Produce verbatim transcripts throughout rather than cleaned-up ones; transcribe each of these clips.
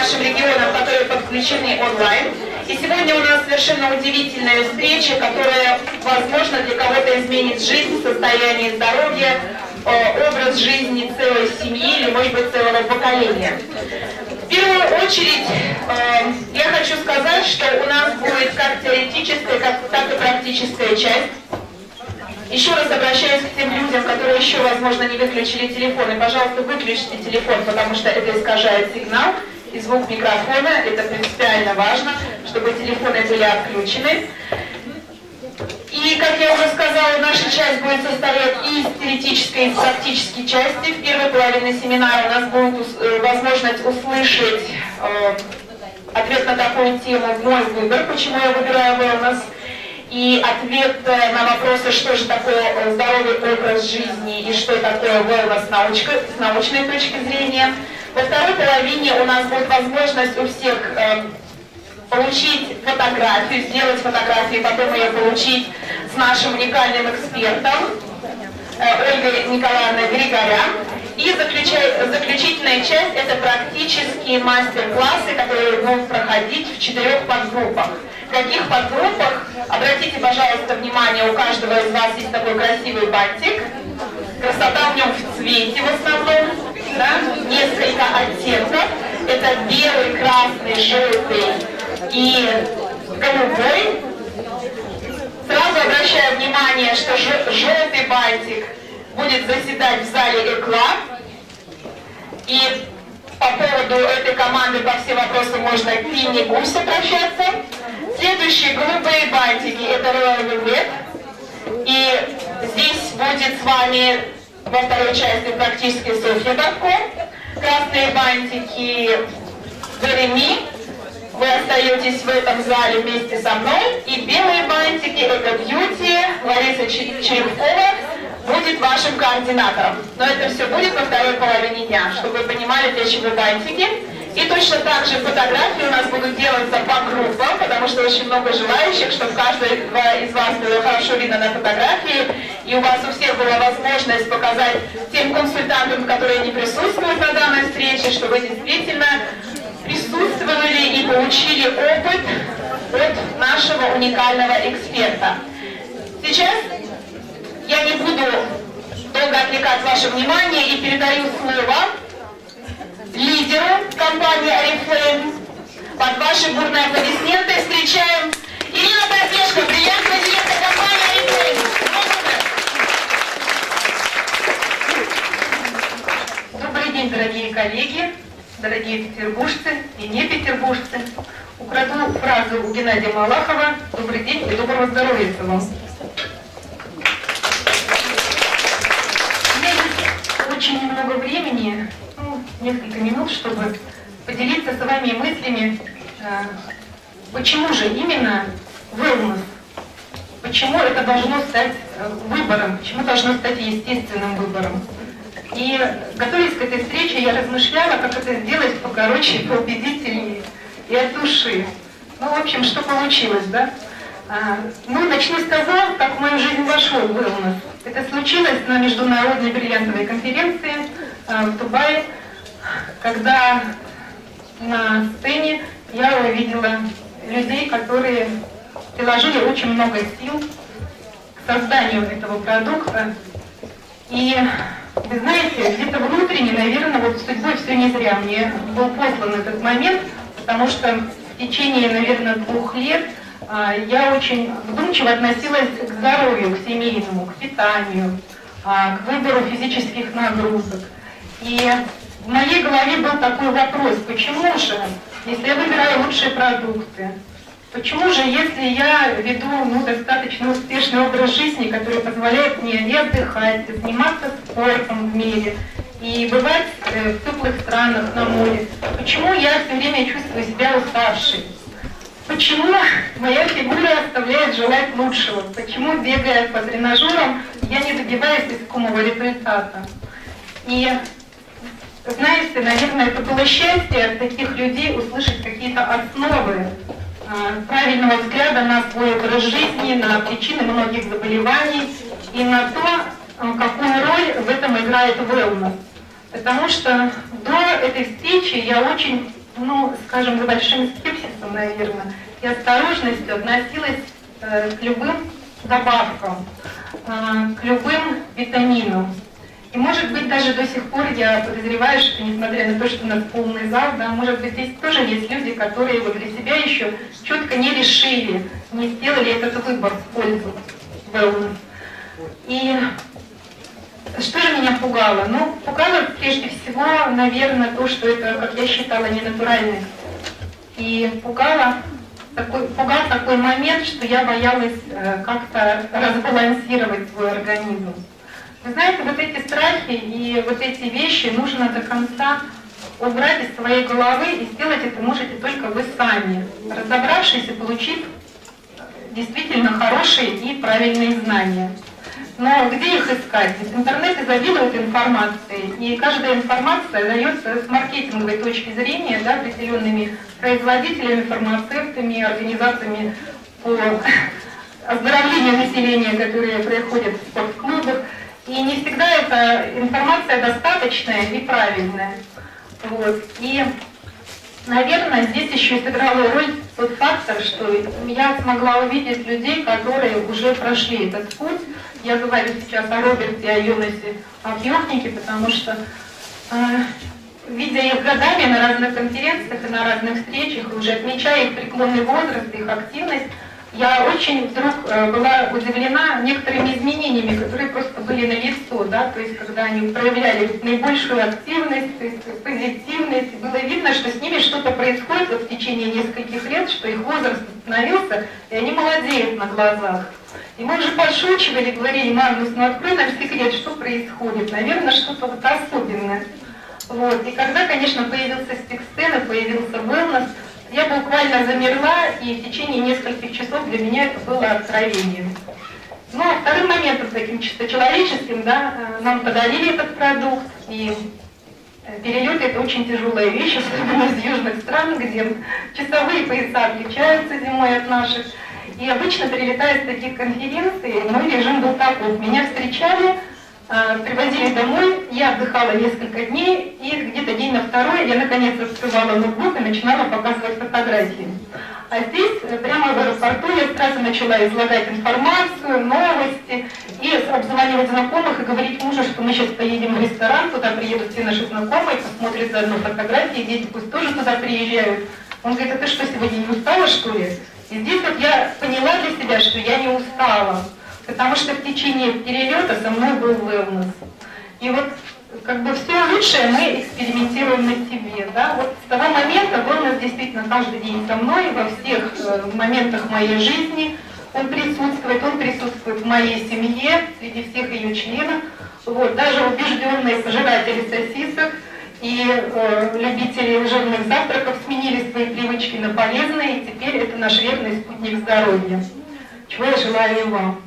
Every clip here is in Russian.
нашим регионам, которые подключены онлайн. И сегодня у нас совершенно удивительная встреча, которая, возможно, для кого-то изменит жизнь, состояние здоровья, образ жизни целой семьи или, может быть, целого поколения. В первую очередь э, я хочу сказать, что у нас будет как теоретическая, как, так и практическая часть. Еще раз обращаюсь к тем людям, которые еще, возможно, не выключили телефоны. Пожалуйста, выключите телефон, потому что это искажает сигнал и звук микрофона. Это принципиально важно, чтобы телефоны были отключены. И, как я уже сказала, наша часть будет состоять и из теоретической, и из практической части. В первой половине семинара у нас будет возможность услышать э, ответ на такую тему «Мой выбор», почему я выбираю wellness, и ответ на вопросы, что же такое здоровый образ жизни и что такое wellness с научной точки зрения. Во второй половине у нас будет возможность у всех э, получить фотографию, сделать фотографию, потом ее получить с нашим уникальным экспертом э, Ольгой Николаевной Григорян. И заключительная часть — это практические мастер-классы, которые будут проходить в четырех подгруппах. В каких подгруппах? Обратите, пожалуйста, внимание, у каждого из вас есть такой красивый бантик. Красота в нем в цвете в основном, да? Несколько оттенков. Это белый, красный, желтый и голубой. Сразу обращаю внимание, что желтый бантик будет заседать в зале Экла. И по поводу этой команды по всем вопросам можно к Инне Гусь обращаться. Следующие голубые бантики — это Royal Velvet. И здесь будет с вами во второй части практически Софья Бабко. Красные бантики Вереми. Вы остаетесь в этом зале вместе со мной. И белые бантики — это Бьюти, Лариса Черепкова будет вашим координатором. Но это все будет во второй половине дня, чтобы вы понимали, для чего бантики. И точно так же фотографии у нас будут делаться по группам, потому что очень много желающих, чтобы каждого из вас было хорошо видно на фотографии, и у вас у всех была возможность показать тем консультантам, которые не присутствуют на данной встрече, что вы действительно присутствовали и получили опыт от нашего уникального эксперта. Сейчас я не буду долго отвлекать ваше внимание и передаю слово лидеру компании Oriflame. Под ваши бурные аплодисменты встречаем Ирину Козлешко, бриллиантовая директор компании Oriflame. Добрый день, дорогие коллеги, дорогие петербуржцы и не петербуржцы. Украду фразу у Геннадия Малахова: добрый день и доброго здоровья вам. Очень немного времени, ну, несколько минут, чтобы поделиться с вами мыслями, э, почему же именно wellness, почему это должно стать э, выбором, почему должно стать естественным выбором. И, готовясь к этой встрече, я размышляла, как это сделать покороче, поубедительнее и от души. Ну, в общем, что получилось, да? А, ну, начну с того, как в мою жизнь вошел wellness. Это случилось на международной бриллиантовой конференции э, в Дубае, когда на сцене я увидела людей, которые приложили очень много сил к созданию этого продукта. И вы знаете, где-то внутренне, наверное, вот судьбой все не зря. Мне был послан этот момент, потому что в течение, наверное, двух лет я очень вдумчиво относилась к здоровью, к семейному, к питанию, к выбору физических нагрузок. И в моей голове был такой вопрос: почему же, если я выбираю лучшие продукты, почему же, если я веду ну, достаточно успешный образ жизни, который позволяет мне и отдыхать, и заниматься спортом в мире, и бывать в теплых странах на море, почему я все время чувствую себя уставшей? Почему моя фигура оставляет желать лучшего? Почему, бегая по тренажерам, я не добиваюсь искомого результата? И, знаете, наверное, это было счастье от таких людей услышать какие-то основы э, правильного взгляда на свой образ жизни, на причины многих заболеваний и на то, э, какую роль в этом играет wellness. Потому что до этой встречи я очень ну, скажем, с большим скепсисом, наверное, и осторожностью относилась э, к любым добавкам, э, к любым витаминам. И, может быть, даже до сих пор я подозреваю, что, несмотря на то, что у нас полный зал, да, может быть, здесь тоже есть люди, которые вот для себя еще четко не решили, не сделали этот выбор в пользу wellness. И что же меня пугало? Ну, пугало прежде всего, наверное, то, что это, как я считала, не натуральный. И пугало такой, пугал такой момент, что я боялась э, как-то разбалансировать свой организм. Вы знаете, вот эти страхи и вот эти вещи нужно до конца убрать из своей головы, и сделать это можете только вы сами, разобравшись и получив действительно хорошие и правильные знания. Но где их искать? Ведь интернет изобилует информацией, и каждая информация дается с маркетинговой точки зрения, да, определенными производителями, фармацевтами, организациями по оздоровлению населения, которые проходят в спортклубах. И не всегда эта информация достаточная и правильная. Вот. И, наверное, здесь еще сыграла роль тот фактор, что я смогла увидеть людей, которые уже прошли этот путь. Я говорю сейчас о Роберте, о Йонасе, о Пьёхнике, потому что, э, видя их годами на разных конференциях и на разных встречах, уже отмечая их преклонный возраст, их активность, я очень вдруг э, была удивлена некоторыми изменениями, которые просто были налицо, да, то есть когда они проявляли наибольшую активность, то есть позитивность, было видно, что с ними что-то происходит вот в течение нескольких лет, что их возраст остановился, и они молодеют на глазах. И мы уже подшучивали, говорили: Магнус, ну открой нам секрет, что происходит, наверное, что-то вот особенное. Вот. И когда, конечно, появился Спикстен и появился wellness, я буквально замерла, и в течение нескольких часов для меня это было откровением. Ну, а вторым моментом, таким чисто человеческим, да, нам подарили этот продукт, и перелеты — это очень тяжелая вещь, особенно из южных стран, где часовые пояса отличаются зимой от наших. И обычно, прилетая с таких конференций, мой режим был такой: меня встречали, привозили домой, я отдыхала несколько дней, и где-то день на второй я наконец открывала ноутбук и начинала показывать фотографии. А здесь, прямо в аэропорту, я сразу начала излагать информацию, новости, и обзванивать знакомых и говорить мужу, что мы сейчас поедем в ресторан, туда приедут все наши знакомые, посмотрят заодно фотографии, дети пусть тоже туда приезжают. Он говорит: а ты что, сегодня не устала, что ли? И здесь вот я поняла для себя, что я не устала. Потому что в течение перелета со мной был wellness. И вот как бы все лучшее мы экспериментируем на себе. Да? Вот с того момента wellness действительно каждый день со мной, во всех э, моментах моей жизни он присутствует. Он присутствует в моей семье, среди всех ее членов. Вот, даже убежденные пожиратели сосисок и э, любители жирных завтраков сменили свои привычки на полезные, и теперь это наш верный спутник здоровья. Чего я желаю и вам.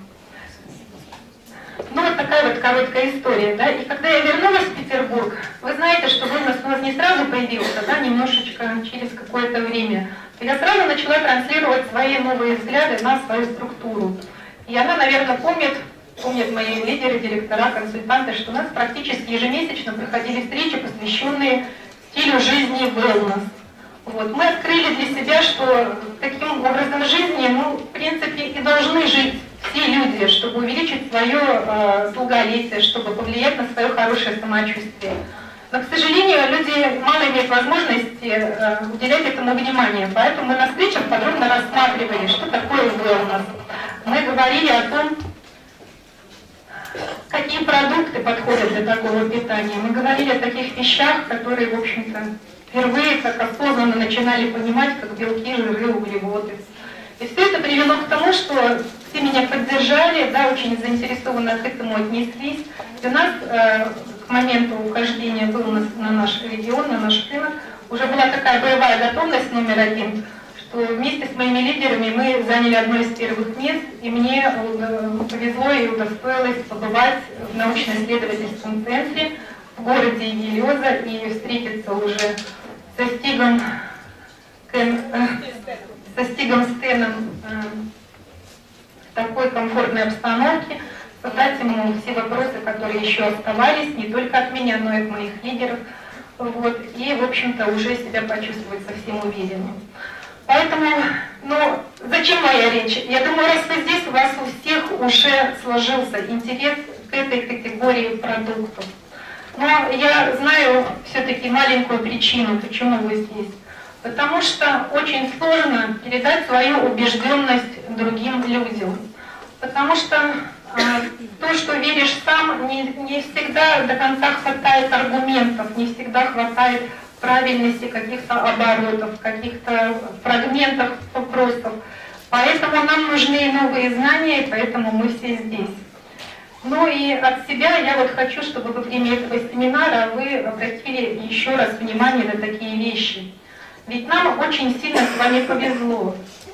Ну, вот такая вот короткая история, да. И когда я вернулась в Петербург, вы знаете, что wellness у нас не сразу появился, да, немножечко через какое-то время. Я сразу начала транслировать свои новые взгляды на свою структуру. И она, наверное, помнит, помнят мои лидеры, директора, консультанты, что у нас практически ежемесячно проходили встречи, посвященные стилю жизни wellness. Вот. Мы открыли для себя, что таким образом жизни, ну, в принципе, и должны жить все люди, чтобы увеличить свое э, долголетие, чтобы повлиять на свое хорошее самочувствие. Но, к сожалению, люди мало имеют возможности э, уделять этому внимание, поэтому мы на встречах подробно рассматривали, что такое wellness. Мы говорили о том, какие продукты подходят для такого питания. Мы говорили о таких вещах, которые, в общем-то, впервые так осознанно начинали понимать, как белки, жиры, углеводы. И все это привело к тому, что все меня поддержали, да, очень заинтересованно к этому отнеслись. И у нас э, к моменту ухождения был на, на наш регион, на наш рынок, уже была такая боевая готовность номер один, что вместе с моими лидерами мы заняли одно из первых мест, и мне э, повезло и удостоилось побывать в научно-исследовательском центре в городе Елёза и встретиться уже со Стигом, Кен, э, со Стигом Стеном э, в такой комфортной обстановке, задать ему все вопросы, которые еще оставались, не только от меня, но и от моих лидеров. вот, и, в общем-то, уже себя почувствовать совсем уверенно. Поэтому, ну, зачем моя речь? Я думаю, раз вы здесь, у вас у всех уже сложился интерес к этой категории продуктов. Но я знаю все-таки маленькую причину, почему вы здесь. Потому что очень сложно передать свою убежденность другим людям. Потому что э, то, что веришь сам, не, не всегда до конца хватает аргументов, не всегда хватает правильности каких-то оборотов, каких-то фрагментов вопросов. Поэтому нам нужны новые знания, и поэтому мы все здесь. Ну и от себя я вот хочу, чтобы во время этого семинара вы обратили еще раз внимание на такие вещи. Ведь нам очень сильно с вами повезло.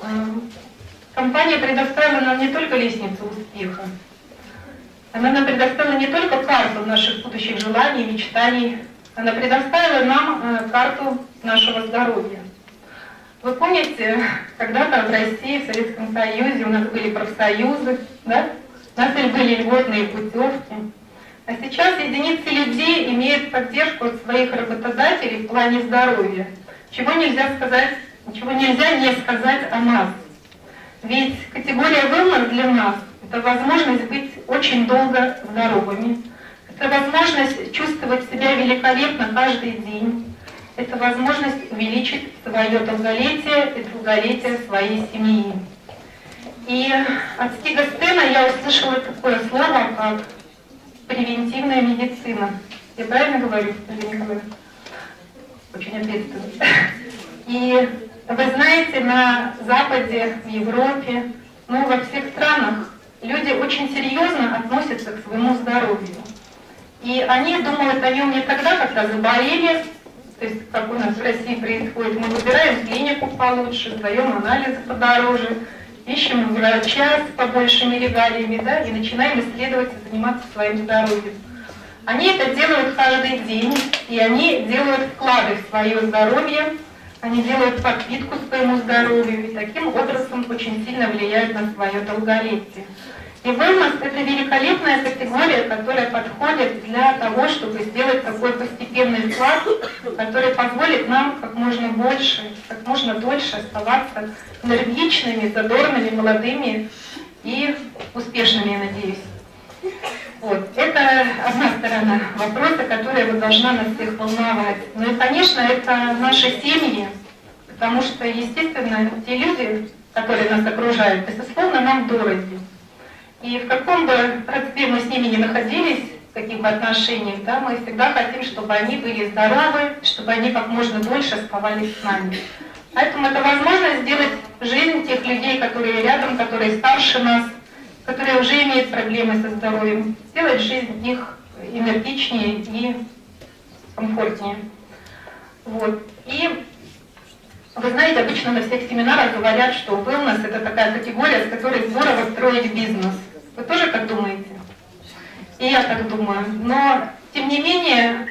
Компания предоставила нам не только лестницу успеха, она нам предоставила не только карту наших будущих желаний, мечтаний, она предоставила нам карту нашего здоровья. Вы помните, когда-то в России, в Советском Союзе у нас были профсоюзы, да? У нас были льготные путевки. А сейчас единицы людей имеют поддержку от своих работодателей в плане здоровья. Чего нельзя сказать, чего нельзя не сказать о нас. Ведь категория wellness для нас — это возможность быть очень долго здоровыми. Это возможность чувствовать себя великолепно каждый день. Это возможность увеличить свое долголетие и долголетие своей семьи. И от Стига Стена я услышала такое слово, как превентивная медицина. Я правильно говорю, или не говорю? Очень ответственно. И вы знаете, на Западе, в Европе, ну, во всех странах люди очень серьезно относятся к своему здоровью. И они думают о нем не тогда, когда заболели, то есть, как у нас в России происходит, мы выбираем клинику получше, сдаем анализы подороже, ищем врача с побольшими регалиями, да, и начинаем исследовать и заниматься своим здоровьем. Они это делают каждый день, и они делают вклады в свое здоровье, они делают подпитку своему здоровью, и таким образом очень сильно влияют на свое долголетие. И wellness — это великолепная категория, которая подходит для того, чтобы сделать такой постепенный вклад, который позволит нам как можно больше, как можно дольше оставаться энергичными, задорными, молодыми и успешными, я надеюсь. Вот. Это одна сторона вопроса, которая вот должна нас всех волновать. Ну и, конечно, это наши семьи, потому что, естественно, те люди, которые нас окружают, безусловно, нам дороги. И в каком бы родстве мы с ними ни находились, в каких бы отношениях, да, мы всегда хотим, чтобы они были здоровы, чтобы они как можно дольше оставались с нами. Поэтому это возможность сделать жизнь тех людей, которые рядом, которые старше нас, которые уже имеют проблемы со здоровьем, сделать жизнь их энергичнее и комфортнее. Вот. И вы знаете, обычно на всех семинарах говорят, что wellness — это такая категория, с которой здорово строить бизнес. Вы тоже так думаете? И я так думаю. Но, тем не менее,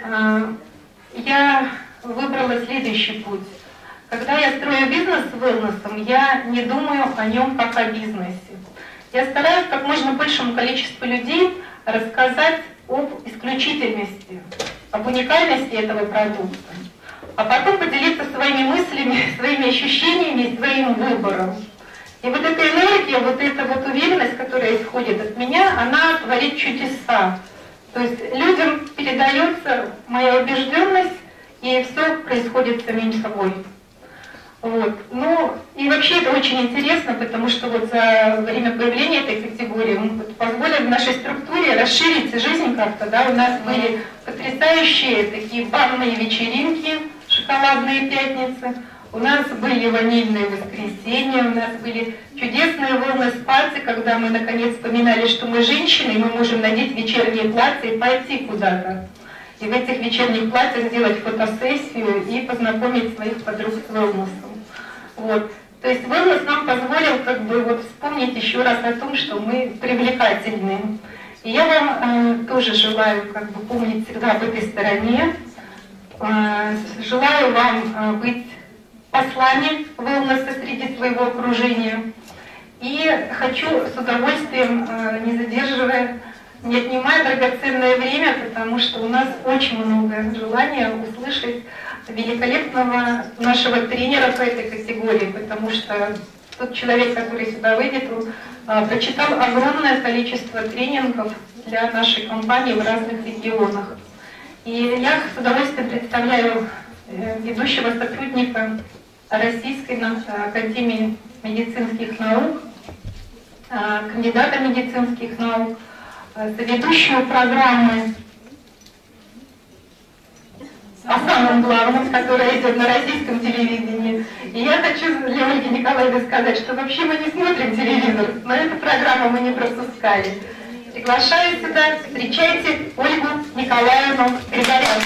я выбрала следующий путь. Когда я строю бизнес с wellness, я не думаю о нем как о бизнесе. Я стараюсь как можно большему количеству людей рассказать об исключительности, об уникальности этого продукта, а потом поделиться своими мыслями, своими ощущениями, своим выбором. И вот эта энергия, вот эта вот уверенность, которая исходит от меня, она творит чудеса. То есть людям передается моя убежденность, и все происходит самим собой. Вот. Ну, и вообще это очень интересно, потому что вот за время появления этой категории мы позволили в нашей структуре расширить жизнь как-то, да, у нас были потрясающие такие банные вечеринки, шоколадные пятницы, у нас были ванильные воскресенья, у нас были чудесные wellness-пати, когда мы наконец вспоминали, что мы женщины, и мы можем надеть вечерние платья и пойти куда-то. И в этих вечерних платьях сделать фотосессию и познакомить своих подруг с wellness. Вот. То есть wellness нам позволил как бы вот вспомнить еще раз о том, что мы привлекательные. И я вам э, тоже желаю как бы помнить всегда об этой стороне. Э, желаю вам э, быть послами wellness среди своего окружения. И хочу с удовольствием, э, не задерживая, не отнимая драгоценное время, потому что у нас очень много желания услышать великолепного нашего тренера по этой категории, потому что тот человек, который сюда выйдет, он а, прочитал огромное количество тренингов для нашей компании в разных регионах. И я с удовольствием представляю э, ведущего сотрудника Российской академии медицинских наук, э, кандидата медицинских наук, э, ведущую программы о самом главном, которая идет на российском телевидении. И я хочу для Ольги Николаевны сказать, что вообще мы не смотрим телевизор, но эту программу мы не пропускали. Приглашаю сюда, встречайте Ольгу Николаевну Григорян.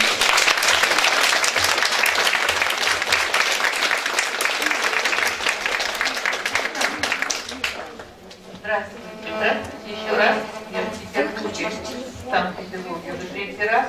Здравствуйте, здравствуйте еще раз. Я в Петербурге, в Санкт-Петербурге уже третий раз.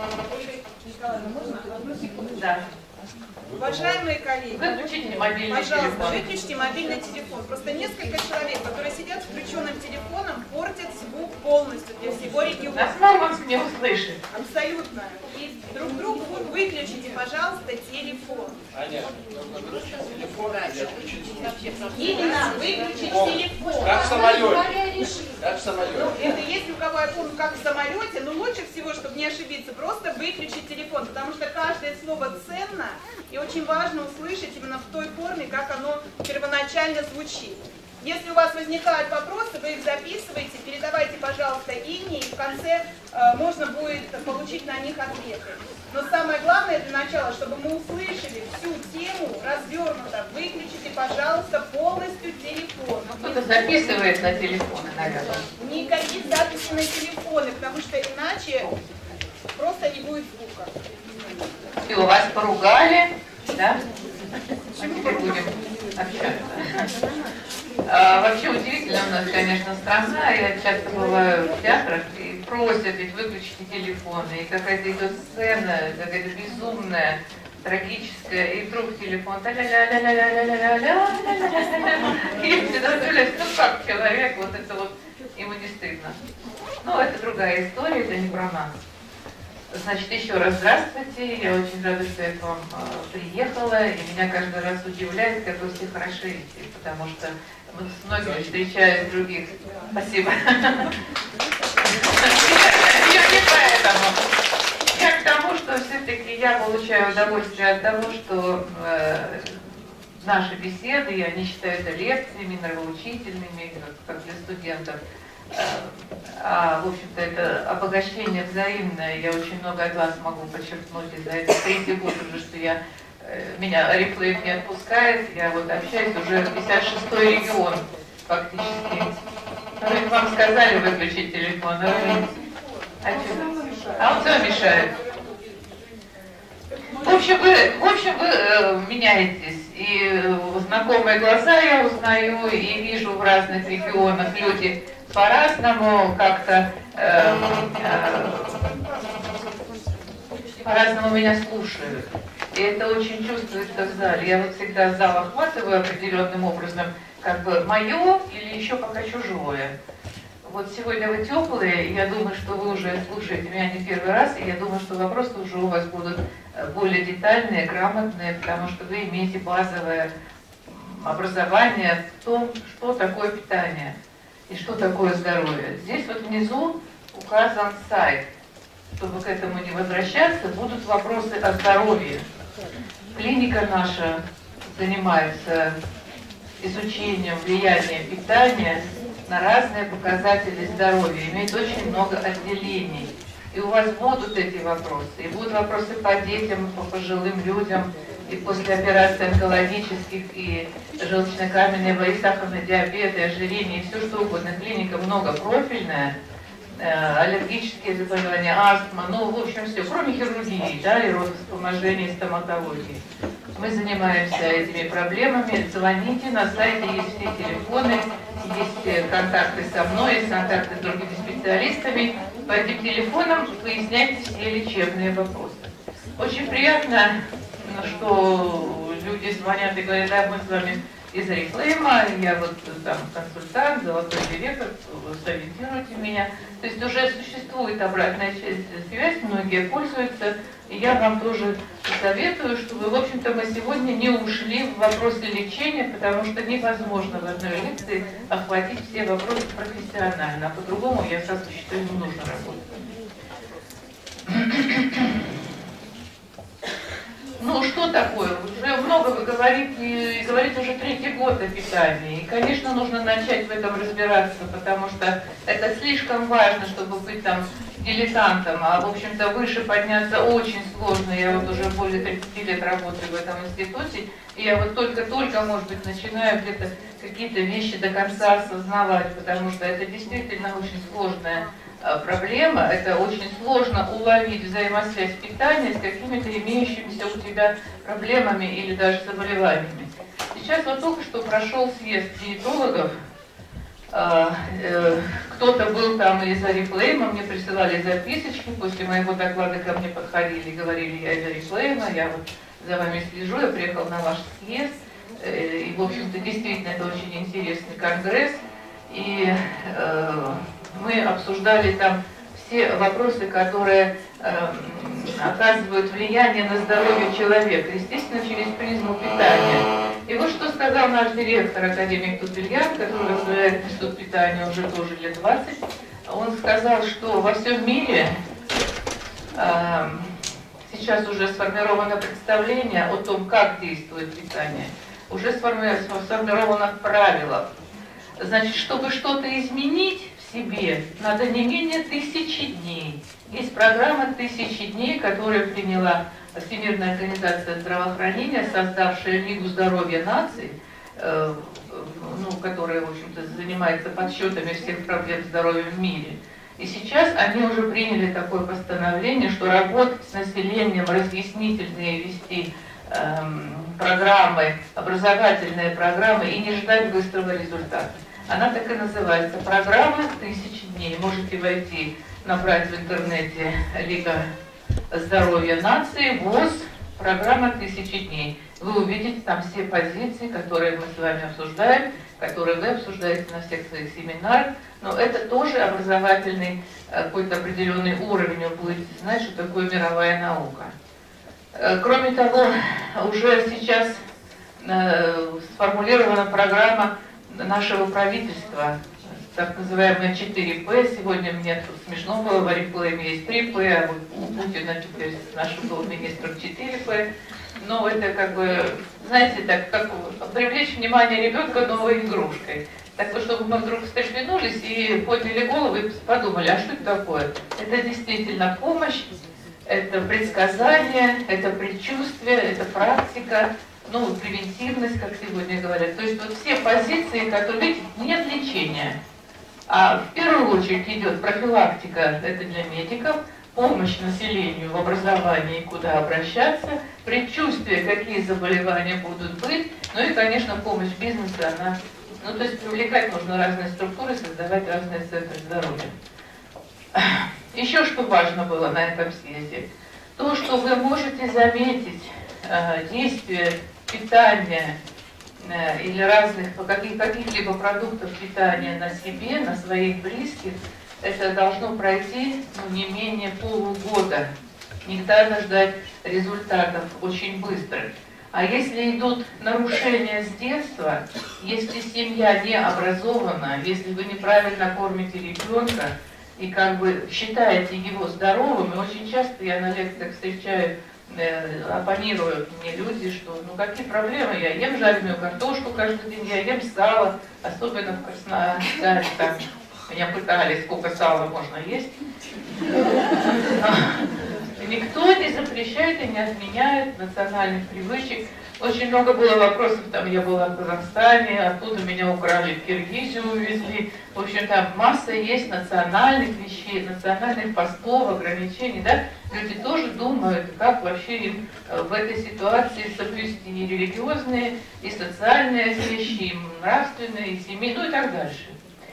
Да. Уважаемые коллеги, выключите мобильный пожалуйста, телефон. выключите мобильный телефон. Просто несколько человек, которые сидят с включенным телефоном, портят звук полностью для всего региона. Нас могут не услышать. Абсолютно. И друг другу выключите, пожалуйста, телефон. Аня, телефон Именно выключить телефон. как в самолете. Как в самолете. Ну, это если у кого, я помню, как в самолете, но лучше всего, чтобы не ошибиться, просто выключить телефон, потому что каждое слово ценно, и очень важно услышать именно в той форме, как оно первоначально звучит. Если у вас возникают вопросы, вы их записываете, передавайте, пожалуйста, Инне, и в конце э, можно будет получить на них ответы. Но самое главное для начала, чтобы мы услышали всю тему развернуто, выключите, пожалуйста, полностью телефон. Кто-то записывает на телефоны, наверное. Никаких записей на телефоны, потому что иначе просто не будет звука. И у вас поругали, да? А теперь будем общаться. А, вообще удивительно у нас, конечно, страна. Я часто бываю в театрах и просят ведь выключите телефоны. И какая-то идет сцена, какая-то безумная, трагическая, и вдруг телефон ля-ля-ля-ля-ля-ля-ля-ля-ля-ля-ля. И всегда удивляюсь, ну как человек, вот это вот, ему не стыдно. Но это другая история, это не про нас. Значит, еще раз здравствуйте. Я очень рада, что я к вам э, приехала. И меня каждый раз удивляет, как вы все хорошеете, потому что с многими встречаюсь других. Спасибо. Я не поэтому. Я к тому, что все-таки я получаю удовольствие от того, что э, наши беседы, я не считаю это лекциями, нравоучительными, как для студентов. А, в общем-то, это обогащение взаимное. Я очень много от вас могу подчеркнуть. И за это третий год уже, что я, меня Oriflame не отпускает. Я вот общаюсь уже пятьдесят шестой регион фактически. Ну, вам сказали выключить телефон, а вы... А, что? А он все мешает. В общем, вы, в общем, вы э, меняетесь. И э, знакомые глаза я узнаю, и вижу в разных регионах люди по-разному как-то э, э, по-разному меня слушают. И это очень чувствуется в зале. Я вот всегда зал охватываю определенным образом, как бы мое или еще пока чужое. Вот сегодня вы теплые, и я думаю, что вы уже слушаете меня не первый раз, и я думаю, что вопросы уже у вас будут более детальные, грамотные, потому что вы имеете базовое образование в том, что такое питание и что такое здоровье. Здесь вот внизу указан сайт. Чтобы к этому не возвращаться, будут вопросы о здоровье. Клиника наша занимается изучением влияния питания на разные показатели здоровья, имеет очень много отделений. И у вас будут эти вопросы. И будут вопросы по детям, по пожилым людям, и после операции онкологических, и желчно-каменного, и сахарный диабет, и ожирение, и все что угодно. Клиника многопрофильная, э, аллергические заболевания, астма, ну, в общем, все, кроме хирургии, да, и родовспоможения, и стоматологии. Мы занимаемся этими проблемами. Звоните, на сайте есть все телефоны, есть контакты со мной, есть контакты с другими специалистами. По этим телефонам выясняйте все лечебные вопросы. Очень приятно, что люди звонят и говорят, да, мы с вами из Орифлейма, я вот там консультант, золотой директор, сориентируйте меня. То есть уже существует обратная связь, многие пользуются, и я вам тоже советую, чтобы, в общем-то, мы сегодня не ушли в вопросы лечения, потому что невозможно в одной лекции охватить все вопросы профессионально, а по-другому, я сразу считаю, не нужно работать. Ну, что такое? Уже много вы говорите, и говорите уже третий год о питании. И, конечно, нужно начать в этом разбираться, потому что это слишком важно, чтобы быть там дилетантом, а, в общем-то, выше подняться очень сложно. Я вот уже более тридцати лет работаю в этом институте, и я вот только-только, может быть, начинаю где-то какие-то вещи до конца осознавать, потому что это действительно очень сложная проблема, это очень сложно уловить взаимосвязь питания с какими-то имеющимися у тебя проблемами или даже заболеваниями. Сейчас вот только что прошел съезд диетологов, кто-то был там из Орифлейма, мне присылали записочки, после моего доклада ко мне подходили и говорили: я из Орифлейма, я вот за вами слежу, я приехал на ваш съезд, и, в общем-то, действительно, это очень интересный конгресс, и мы обсуждали там все вопросы, которые э, оказывают влияние на здоровье человека, естественно, через призму питания. И вот что сказал наш директор, академик Тутельян, который возглавляет институт питания уже тоже лет двадцать. Он сказал, что во всем мире э, сейчас уже сформировано представление о том, как действует питание, уже сформировано правило. Значит, чтобы что-то изменить себе, надо не менее тысячи дней. Есть программа «Тысячи дней», которую приняла Всемирная организация здравоохранения, создавшая Лигу здоровья наций, э, ну, которая, в общем-то, занимается подсчетами всех проблем здоровья в мире. И сейчас они уже приняли такое постановление, что работать с населением, разъяснительные вести э, программы, образовательные программы и не ждать быстрого результата. Она так и называется, программа «Тысячи дней». Можете войти, набрать в интернете Лига здоровья нации, ВОЗ, программа «Тысячи дней». Вы увидите там все позиции, которые мы с вами обсуждаем, которые вы обсуждаете на всех своих семинарах. Но это тоже образовательный какой-то определенный уровень, вы будете знать, что такое мировая наука. Кроме того, уже сейчас сформулирована программа нашего правительства, так называемая четыре пэ. Сегодня мне тут смешно было, в Орифлейме есть три пэ, а вот у Путина теперь с нашим был министром четыре пэ. Но это как бы, знаете, так, как привлечь внимание ребенка новой игрушкой. Так вот, чтобы мы вдруг встряхнулись и подняли голову и подумали, а что это такое? Это действительно помощь, это предсказание, это предчувствие, это практика. Ну, превентивность, как сегодня говорят. То есть вот все позиции, которые, видите, нет лечения. А в первую очередь идет профилактика, это для медиков, помощь населению в образовании, куда обращаться, предчувствие, какие заболевания будут быть, ну и, конечно, помощь бизнесу, она, ну, то есть привлекать нужно разные структуры, создавать разные центры здоровья. Еще что важно было на этом съезде, то, что вы можете заметить э, действие питания э, или разных каких, каких-либо продуктов питания на себе, на своих близких, это должно пройти ну, не менее полугода. Не надо ждать результатов очень быстро. А если идут нарушения с детства, если семья не образована, если вы неправильно кормите ребенка и как бы считаете его здоровым, и очень часто я на лекциях встречаю, оппонируют мне люди, что ну какие проблемы, я ем жареную картошку каждый день, я ем сало, особенно в Краснодаре, там меня пытали, сколько сала можно есть. Никто не запрещает и не отменяет национальных привычек. Очень много было вопросов, там я была в Казахстане, оттуда меня украли, в Киргизию увезли. В общем, там масса есть национальных вещей, национальных постов, ограничений, да. Люди тоже думают, как вообще им в этой ситуации соблюсти и религиозные, и социальные вещи, и нравственные, и семейные, ну и так дальше.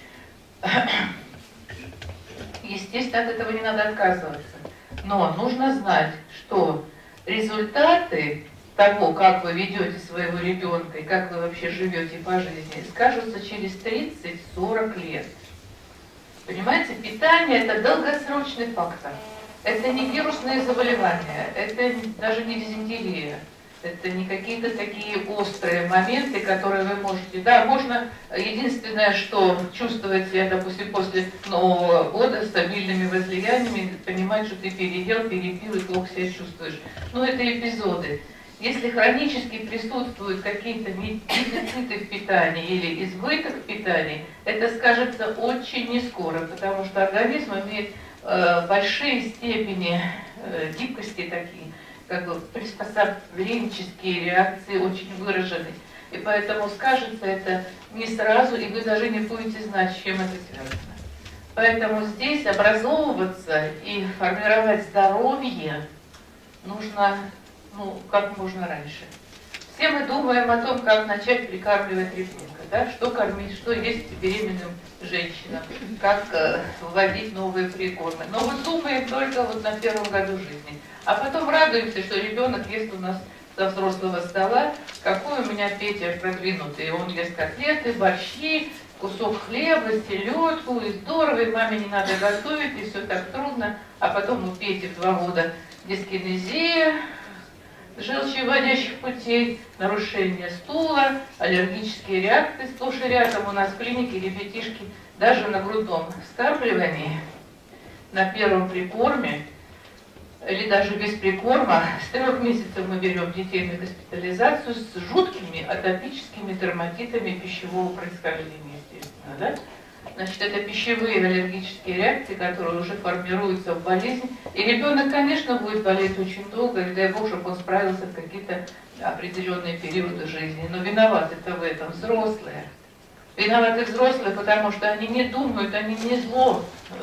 Естественно, от этого не надо отказываться. Но нужно знать, что результаты того, как вы ведете своего ребенка и как вы вообще живете по жизни, скажутся через тридцать-сорок лет. Понимаете, питание – это долгосрочный фактор. Это не вирусные заболевания, это даже не дизентерия. Это не какие-то такие острые моменты, которые вы можете... Да, можно единственное, что чувствовать себя, допустим, после Нового года с стабильными возлияниями, понимать, что ты переел, перепил и плохо себя чувствуешь. Но это эпизоды. Если хронически присутствуют какие-то дефициты в питании или избыток в питании, это скажется очень нескоро, потому что организм имеет э, большие степени э, гибкости такие, как бы приспособленческие реакции очень выражены. И поэтому скажется это не сразу, и вы даже не будете знать, с чем это связано. Поэтому здесь образовываться и формировать здоровье нужно, ну, как можно раньше. Все мы думаем о том, как начать прикармливать ребенка, да? Что кормить, что есть беременным женщинам, как э, вводить новые прикормы. Но мы думаем только вот на первом году жизни. А потом радуемся, что ребенок ест у нас со взрослого стола, какой у меня Петя продвинутый. Он ест котлеты, борщи, кусок хлеба, селедку, и здорово, и маме не надо готовить, и все так трудно. А потом у Пети в два года дискинезия, желчевыводящих путей, нарушение стула, аллергические реакции. Сплошь и рядом у нас в клинике ребятишки даже на грудном вскармливании, на первом прикорме, или даже без прикорма, с трех месяцев мы берем детей на госпитализацию с жуткими атопическими дерматитами пищевого происхождения, естественно, да? Значит, это пищевые аллергические реакции, которые уже формируются в болезнь. И ребенок, конечно, будет болеть очень долго, и дай Бог, чтобы он справился в какие-то определенные периоды жизни. Но виноваты-то в этом взрослые. Виноваты взрослые, потому что они не думают, они не зло,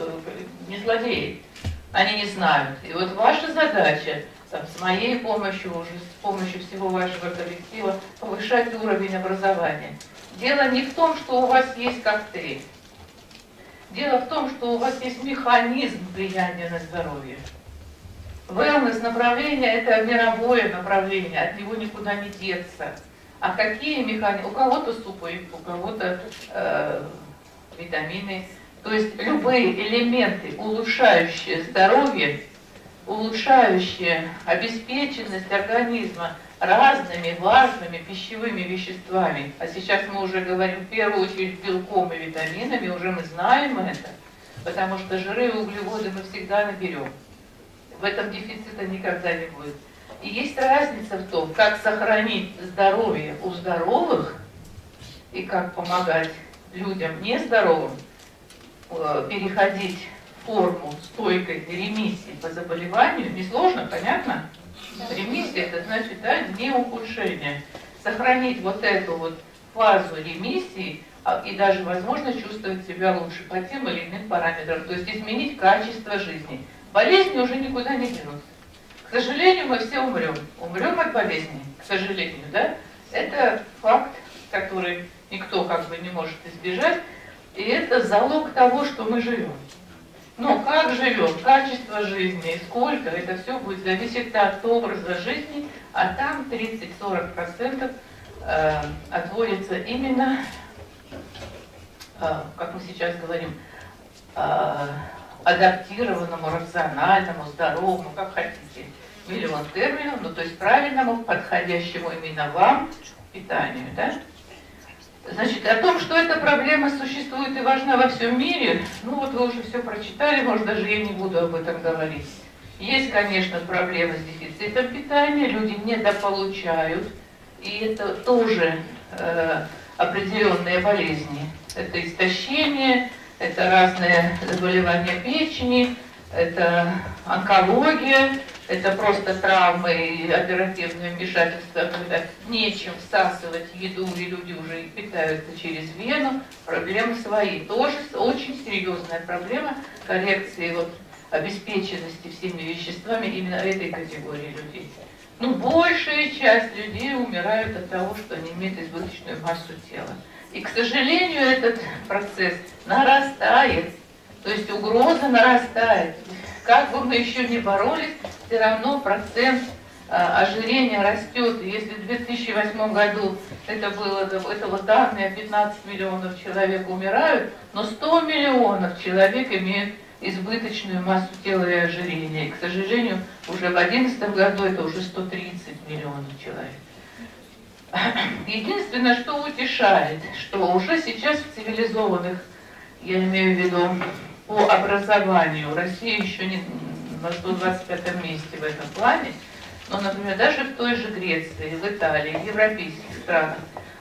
не злодеи. Они не знают. И вот ваша задача, там, с моей помощью, уже с помощью всего вашего коллектива, повышать уровень образования. Дело не в том, что у вас есть коктейль. Дело в том, что у вас есть механизм влияния на здоровье. Wellness направление – это мировое направление, от него никуда не деться. А какие механизмы? У кого-то супы, у кого-то э, витамины. То есть любые элементы, улучшающие здоровье, улучшающие обеспеченность организма разными важными пищевыми веществами. А сейчас мы уже говорим в первую очередь белком и витаминами, уже мы знаем это, потому что жиры и углеводы мы всегда наберем. В этом дефицита никогда не будет. И есть разница в том, как сохранить здоровье у здоровых и как помогать людям нездоровым переходить в форму стойкой ремиссии по заболеванию. Несложно, понятно? Ремиссия – это значит, да, не ухудшение. Сохранить вот эту вот фазу ремиссии и даже, возможно, чувствовать себя лучше по тем или иным параметрам. То есть изменить качество жизни. Болезни уже никуда не денутся. К сожалению, мы все умрем. Умрем от болезни, к сожалению, да? Это факт, который никто как бы не может избежать. И это залог того, что мы живем. Но как живем, качество жизни, сколько, это все будет зависеть от образа жизни, а там тридцать-сорок процентов э, отводится именно, э, как мы сейчас говорим, э, адаптированному, рациональному, здоровому, как хотите, миллион терминов, ну то есть правильному, подходящему именно вам питанию, да? Значит, о том, что эта проблема существует и важна во всем мире, ну вот вы уже все прочитали, может даже я не буду об этом говорить. Есть, конечно, проблемы с дефицитом питания, люди недополучают, и это тоже э, определенные болезни. Это истощение, это разные заболевания печени, это онкология, это просто травмы и оперативное вмешательство, когда нечем всасывать еду, и люди уже питаются через вену. Проблемы свои. Тоже очень серьезная проблема коррекции вот, обеспеченности всеми веществами именно этой категории людей. Ну, большая часть людей умирают от того, что они имеют избыточную массу тела. И, к сожалению, этот процесс нарастает. То есть угроза нарастает. Как бы мы еще ни боролись, все равно процент ожирение растет. Если в две тысячи восьмом году это было, это вот данные, пятнадцать миллионов человек умирают, но сто миллионов человек имеют избыточную массу тела и ожирение. И, к сожалению, уже в две тысячи одиннадцатом году это уже сто тридцать миллионов человек. Единственное, что утешает, что уже сейчас в цивилизованных, я имею в виду по образованию, Россия еще не на сто двадцать пятом месте в этом плане, но, например, даже в той же Греции, в Италии, в европейских странах,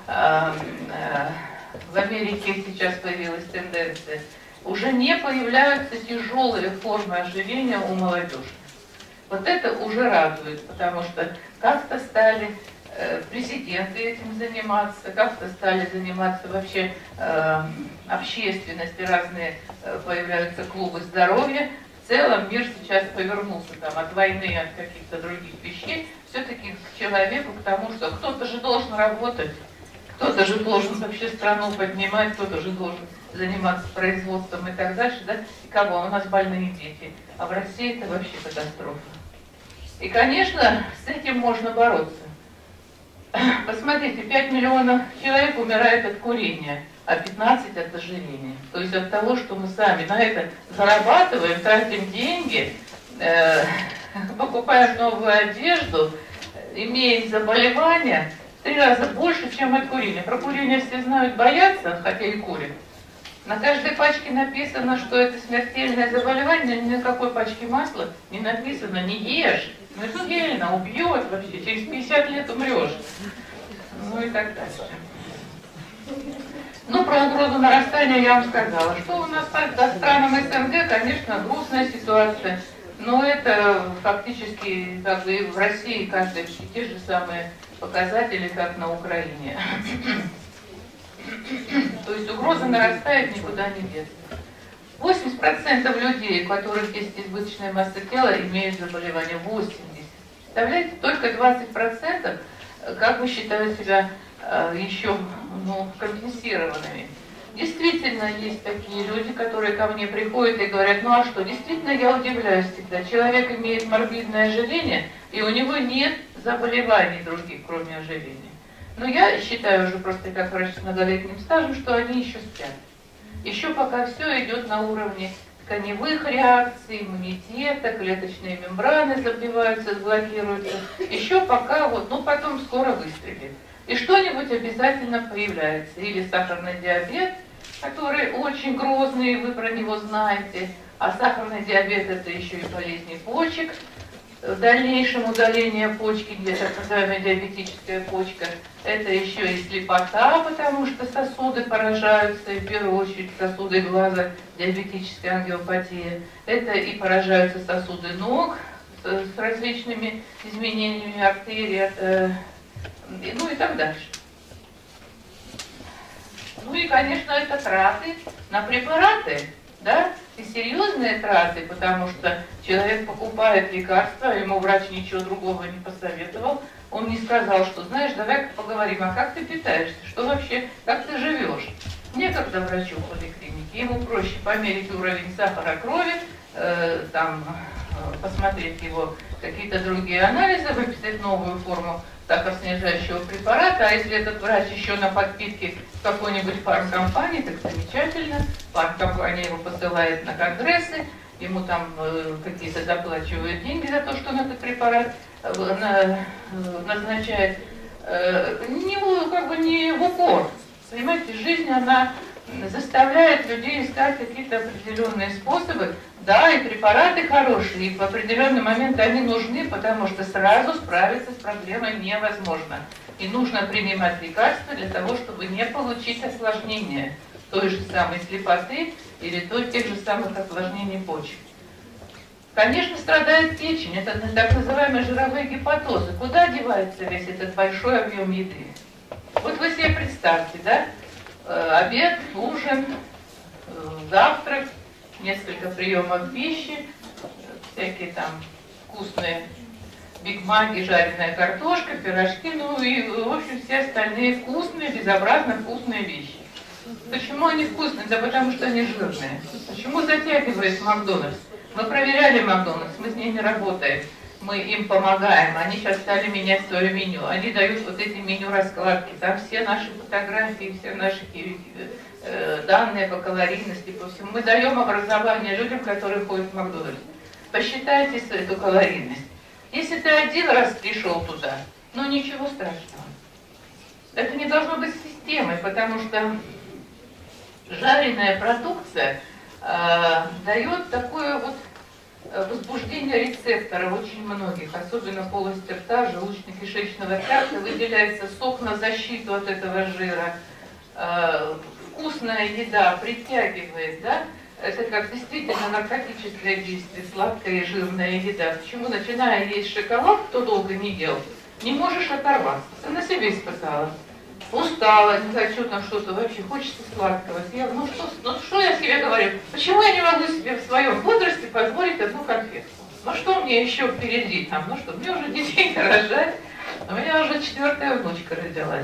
в Америке сейчас появилась тенденция, уже не появляются тяжелые формы ожирения у молодежи. Вот это уже радует, потому что как-то стали президенты этим заниматься, как-то стали заниматься вообще э, общественности, разные э, появляются клубы здоровья. В целом мир сейчас повернулся там, от войны, от каких-то других вещей, все-таки к человеку, к тому, что кто-то же должен работать, кто-то же должен вообще страну поднимать, кто-то же должен заниматься производством и так дальше. Да? И кого? У нас больные дети. А в России это вообще катастрофа. И, конечно, с этим можно бороться. Посмотрите, пять миллионов человек умирает от курения, а пятнадцать от ожирения. То есть от того, что мы сами на это зарабатываем, тратим деньги, э, покупаем новую одежду, имеем заболевания в три раза больше, чем от курения. Про курение все знают, боятся, хотя и курят. На каждой пачке написано, что это смертельное заболевание, ни на какой пачке масла не написано «не ешь». Смертельно, убьет вообще, через пятьдесят лет умрешь. Ну и так дальше. Ну, про угрозу нарастания я вам сказала. Что у нас по странам СНГ, конечно, грустная ситуация. Но это фактически, как бы в России, каждый те же самые показатели, как на Украине. То есть угроза нарастает, никуда не деться. восемьдесят процентов людей, у которых есть избыточная масса тела, имеют заболевание. восемьдесят процентов. Представляете, только двадцать процентов как бы считают себя э, еще ну, компенсированными. Действительно, есть такие люди, которые ко мне приходят и говорят, ну а что, действительно, я удивляюсь всегда. Человек имеет морбидное ожирение, и у него нет заболеваний других, кроме ожирения. Но я считаю уже просто как врач с многолетним стажем, что они еще спят. Еще пока все идет на уровне тканевых реакций, иммунитета, клеточные мембраны забиваются, блокируются. Еще пока вот, ну потом скоро выстрелит. И что-нибудь обязательно появляется. Или сахарный диабет, который очень грозный, вы про него знаете. А сахарный диабет это еще и болезни почек. В дальнейшем удаление почки, где так называемая диабетическая почка, это еще и слепота, потому что сосуды поражаются, и в первую очередь сосуды глаза, диабетическая ангиопатия. Это и поражаются сосуды ног с, с различными изменениями артерий, э, ну и так дальше. Ну и, конечно, это траты на препараты, да? И серьезные траты, потому что человек покупает лекарства, ему врач ничего другого не посоветовал. Он не сказал, что, знаешь, давай-ка поговорим, а как ты питаешься, что вообще, как ты живешь. Некогда врачу в поликлинике, ему проще померить уровень сахара крови, э, там, э, посмотреть его какие-то другие анализы, выписать новую форму сахарснижающего препарата, а если этот врач еще на подпитке в какой-нибудь фармкомпании, так замечательно, фармкомпания его посылает на конгрессы, ему там э, какие-то доплачивают деньги за то, что он этот препарат э, на, э, назначает, э, не, как бы не в упор. Понимаете, жизнь, она заставляет людей искать какие-то определенные способы. Да, и препараты хорошие, и в определенный момент они нужны, потому что сразу справиться с проблемой невозможно. И нужно принимать лекарства для того, чтобы не получить осложнения той же самой слепоты или той, тех же самых осложнений почек. Конечно, страдает печень, это так называемые жировые гепатозы. Куда девается весь этот большой объем еды? Вот вы себе представьте, да? Обед, ужин, завтрак, несколько приемов пищи, всякие там вкусные бигмаки, жареная картошка, пирожки, ну и, в общем, все остальные вкусные, безобразно вкусные вещи. Почему они вкусные? Да потому что они жирные. Почему затягивает Макдональдс? Мы проверяли Макдональдс, мы с ними работаем. мы им помогаем, они сейчас стали менять свое меню. Они дают вот эти меню-раскладки, там все наши фотографии, все наши э, данные по калорийности, по всему. Мы даем образование людям, которые ходят в Макдональдс. Посчитайте эту калорийность. Если ты один раз пришел туда, ну ничего страшного. Это не должно быть системой, потому что жареная продукция э, дает такое вот возбуждение рецепторов очень многих, особенно в полости рта, желудочно-кишечного тракта, выделяется сок на защиту от этого жира. Э, вкусная еда притягивает, да? Это как действительно наркотическое действие, сладкая и жирная еда. Почему, начиная есть шоколад, кто долго не ел, не можешь оторваться. Ты на себе испытала. Устала, не хочу там что-то, вообще хочется сладкого. Я, ну, что, ну что я себе говорю? Почему я не могу себе в своем возрасте позволить одну конфетку? Ну что мне еще впереди там? Ну что, мне уже детей не рожать. У меня уже четвертая внучка родилась.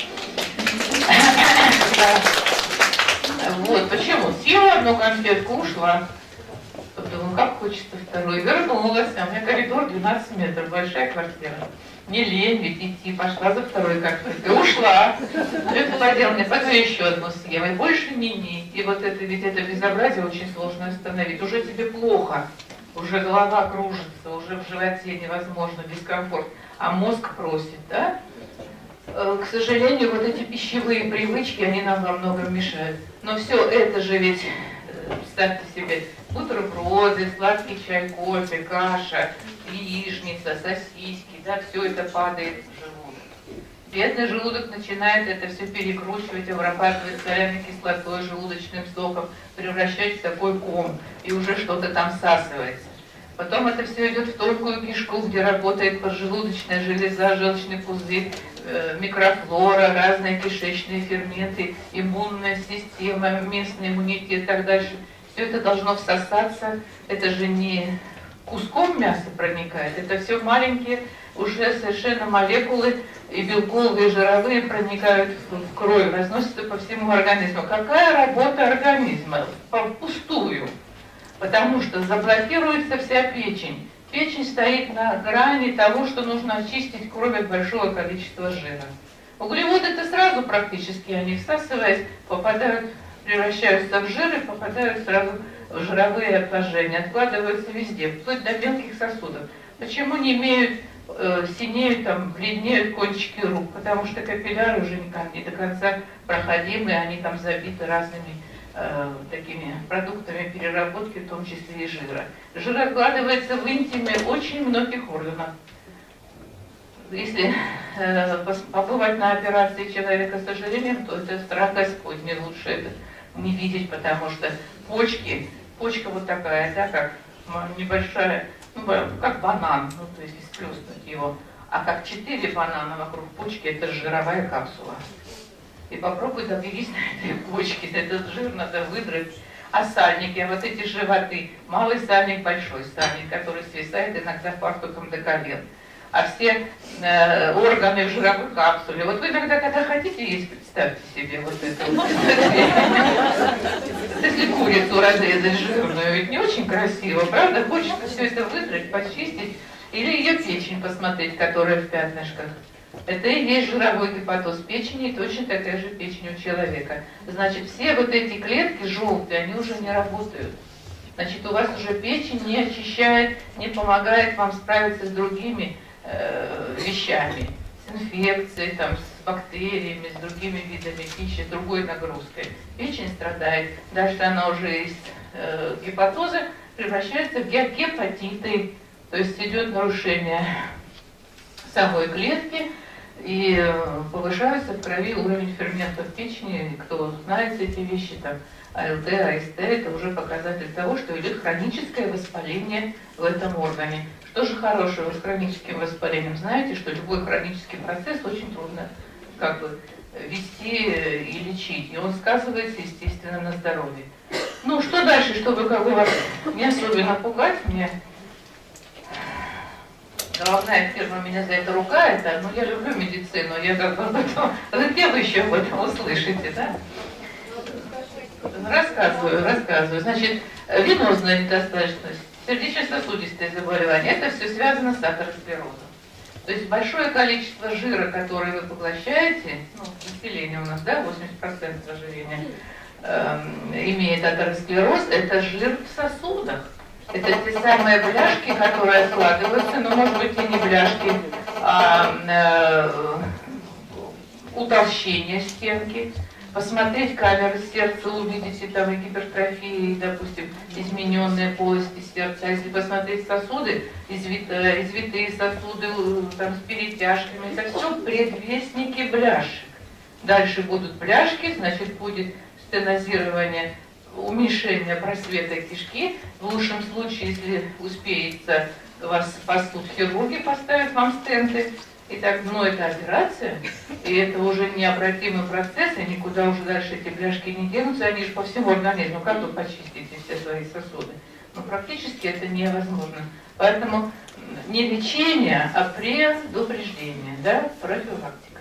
Вот, почему? Съела одну конфетку, ушла. Думаю, как хочется вторую. Вернулась, а у меня коридор двенадцать метров, большая квартира. Не лень ведь идти, пошла за второй конфеткой, ушла. Это поделал мне, потом еще одну съем, и больше не-не. И вот это, ведь это безобразие очень сложно остановить. Уже тебе плохо, уже голова кружится, уже в животе невозможно, дискомфорт. А мозг просит, да? К сожалению, вот эти пищевые привычки, они нам во многом мешают. Но все это же ведь, представьте себе, бутерброды, сладкий чай, кофе, каша, яичница, сосиски, да, все это падает в желудок. Бедный желудок начинает это все перекручивать, обрабатывать соляной кислотой, желудочным соком, превращать в такой ком, и уже что-то там всасывается. Потом это все идет в тонкую кишку, где работает поджелудочная железа, желчный пузырь, э, микрофлора, разные кишечные ферменты, иммунная система, местный иммунитет и так дальше. Все это должно всосаться, это же не куском мяса проникает, это все маленькие уже совершенно молекулы и белковые, и жировые проникают в кровь, разносятся по всему организму. Какая работа организма? Впустую. Потому что заблокируется вся печень. Печень стоит на грани того, что нужно очистить кровь от большого количества жира. Углеводы-то сразу практически, они всасываясь, попадают, превращаются в жир и попадают сразу в жировые отложения, откладываются везде, вплоть до мелких сосудов. Почему не имеют, э, синеют, там, бледнеют кончики рук? Потому что капилляры уже никак не до конца проходимые, они там забиты разными э, такими продуктами переработки, в том числе и жира. Жир откладывается в интиме очень многих органов. Если э, побывать на операции человека с ожирением, то это страх Господний, лучше это не видеть, потому что почки, почка вот такая, да, как небольшая, ну, как банан, ну, то есть сплюснуть его, а как четыре банана вокруг почки, это жировая капсула. И попробуй доберись на этой почке, этот жир надо выдрать. А сальники, а вот эти животы, малый сальник, большой сальник, который свисает иногда фартуком до колен. А все э, органы в жировой капсуле. Вот вы иногда, когда хотите есть, представьте себе вот это. Вот. Если курицу разрезать жирную, ведь не очень красиво, правда? Хочется все это выдрать, почистить. Или ее печень посмотреть, которая в пятнышках. Это и есть жировой гепатоз печени, и точно такая же печень у человека. Значит, все вот эти клетки желтые, они уже не работают. Значит, у вас уже печень не очищает, не помогает вам справиться с другими э, вещами. С инфекцией, там, с бактериями, с другими видами пищи, с другой нагрузкой. Печень страдает. Даже она уже из э, гепатоза превращается в гепатиты. То есть идет нарушение самой клетки, и повышается в крови уровень ферментов печени. Кто знает эти вещи, там АЛТ, АСТ, это уже показатель того, что идет хроническое воспаление в этом органе. Что же хорошего с хроническим воспалением? Знаете, что любой хронический процесс очень трудно как бы вести и лечить, и он сказывается, естественно, на здоровье. Ну, что дальше, чтобы как бы вас не особенно пугать, мне головная фирма меня за это ругает, да? Но я люблю медицину, я как бы об этом, где вы еще об этом услышите, да? Рассказываю, рассказываю. Значит, венозная недостаточность Сердечно-сосудистые заболевания, это все связано с атеросклерозом. То есть большое количество жира, которое вы поглощаете, ну, население у нас, да, восемьдесят процентов ожирения, э, имеет атеросклероз, это жир в сосудах. Это те самые бляшки, которые откладываются, но, может быть, и не бляшки, а э, утолщение стенки. Посмотреть камеры сердца, увидите там гипертрофии, допустим, измененные полости сердца. А если посмотреть сосуды, извитые, извитые сосуды там, с перетяжками, это все предвестники бляшек. Дальше будут бляшки, значит, будет стенозирование, уменьшение просвета кишки. В лучшем случае, если успеется, вас спасут хирурги, поставят вам стенты. Итак, ну это операция, и это уже необратимый процесс, и никуда уже дальше эти бляшки не денутся, они же по всему организму. Как вы почистите все свои сосуды? Ну, практически это невозможно. Поэтому не лечение, а предупреждение, да, профилактика.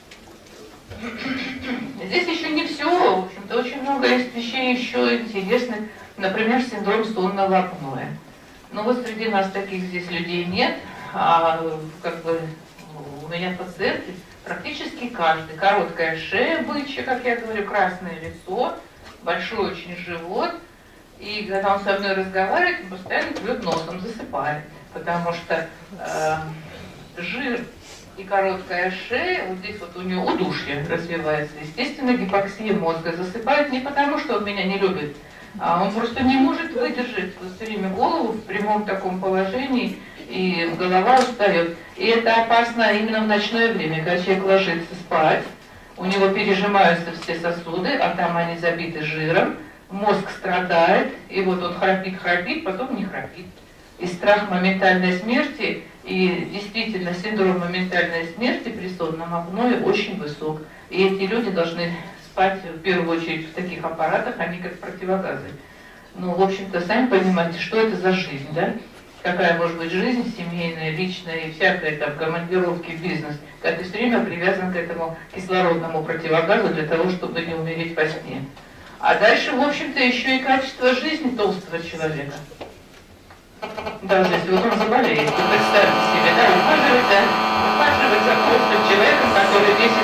Здесь еще не все, в общем-то, очень много есть вещей еще интересных, например, синдром сонного апноэ. Но вот среди нас таких здесь людей нет, а как бы у меня пациенты практически каждый. Короткая шея бычья, как я говорю, красное лицо, большой очень живот. И когда он со мной разговаривает, он постоянно клюет носом, засыпает. Потому что э, жир и короткая шея, вот здесь вот у него удушье развивается. Естественно, гипоксия мозга. Засыпает не потому, что он меня не любит, а он просто не может выдержать вот все время голову в прямом таком положении, и голова устает. И это опасно именно в ночное время, когда человек ложится спать, у него пережимаются все сосуды, а там они забиты жиром, мозг страдает, и вот он храпит-храпит, потом не храпит. И страх моментальной смерти, и действительно синдром моментальной смерти при сонном апное очень высок. И эти люди должны спать в первую очередь в таких аппаратах, они как противогазы. Ну, в общем-то, сами понимаете, что это за жизнь, да? Какая может быть жизнь семейная, личная и всякая там командировки, бизнес, когда ты все время привязан к этому кислородному противогазу для того, чтобы не умереть во сне. А дальше, в общем-то, еще и качество жизни толстого человека. Даже если вот он заболеет, вы представьте себе, да, ухаживать за, ухаживать за толстым человеком, который весит...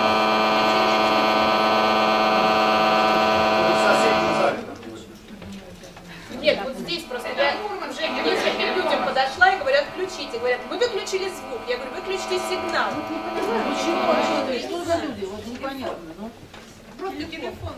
Нет, вот здесь просто я уже к нескольким людям подошла и говорят, включите. Говорят, мы выключили звук. Я говорю, выключите сигнал. Что за люди? Вот непонятно. Ну, Просто телефон.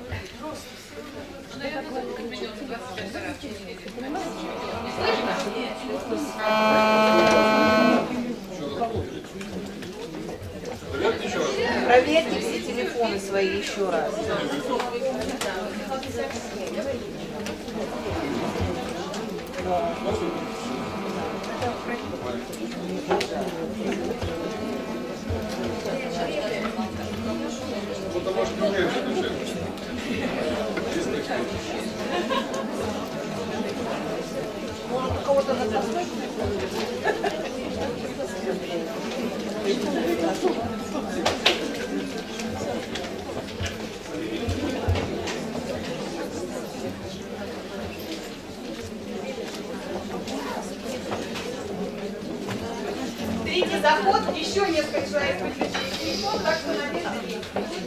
проверьте все телефоны свои еще раз. Потому что не умеют включать. Может, у кого-то на запасной? Третий заход, еще несколько человек выключили телефон, так что на месте есть.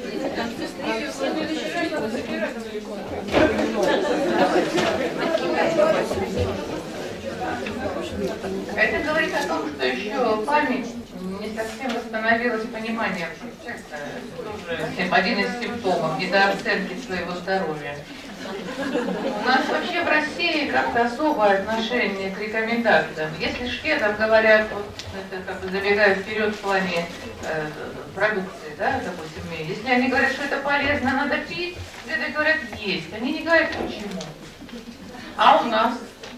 Это говорит о том, что еще память не совсем восстановилась, понимание. Это тоже один из симптомов недооценки своего здоровья. У нас вообще в России как-то особое отношение к рекомендациям. Если шведам говорят, вот, это как бы забегая вперед в плане э, продукции, да, допустим, если они говорят, что это полезно, надо пить, шведы говорят есть. Они не говорят почему. А у нас?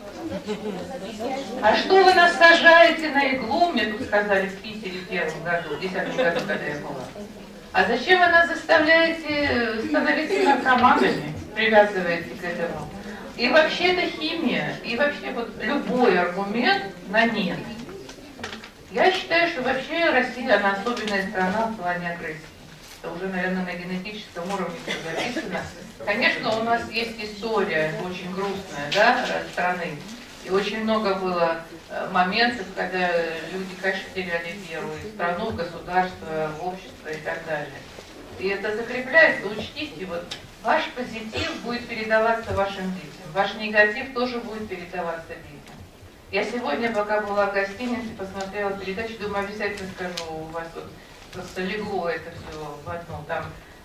А что вы нас сажаете на иглу, мне тут сказали в Питере в первом году, в десятом году, когда я была. А зачем вы нас заставляете становиться наркоманами, привязываете к этому? И вообще это химия, и вообще вот любой аргумент на нет. Я считаю, что вообще Россия, она особенная страна в плане агрессии. Это уже, наверное, на генетическом уровне все записано. Конечно, у нас есть история очень грустная, да, страны. И очень много было моментов, когда люди, конечно, теряли веру в страну, в государство, в общество и так далее. И это закрепляется, учтите, вот ваш позитив будет передаваться вашим детям, ваш негатив тоже будет передаваться детям. Я сегодня, пока была в гостинице, посмотрела передачу, думаю, обязательно скажу, у вас вот просто легло это все в одно, там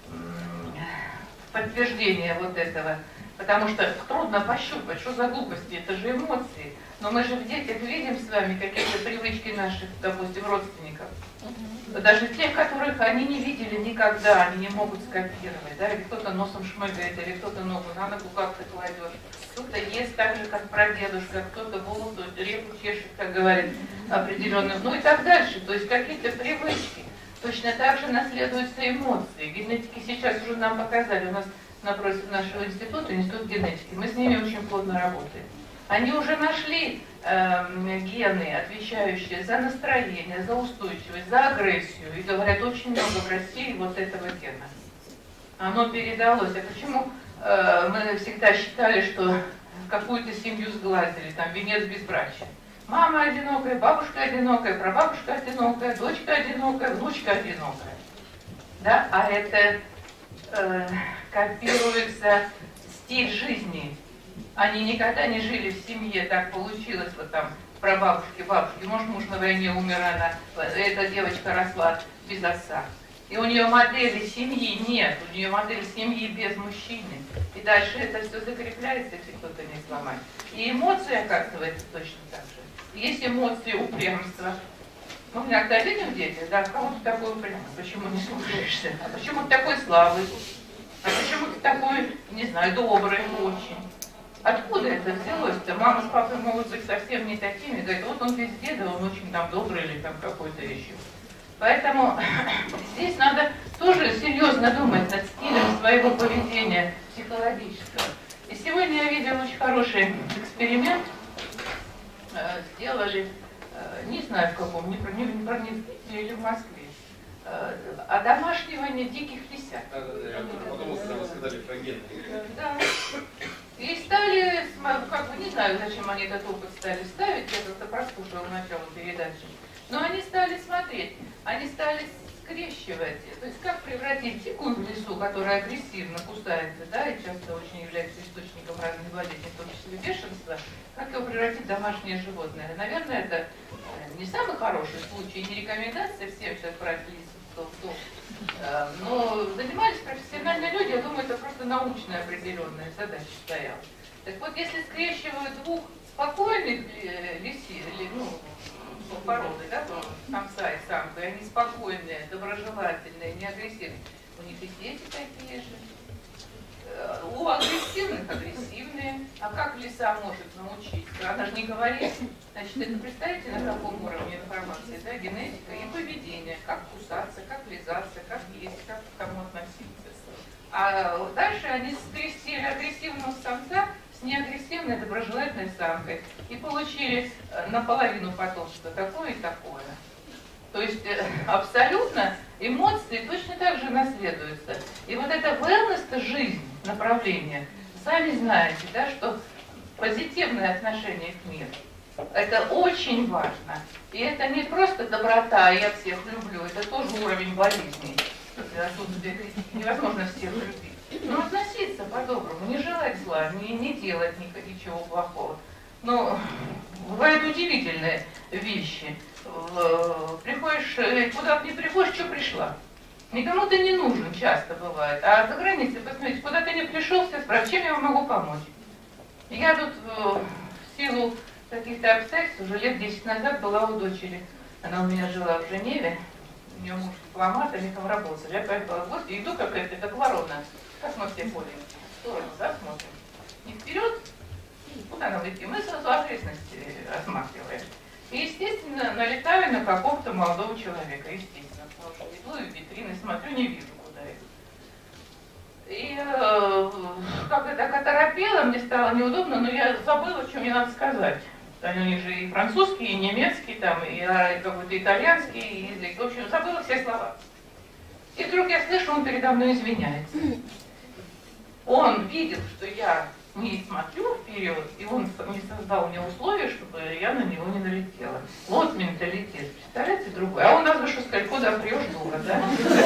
подтверждение вот этого. Потому что трудно пощупать, что за глупости, это же эмоции. Но мы же в детях видим с вами какие-то привычки наших, допустим, родственников. Даже тех, которых они не видели никогда, они не могут скопировать. Да? Или кто-то носом шмыгает, или кто-то ногу на ногу как-то кладешь. Кто-то ест так же, как прадедушка, кто-то волосы, реку чешет, как говорит, определенным. Ну и так дальше. То есть какие-то привычки. Точно так же наследуются эмоции. Генетики сейчас уже нам показали. У нас напротив нашего института, институт генетики, мы с ними очень плотно работаем. Они уже нашли э, гены, отвечающие за настроение, за устойчивость, за агрессию. И говорят, очень много в России вот этого гена. Оно передалось. А почему э, мы всегда считали, что какую-то семью сглазили, там венец безбрачия? Мама одинокая, бабушка одинокая, прабабушка одинокая, дочка одинокая, внучка одинокая. Да? А это э, копируется стиль жизни. Они никогда не жили в семье, так получилось, вот там, прабабушки, бабушки, может, муж на войне умер, она, эта девочка росла без отца. И у нее модели семьи нет, у нее модель семьи без мужчины. И дальше это все закрепляется, если кто-то не сломает. И эмоции, оказывается, точно так же. Есть эмоции упрямства. Мы иногда видим дети, да, кого ты такой упрямый, почему не слушаешься, а почему ты такой слабый, а почему ты такой, не знаю, добрый очень. Откуда это взялось-то? Мама с папой могут быть совсем не такими. Говорит, вот он везде, да он очень там добрый или там какой-то еще. Поэтому здесь надо тоже серьезно думать над стилем своего поведения психологического. И сегодня я видела очень хороший эксперимент. Сделали, не знаю в каком, не, не, не, или в Москве, одомашнивание диких лисят. Да, да, да, я подумал, когда вы сказали про гены. Да. И стали, как бы не знаю, зачем они этот опыт стали ставить, я как-то прослушала начало передачи, но они стали смотреть, они стали скрещивать, то есть как превратить дикую в лису, которая агрессивно кусается, да, и часто очень является источником разных болезней, в том числе бешенства, как его превратить в домашнее животное. Наверное, это не самый хороший случай, не рекомендация всем сейчас брать лис в дом. Но занимались профессиональные люди, я думаю, это просто научная определенная задача стояла. Так вот, если скрещивают двух спокойных лисий, или, ну, породы, да, самца и самка, и они спокойные, доброжелательные, не агрессивные, у них и дети такие же. У агрессивных агрессивные. А как лиса может научиться? Она же не говорит. Значит, это представьте, на каком уровне информации, да, генетика и поведение, как кусаться, как лизаться, как есть, как к кому относиться. А дальше они скрестили агрессивного самца с неагрессивной доброжелательной самкой и получили наполовину потомства такое и такое. То есть абсолютно эмоции точно так же наследуются. И вот это wellness, жизнь, направление, сами знаете, да, что позитивное отношение к миру, это очень важно. И это не просто доброта, я всех люблю, это тоже уровень болезней. Отсутствие критики, невозможно всех любить. Но относиться по-доброму, не желать зла, не, не делать ничего плохого. Но бывают удивительные вещи. Приходишь, куда ты не приходишь, что пришла. Никому ты не нужен, часто бывает. А за границей, посмотрите, куда ты не пришел, все спрашивают, чем я вам могу помочь. Я тут в силу каких-то обстоятельств уже лет десять назад была у дочери. Она у меня жила в Женеве, у нее муж дипломат, они там работали. Я поехала в гости, иду какая-то, как ворона. Как мы все ходим? В сторону, да, смотрим. Не вперед, куда нам идти? Мы сразу окрестности осматриваем. И, естественно, налетаю на какого-то молодого человека, естественно, потому что иду в витрины, смотрю, не вижу, куда иду. И э, как я так оторопела, мне стало неудобно, но я забыла, что мне надо сказать. У них же и французский, и немецкий, там, и, и какой-то итальянский язык. В общем, забыла все слова. И вдруг я слышу, он передо мной извиняется. Он видел, что я не смотрю вперед, и он не создал мне условия, чтобы я на него не налетела. Вот менталитет. Представляете, другой. А у нас, вы что сказали, куда прешь, дура, да?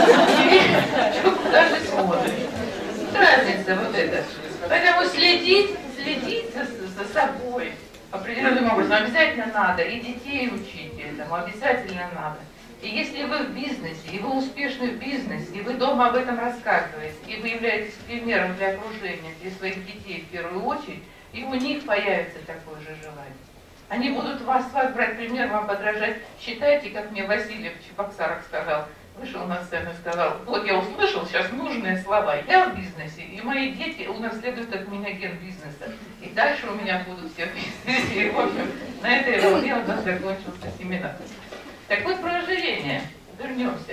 Куда ты смотришь? Разница вот эта. Поэтому следить, следить за, за собой определенным образом обязательно надо. И детей учить этому обязательно надо. И если вы в бизнесе, и вы успешны в бизнесе, и вы дома об этом рассказываете, и вы являетесь примером для окружения, для своих детей в первую очередь, и у них появится такое же желание. Они будут вас, вас брать пример, вам подражать. Считайте, как мне Василий в Чебоксарах сказал, вышел на сцену и сказал, вот я услышал сейчас нужные слова, я в бизнесе, и мои дети унаследуют от меня ген бизнеса. И дальше у меня будут все в бизнесе. И, в общем, на этой волне у нас закончился семинар. Так вот, про ожирение. Вернемся.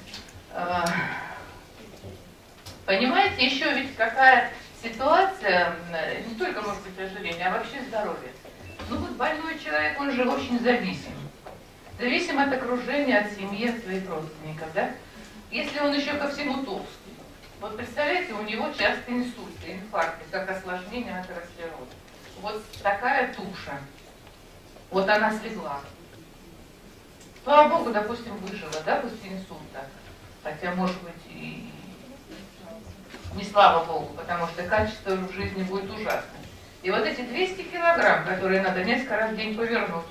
Понимаете, еще ведь какая ситуация, не только, может быть, ожирение, а вообще здоровье. Ну вот больной человек, он же очень зависим. Зависим от окружения, от семьи, от своих родственников, да? Если он еще ко всему толстый. Вот представляете, у него часто инсульты, инфаркты, как осложнение атеросклероза. Вот такая туша. Вот она слегла. Слава Богу, допустим, выжила, да, после инсульта. Хотя, может быть, и не слава Богу, потому что качество в жизни будет ужасным. И вот эти двести килограмм, которые надо несколько раз в день повернуть,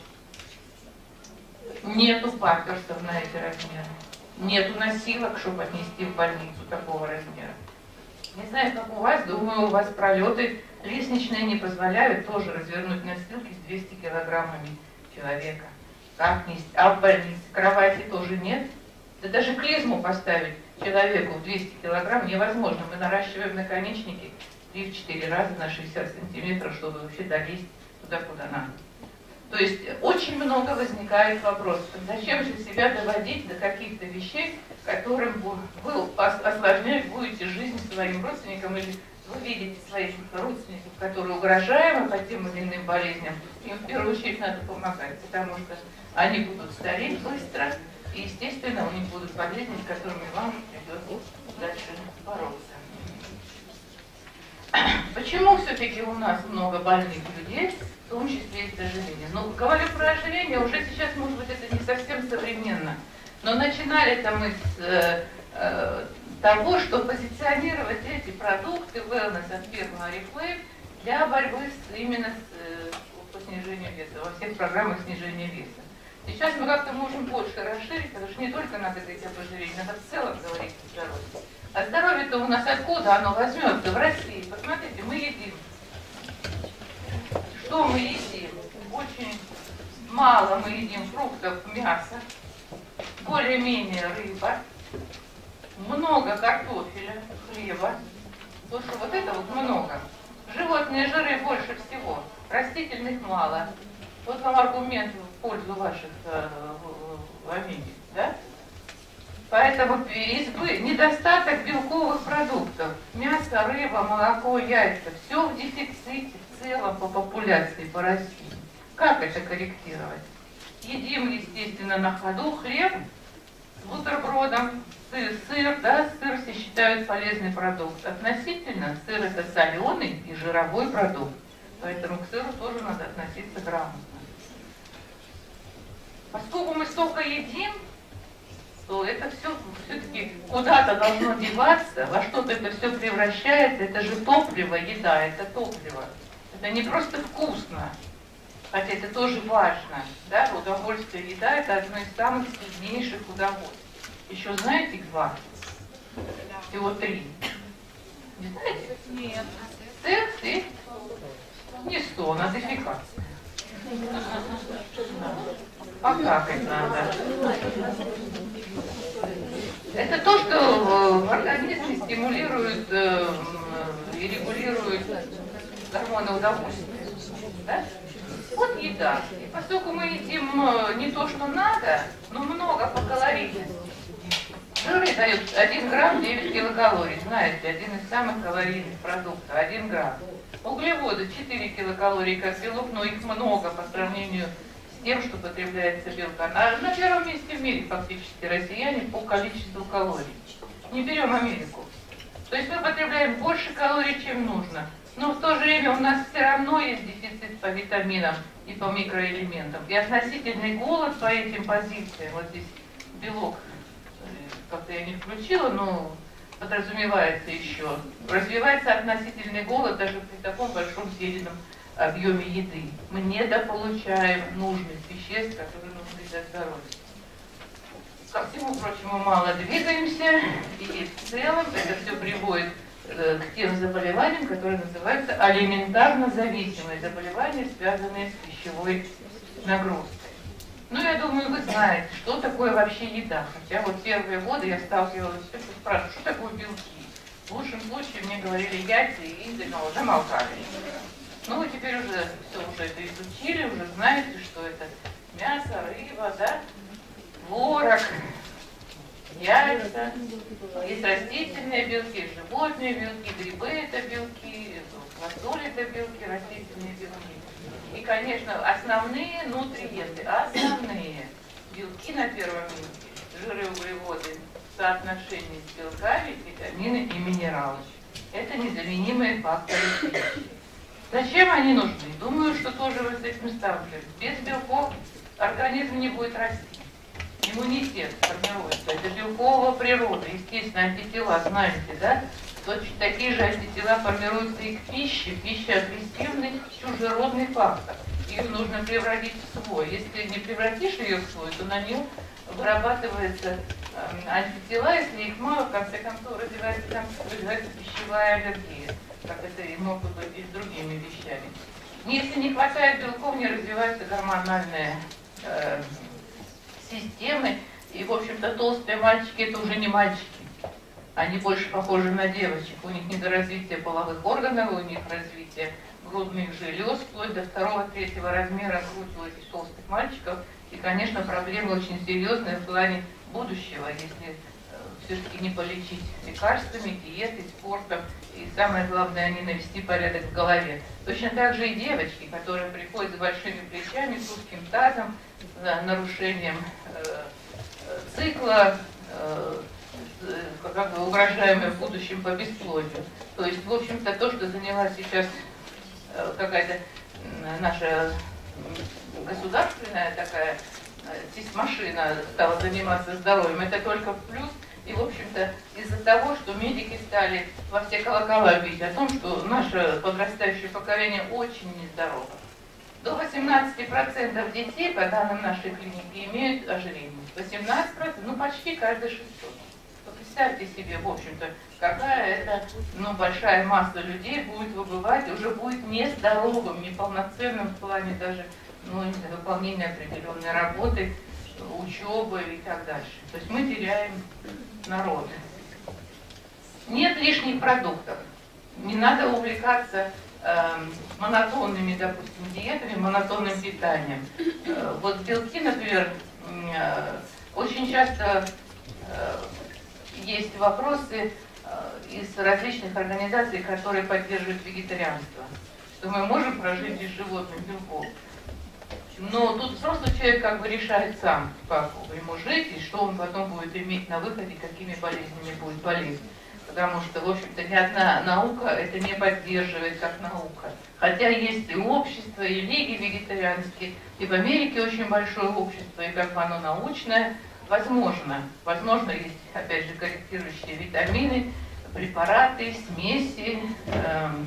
нету памперсов на эти размеры. Нету носилок, чтобы отнести в больницу такого размера. Не знаю, как у вас, думаю, у вас пролеты лестничные не позволяют тоже развернуть носилки с двумястами килограммами человека. Как нести? А в больнице кровати тоже нет. Да даже клизму поставить человеку в двести килограмм невозможно. Мы наращиваем наконечники три-четыре раза на шестьдесят сантиметров, чтобы вообще долезть туда, куда надо. То есть очень много возникает вопросов. Зачем же себя доводить до каких-то вещей, которым вы осложнять будете жизнь своим родственникам, или вы видите своих родственников, которые угрожаемы по тем или иным болезням, им в первую очередь надо помогать, потому что они будут стареть быстро, и, естественно, у них будут болезни, с которыми вам придется дальше бороться. Почему все-таки у нас много больных людей, в том числе и с ожирением? Ну, говорю про ожирение, уже сейчас, может быть, это не совсем современно, но начинали-то мы с э, э, того, что позиционировать эти продукты wellness от фирмы Oriflame для борьбы с, именно с, э, по снижению веса, во всех программах снижения веса. Сейчас мы как-то можем больше расширить, потому что не только надо говорить об ожирении, надо в целом говорить о здоровье. А здоровье-то у нас откуда оно возьмется? В России. Посмотрите, мы едим. Что мы едим? Очень мало мы едим фруктов, мяса, более-менее рыба, много картофеля, хлеба. Слушай, вот это вот много. Животные жиры больше всего, растительных мало. Вот вам аргумент в пользу ваших э, в Америке, да? Поэтому избы, недостаток белковых продуктов, мясо, рыба, молоко, яйца, все в дефиците в целом по популяции, по России. Как это корректировать? Едим, естественно, на ходу хлеб с бутербродом, сыр, сыр, да, сыр все считают полезный продукт. Относительно сыр это соленый и жировой продукт, поэтому к сыру тоже надо относиться грамотно. Поскольку мы столько едим, то это все все-таки куда-то должно деваться, во что-то это все превращается, это же топливо, еда, это топливо. Это не просто вкусно, хотя это тоже важно, да, удовольствие, еда это одно из самых сильнейших удовольствий. Еще знаете их два? Всего три. Не знаете? Нет. Секс и не сон, а дефекация. Покакать надо. Это то, что в организме стимулирует э, и регулирует гормоны удовольствия. Да? Вот еда. И поскольку мы едим не то, что надо, но много по калорийности. Жиры дают один грамм девять килокалорий. Знаете, один из самых калорийных продуктов. один грамм. Углеводы четыре килокалории как белок, но их много по сравнению с тем, что потребляется белка. На, на первом месте в мире фактически россияне по количеству калорий. Не берем Америку. То есть мы потребляем больше калорий, чем нужно. Но в то же время у нас все равно есть дефицит по витаминам и по микроэлементам. И относительный голод по этим позициям, вот здесь белок, как-то я не включила, но подразумевается еще, развивается относительный голод даже при таком большом съеденном объеме еды. Мы недополучаем нужных веществ, которые нужны для здоровья. Ко всему прочему, мало двигаемся, и в целом это все приводит э, к тем заболеваниям, которые называются алиментарно зависимые заболевания, связанные с пищевой нагрузкой. Ну, я думаю, вы знаете, что такое вообще еда. Хотя вот первые годы я сталкивалась с тем, что спрашиваю, что такое белки. В лучшем случае мне говорили яйца и ну, замолкали. Ну, вы теперь уже все уже это изучили, уже знаете, что это мясо, рыба, да? Творог, яйца, есть растительные белки, животные белки, грибы это белки, фасоль это белки, растительные белки. И, конечно, основные нутриенты, основные белки на первом месте, жиры, углеводы в соотношении с белками, витамины и минералы. Это незаменимые факторы пищи. Зачем они нужны? Думаю, что тоже вы с этим сталкиваетесь. Без белков организм не будет расти. Иммунитет формируется. Это белковая природа. Естественно, антитела, знаете, да? Точно такие же антитела формируются и к пище. Пища агрессивный чужеродный фактор. Ее нужно превратить в свой. Если не превратишь ее в свой, то на нее вырабатываются э, антитела. Если их мало, в конце концов, развивается, там, развивается пищевая аллергия. Как это и могут быть и с другими вещами. Если не хватает белков, не развиваются гормональные э, системы. И, в общем-то, толстые мальчики это уже не мальчики. Они больше похожи на девочек. У них недоразвитие половых органов, у них развитие грудных желез, вплоть до второго-третьего размера грудь у этих толстых мальчиков. И, конечно, проблема очень серьезная в плане будущего, если э, все-таки не полечить лекарствами, диетой, спортом. И самое главное, не навести порядок в голове. Точно так же и девочки, которые приходят с большими плечами, с узким тазом, с нарушением э, цикла, э, как бы угрожаемые в будущем по бесплодию. То есть, в общем-то, то, что заняла сейчас э, какая-то наша государственная такая машина стала заниматься здоровьем, это только в плюс. И, в общем-то, из-за того, что медики стали во все колокола бить о том, что наше подрастающее поколение очень нездорово. До восемнадцати процентов детей, по данным нашей клиники, имеют ожирение. восемнадцать процентов, ну почти каждый шестой. Представьте себе, в общем-то, какая это ну, большая масса людей будет выбывать, и уже будет нездоровым, неполноценным в плане даже ну, выполнения определенной работы, учебы и так дальше. То есть мы теряем народы. Нет лишних продуктов. Не надо увлекаться э, монотонными, допустим, диетами, монотонным питанием. Э, вот белки, например, э, очень часто э, есть вопросы э, из различных организаций, которые поддерживают вегетарианство, что мы можем прожить без животных белков. Но тут взрослый человек как бы решает сам, как ему жить и что он потом будет иметь на выходе, какими болезнями будет болеть. Потому что, в общем-то, ни одна наука это не поддерживает как наука. Хотя есть и общество, и лиги вегетарианские, и в Америке очень большое общество, и как бы оно научное. Возможно, возможно, есть, опять же, корректирующие витамины, препараты, смеси, эм,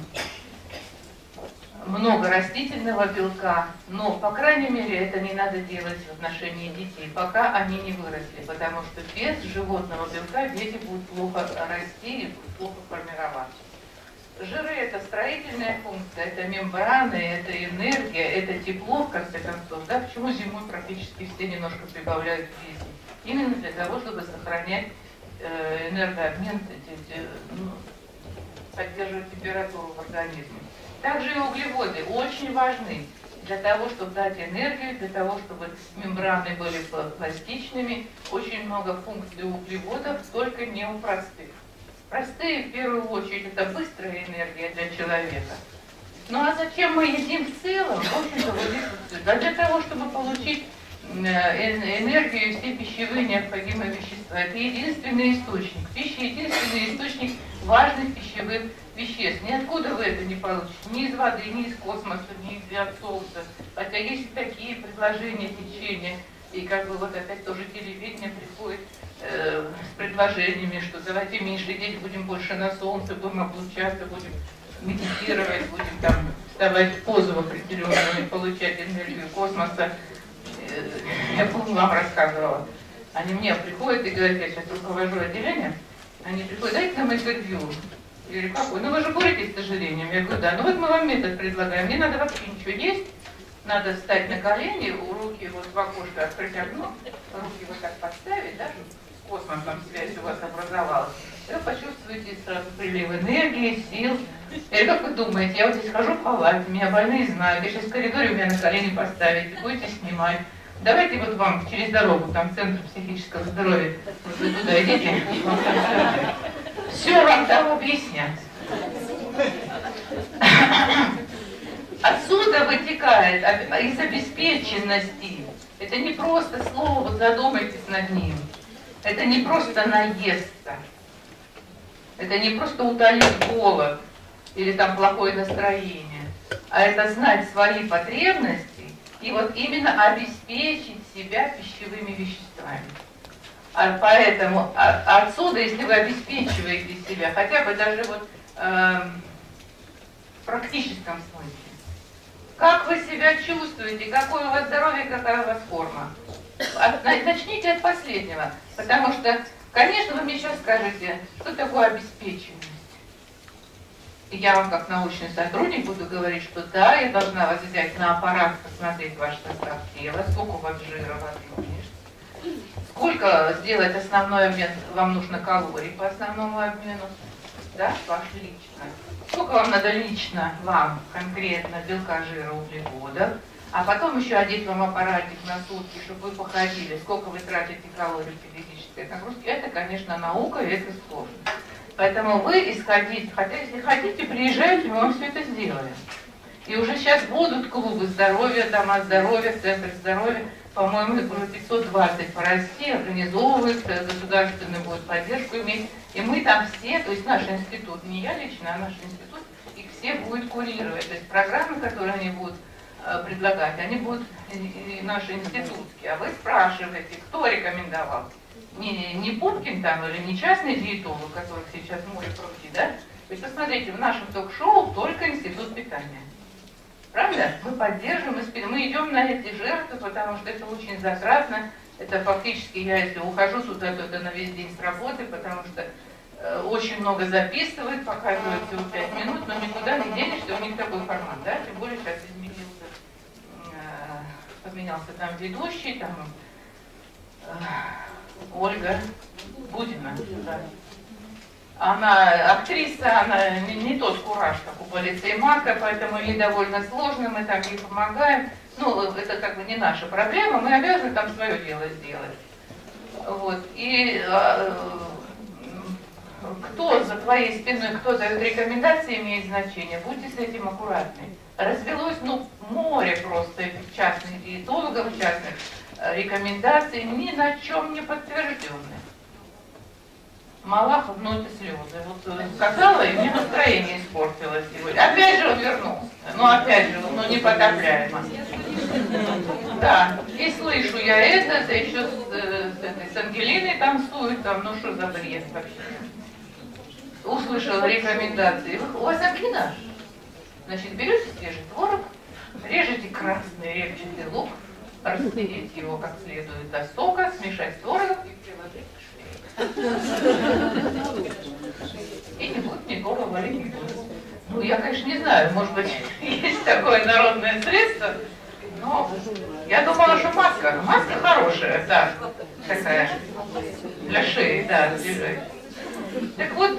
много растительного белка, но, по крайней мере, это не надо делать в отношении детей, пока они не выросли, потому что без животного белка дети будут плохо расти и будут плохо формироваться. Жиры – это строительная функция, это мембраны, это энергия, это тепло, в конце концов. Да? Почему зимой практически все немножко прибавляют в жизни? Именно для того, чтобы сохранять э, энергообмен, ну, поддерживать температуру в организме. Также и углеводы очень важны для того, чтобы дать энергию, для того, чтобы мембраны были пластичными. Очень много функций у углеводов, только не у простых. Простые, в первую очередь, это быстрая энергия для человека. Ну а зачем мы едим в целом? В общем-то, вот здесь вот сюда. Для того, чтобы получить энергию и все пищевые необходимые вещества. Это единственный источник. Пища – единственный источник важных пищевых веществ. Ниоткуда вы это не получите, ни из воды, ни из космоса, ни из солнца. Хотя есть такие предложения, течения, и как бы вот опять тоже телевидение приходит э, с предложениями, что давайте меньше есть, будем больше на солнце, будем облучаться, будем медитировать, будем там вставать в позу определенную и получать энергию космоса. Э, я помню, вам рассказывала. Они мне приходят и говорят, я сейчас руковожу отделением, они приходят, дайте нам интервью. Я говорю, какой? Ну вы же боретесь с ожирением. Я говорю, да, ну вот мы вам метод предлагаем. Не надо вообще ничего есть. Надо встать на колени, у руки вот в окошко открыть окно, руки вот так подставить, да, чтобы с космосом связь у вас образовалась. Вы почувствуете сразу прилив энергии, сил. И как вы думаете, я вот здесь хожу в палате, меня больные знают, я сейчас в коридоре у меня на колени поставите, будете снимать. Давайте вот вам через дорогу, там Центр психического здоровья, вот вы туда идите, все вам там объяснят. Отсюда вытекает из обеспеченности. Это не просто слово, вот задумайтесь над ним. Это не просто наесться. Это не просто утолить голод или там плохое настроение. А это знать свои потребности и вот именно обеспечить себя пищевыми веществами. А поэтому а, отсюда, если вы обеспечиваете себя, хотя бы даже вот э, в практическом смысле, как вы себя чувствуете, какое у вас здоровье, какая у вас форма. От, начните от последнего, потому что, конечно, вы мне сейчас скажете, что такое обеспеченность. И я вам как научный сотрудник буду говорить, что да, я должна вас взять на аппарат, посмотреть ваш состав тела, сколько у вас жира, воды, мышц, сколько сделать основной обмен, вам нужно калорий по основному обмену, да, ваш лично. Сколько вам надо лично, вам конкретно, белка, жира, углеводов, а потом еще одеть вам аппаратик на сутки, чтобы вы походили, сколько вы тратите калорий физической нагрузки. Это, конечно, наука, и это сложно. Поэтому вы исходите, хотя если хотите, приезжайте, мы вам все это сделаем. И уже сейчас будут клубы здоровья, дома здоровья, центры здоровья, по-моему, уже пятьсот двадцать по России организовываются, государственную будет поддержку иметь. И мы там все, то есть наш институт, не я лично, а наш институт, их все будет курировать. То есть программы, которые они будут э, предлагать, они будут и, и наши институтские. А вы спрашиваете, кто рекомендовал? Не, не Пупкин там или не частный диетолог, которых сейчас море прочее, да? То есть посмотрите, в нашем ток-шоу только институт питания. Правда? Мы поддерживаем, мы идем на эти жертвы, потому что это очень затратно. Это фактически я, если ухожу туда, то это на весь день с работы, потому что э, очень много записывают, показывают всего пять минут, но никуда не денешься, у них такой формат, да? Тем более сейчас изменился, э, поменялся там ведущий, там э, Ольга Будина. Да. Она актриса, она не, не тот кураж, как у полиции Марка, поэтому ей довольно сложно, мы там ей помогаем. Ну, это как бы не наша проблема, мы обязаны там свое дело сделать. Вот. И э, кто за твоей спиной, кто дает рекомендации, имеет значение. Будьте с этим аккуратны. Развелось, ну, море просто частных диетологов, частных э, рекомендаций, ни на чем не подтвержденных. Малахов, ну это слезы. Вот сказала, и мне настроение испортилось сегодня. Опять же он вернулся. Ну опять же, ну непотопляемо. Да, и слышу я это, да еще с, с, этой, с Ангелиной танцуют, там, ну что за бред вообще. Услышала рекомендации. У вас ангина? Значит, берете свежий творог, режете красный репчатый лук, расстелите его как следует до сока, смешать с творогом и приложить к шее. И не будет никакого варить не будет. Ну, я, конечно, не знаю, может быть, есть такое народное средство, но я думала, что маска. Маска хорошая, да, такая, для шеи, да, лежит. Так вот,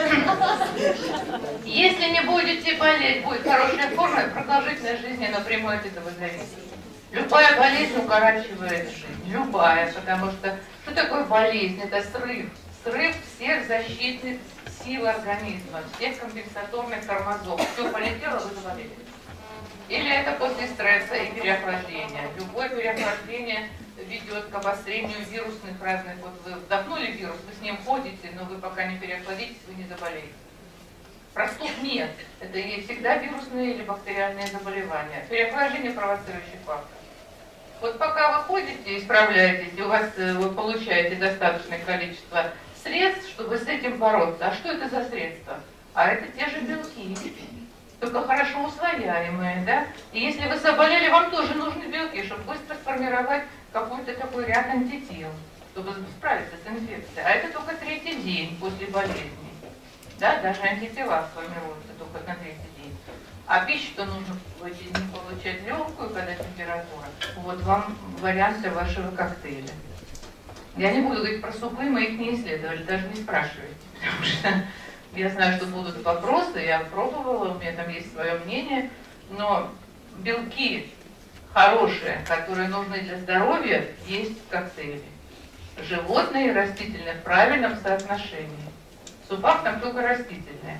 если не будете болеть, будет хорошая форма, продолжительность жизни напрямую от этого зависит. Любая болезнь укорачивает жизнь, любая, потому что что такое болезнь? Это срыв, срыв всех защитных сил организма, всех компенсаторных тормозов. Все полетело, вы заболели. Или это после стресса и переохлаждения. Любое переохлаждение ведет к обострению вирусных разных. Вот вы вдохнули вирус, вы с ним ходите, но вы пока не переохладитесь, вы не заболеете. Простуд нет. Это и всегда вирусные или бактериальные заболевания. Переохлаждение провоцирующих факторов. Вот пока вы ходите и справляетесь, и у вас вы получаете достаточное количество средств, чтобы с этим бороться. А что это за средства? А это те же белки, только хорошо усвояемые, да? И если вы заболели, вам тоже нужны белки, чтобы быстро сформировать какой-то такой ряд антител, чтобы справиться с инфекцией. А это только третий день после болезни. Да, даже антитела сформируются только на третий день. А пищу-то нужно в эти дни получать легкую, когда температура. Вот вам варианты вашего коктейля. Я не буду говорить про супы, мы их не исследовали, даже не спрашивайте. Потому что я знаю, что будут вопросы, я пробовала, у меня там есть свое мнение. Но белки хорошие, которые нужны для здоровья, есть в коктейле. Животные и растительные в правильном соотношении. В супах там только растительные.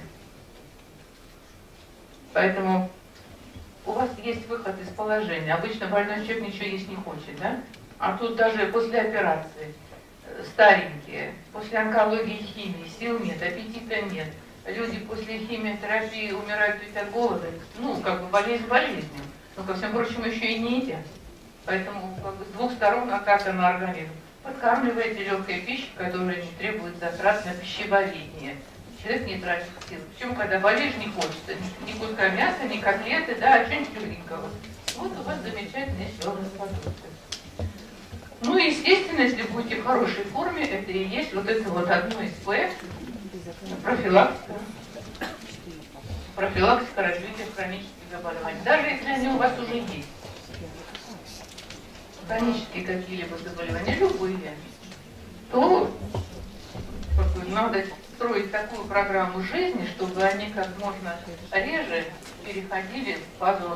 Поэтому у вас есть выход из положения. Обычно больной человек ничего есть не хочет, да? А тут даже после операции старенькие, после онкологии и химии сил нет, аппетита нет. Люди после химиотерапии умирают ведь от голода. Ну, как бы болезнь болезнью. Но, ко всему прочему, еще и не едят. Поэтому как бы, с двух сторон атака на организм. Подкармливаете легкой пищей, которая не требует затрат на пищеварение. Человек не тратит сил. Причем, когда болеешь, не хочется ни, ни куска мяса, ни котлеты, да, а что-нибудь легенького. Вот у вас замечательный сервис продукты. Ну и, естественно, если будете в хорошей форме, это и есть вот это вот одно из П, профилактика. Профилактика развития хронических заболеваний. Даже если они у вас уже есть. Хронические какие-либо заболевания, любые, то надо строить такую программу жизни, чтобы они как можно реже переходили в фазу.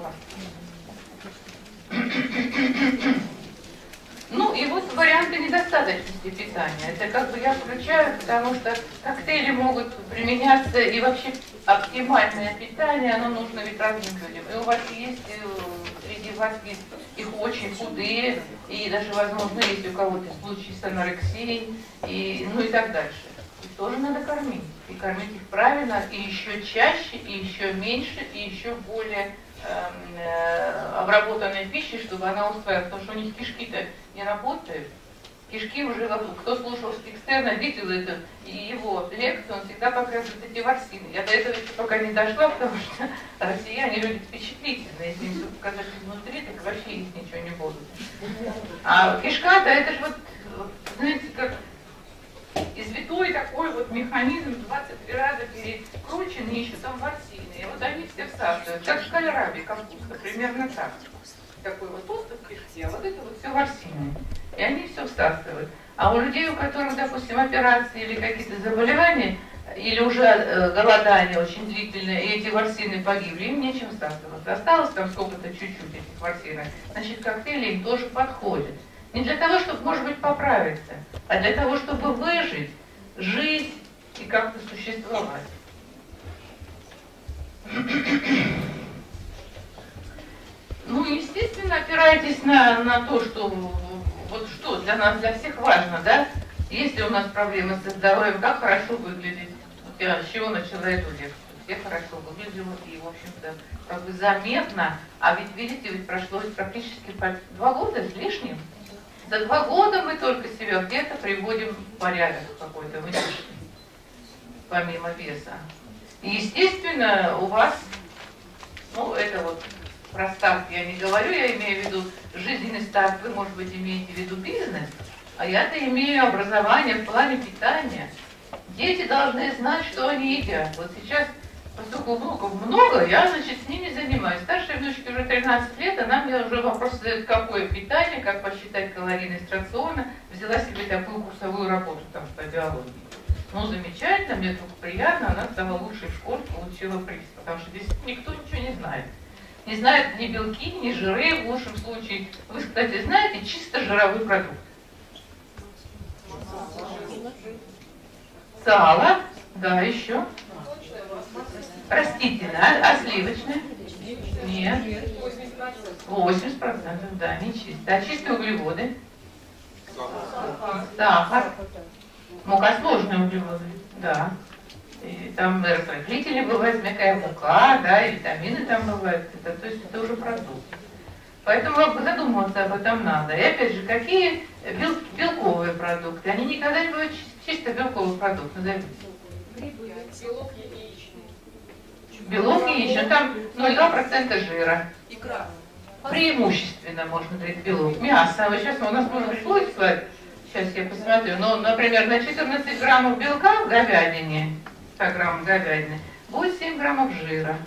Ну и вот варианты недостаточности питания. Это как бы я включаю, потому что коктейли могут применяться, и вообще оптимальное питание, оно нужно ведь разным людям. И у вас есть, среди вас есть их очень худые, и даже, возможно, есть у кого-то случаи с анорексией, и, ну и так дальше. Их тоже надо кормить. И кормить их правильно, и еще чаще, и еще меньше, и еще более обработанной пищей, чтобы она усваивалась, потому что у них кишки-то не работают. Кишки уже вокруг. Кто слушал Экстерна, видел это, и его лекцию, он всегда показывает эти ворсины. Я до этого еще пока не дошла, потому что россияне люди впечатлительные. Если им все показать изнутри, так вообще есть ничего не будут. А кишка-то это же вот, вот, знаете, как извитой такой вот механизм, двадцать три раза перекрученный, еще там ворсины. И вот они все всасывают, как в кальраби, капуста, примерно так. Такой вот остров кишки, а вот это вот все ворсины. И они все всасывают. А у людей, у которых, допустим, операции или какие-то заболевания, или уже э, голодание очень длительное, и эти ворсины погибли, им нечем всасываться. Осталось там сколько-то чуть-чуть этих ворсинок. Значит, коктейли им тоже подходят. Не для того, чтобы, может быть, поправиться, а для того, чтобы выжить, жить и как-то существовать. Ну, естественно, опирайтесь на, на то, что вот что для нас, для всех важно, да? Если у нас проблемы со здоровьем, как хорошо выглядеть. Вот я с чего начала эту лекцию. Все хорошо выглядело и, в общем-то, как бы заметно. А ведь, видите, ведь прошло практически два года с лишним. За два года мы только себя где-то приводим в порядок какой-то внешний, помимо веса. И, естественно, у вас, ну, это вот про старт я не говорю, я имею в виду жизненный старт, вы, может быть, имеете в виду бизнес, а я-то имею образование в плане питания. Дети должны знать, что они едят. Вот сейчас, поскольку внуков много, я, значит, с ними занимаюсь. Старшей внучке уже тринадцать лет, она мне уже вопрос задает, какое питание, как посчитать калорийность рациона. Взяла себе такую курсовую работу там по биологии. Ну, замечательно, мне только приятно, она стала лучшей в школе, получила приз, потому что здесь никто ничего не знает. Не знает ни белки, ни жиры, в лучшем случае. Вы, кстати, знаете, чисто жировой продукт. Сало, да, еще. Растительное, а, а сливочное? Нет. восемьдесят процентов, да, не чисто. А чистые углеводы? Сахар. Мука сложные углеводы, да. И там растворители бывают, мягкая мука, да, и витамины там бывают. Это, то есть это уже продукт. Поэтому задумываться об этом надо. И опять же, какие бел, белковые продукты? Они никогда не бывают чисто белковый продукт. Назовите. Белок яичный. Белок яичный, там ноль целых две десятых процента жира. Икра. Преимущественно можно говорить белок. Мясо. Вот сейчас у нас можно пришлось сказать, сейчас я посмотрю, но, например, на четырнадцать граммов белка в говядине, сто граммов говядины, будет семь граммов жира.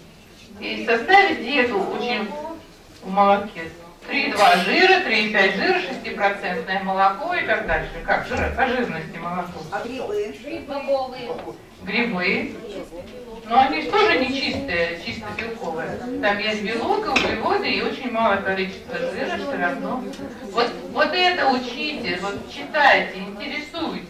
И составить диету очень в молоке. три и два жира, три и пять жира, шестипроцентное молоко и так дальше. Как жира? По жирности молоко. А грибы? Бобовые. Грибы. Но они тоже не чистые, чисто белковые. Там есть белок, углеводы и очень малое количество жира все равно. Вот, вот это учите, вот читайте, интересуйтесь.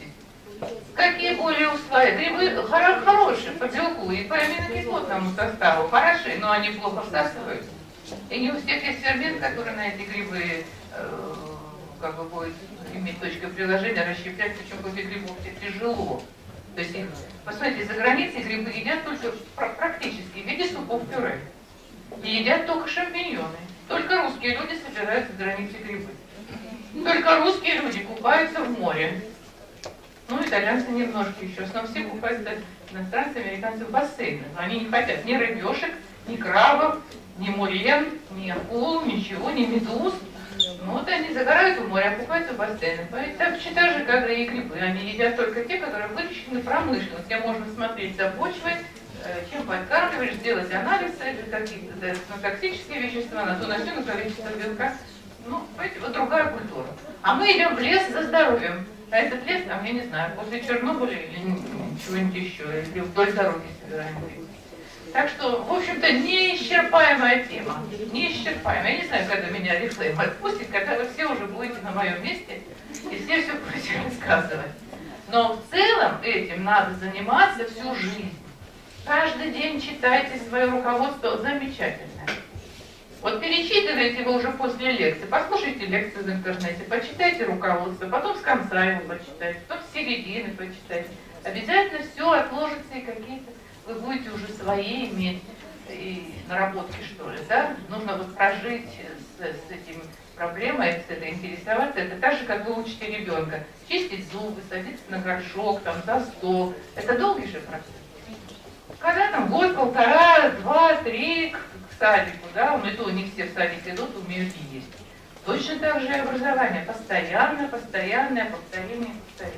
Какие более усваиваемые? Грибы хоро хорошие по белку и по аминокислотному составу. Хороши, но они плохо всасываются. И не у всех есть фермент, который на эти грибы э, как бы будет иметь точку приложения, расщеплять, причем после грибов тяжело. То есть их, посмотрите, за границей грибы едят только практически в виде супов пюре. И едят только шампиньоны. Только русские люди собирают за границей грибы. Только русские люди купаются в море. Ну, итальянцы немножко еще. В основном все купаются, иностранцы, американцы в бассейнах. Но они не хотят ни рыбешек, ни крабов, ни мурен, ни акул, ничего, ни медуз. Ну вот они загорают в море, а купаются в бассейнах. Точно так же, как и грибы. Они едят только те, которые выращены промышленно, где можно смотреть за почвой, чем подкармливаешь, сделать анализы, какие-то да, токсические вещества, на то, на все, на количество белка. Ну, понимаете, вот другая культура. А мы идем в лес за здоровьем. А этот лес, там, я не знаю, после Чернобыля или чего-нибудь еще, или вдоль дороги собираем. Так что, в общем-то, неисчерпаемая тема. Неисчерпаемая. Я не знаю, когда меня Рифлейм отпустит, когда вы все уже будете на моем месте и все все будете рассказывать. Но в целом этим надо заниматься всю жизнь. Каждый день читайте свое руководство замечательно. Вот перечитывайте его уже после лекции, послушайте лекцию в интернете, почитайте руководство, потом с конца его почитайте, потом с середины почитайте. Обязательно все отложится и какие-то вы будете уже свои иметь и наработки, что ли, да? Нужно вот прожить с, с этим проблемой, с этой интересоваться. Это так же, как вы учите ребенка. Чистить зубы, садиться на горшок, там, за стол. Это долгий же процесс. Когда там год, полтора, два, три к, к садику, да, ну и то не все в садик идут, умеют есть. Точно так же и образование. Постоянное, постоянное повторение, повторение.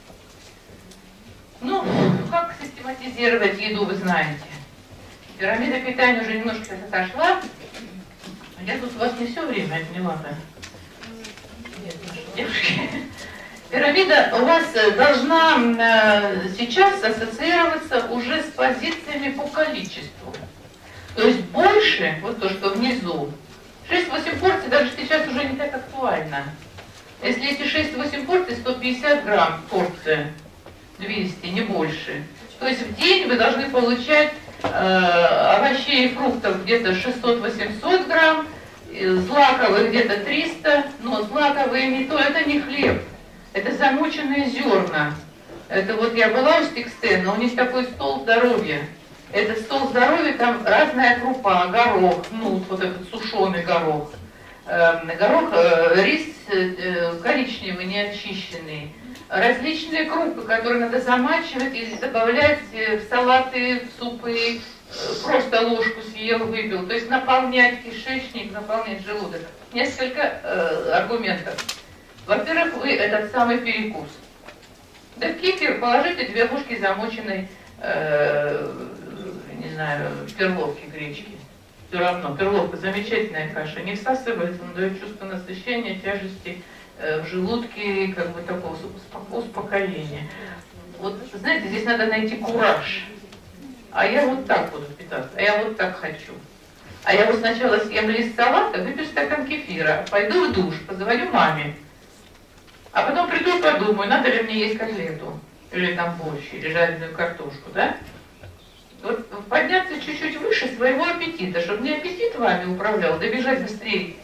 Ну, как систематизировать еду, вы знаете. Пирамида питания уже немножко отошла. Я тут у вас не все время отняла, да? Нет, наши девушки. Пирамида у вас должна сейчас ассоциироваться уже с позициями по количеству. То есть больше, вот то, что внизу, шесть-восемь порций даже сейчас уже не так актуально. Если эти шесть-восемь порций, сто пятьдесят грамм порция, двести, не больше. То есть в день вы должны получать э, овощей и фруктов где-то шестьсот-восемьсот грамм, злаковых где-то триста, но злаковые не то, это не хлеб, это замоченные зерна. Это вот я была у Стикстена, у них такой стол здоровья. Этот стол здоровья, там разная крупа, горох, ну вот этот сушеный горох, э, горох, э, рис э, коричневый, неочищенный. Различные крупы, которые надо замачивать и добавлять в салаты, в супы, просто ложку съел, выпил. То есть наполнять кишечник, наполнять желудок. Несколько э, аргументов. Во-первых, вы этот самый перекус. Да в кефир положите две ложки замоченной, э, не знаю, перловки гречки. Все равно, перловка замечательная каша, не всасывается, но дает чувство насыщения, тяжести в желудке, как бы такого успокоения. Вот, знаете, здесь надо найти кураж. А я вот так буду питаться, а я вот так хочу. А я вот сначала съем лист салата, выпью стакан кефира, пойду в душ, позвоню маме. А потом приду и подумаю, надо ли мне есть котлету, или там борщ, или жареную картошку, да? Вот подняться чуть-чуть выше своего аппетита, чтобы не аппетит вами управлял, добежать быстрее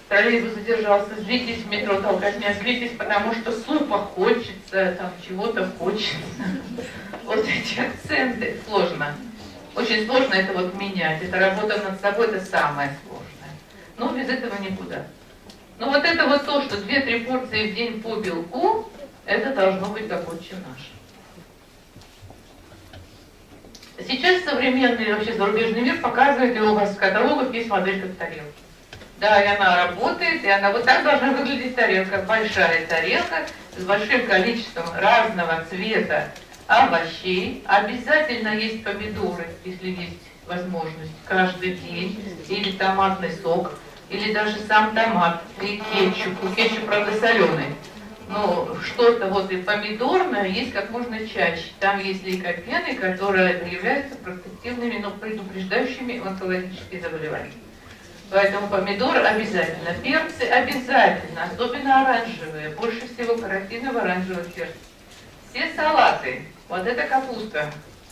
троллейбус задержался, злитесь, в метро толкотня, злитесь, потому что супа хочется, там чего-то хочется. Вот эти акценты сложно. Очень сложно это вот менять. Это работа над собой, это самое сложное. Но без этого никуда. Но вот это вот то, что две-три порции в день по белку, это должно быть как отче наш. Сейчас современный вообще зарубежный мир показывает, и у вас в каталогах есть модель как тарелки. Да, и она работает, и она вот так должна выглядеть тарелка. Большая тарелка с большим количеством разного цвета овощей. Обязательно есть помидоры, если есть возможность, каждый день. Или томатный сок, или даже сам томат, и кетчуп. У кетчуп, правда, соленый. Но что-то вот и помидорное есть как можно чаще. Там есть лейкопены, которые являются протективными, но предупреждающими онкологические заболевания. Поэтому помидоры обязательно, перцы обязательно, особенно оранжевые, больше всего каротинового оранжевого перца. Все салаты, вот эта капуста,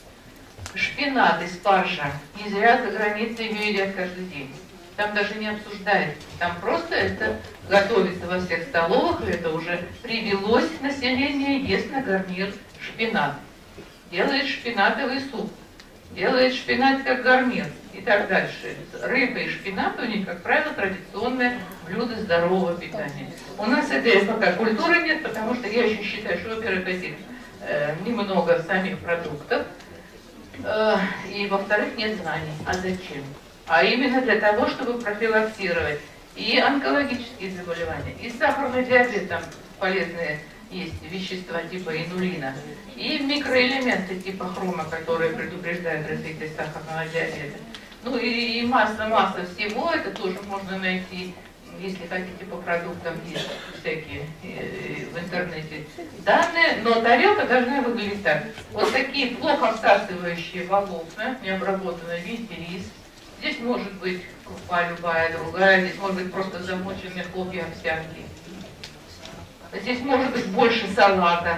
шпинат и спаржа, не зря за границей ее едят каждый день. Там даже не обсуждается, там просто это готовится во всех столовых, и это уже привелось население, ест на гарнир шпинат. Делает шпинатовый суп, делает шпинат как гарнир и так дальше. Рыба и шпинат у них, как правило, традиционное блюдо здорового питания. У нас этой пока культуры нет, потому что я еще считаю, что, во-первых, этих э, немного самих продуктов, э, и, во-вторых, нет знаний. А зачем? А именно для того, чтобы профилактировать и онкологические заболевания, и сахарный диабет, там полезные есть вещества типа инулина, и микроэлементы типа хрома, которые предупреждают развитие сахарного диабета. Ну и, и масса-масса всего, это тоже можно найти, если хотите, по продуктам, есть всякие э, в интернете данные, но тарелка должна выглядеть так. Вот такие плохо всасывающие волокна, необработанные, видите, рис. Здесь может быть крупа любая другая, здесь может быть просто замоченные хлопья овсянки. Здесь может быть больше салата.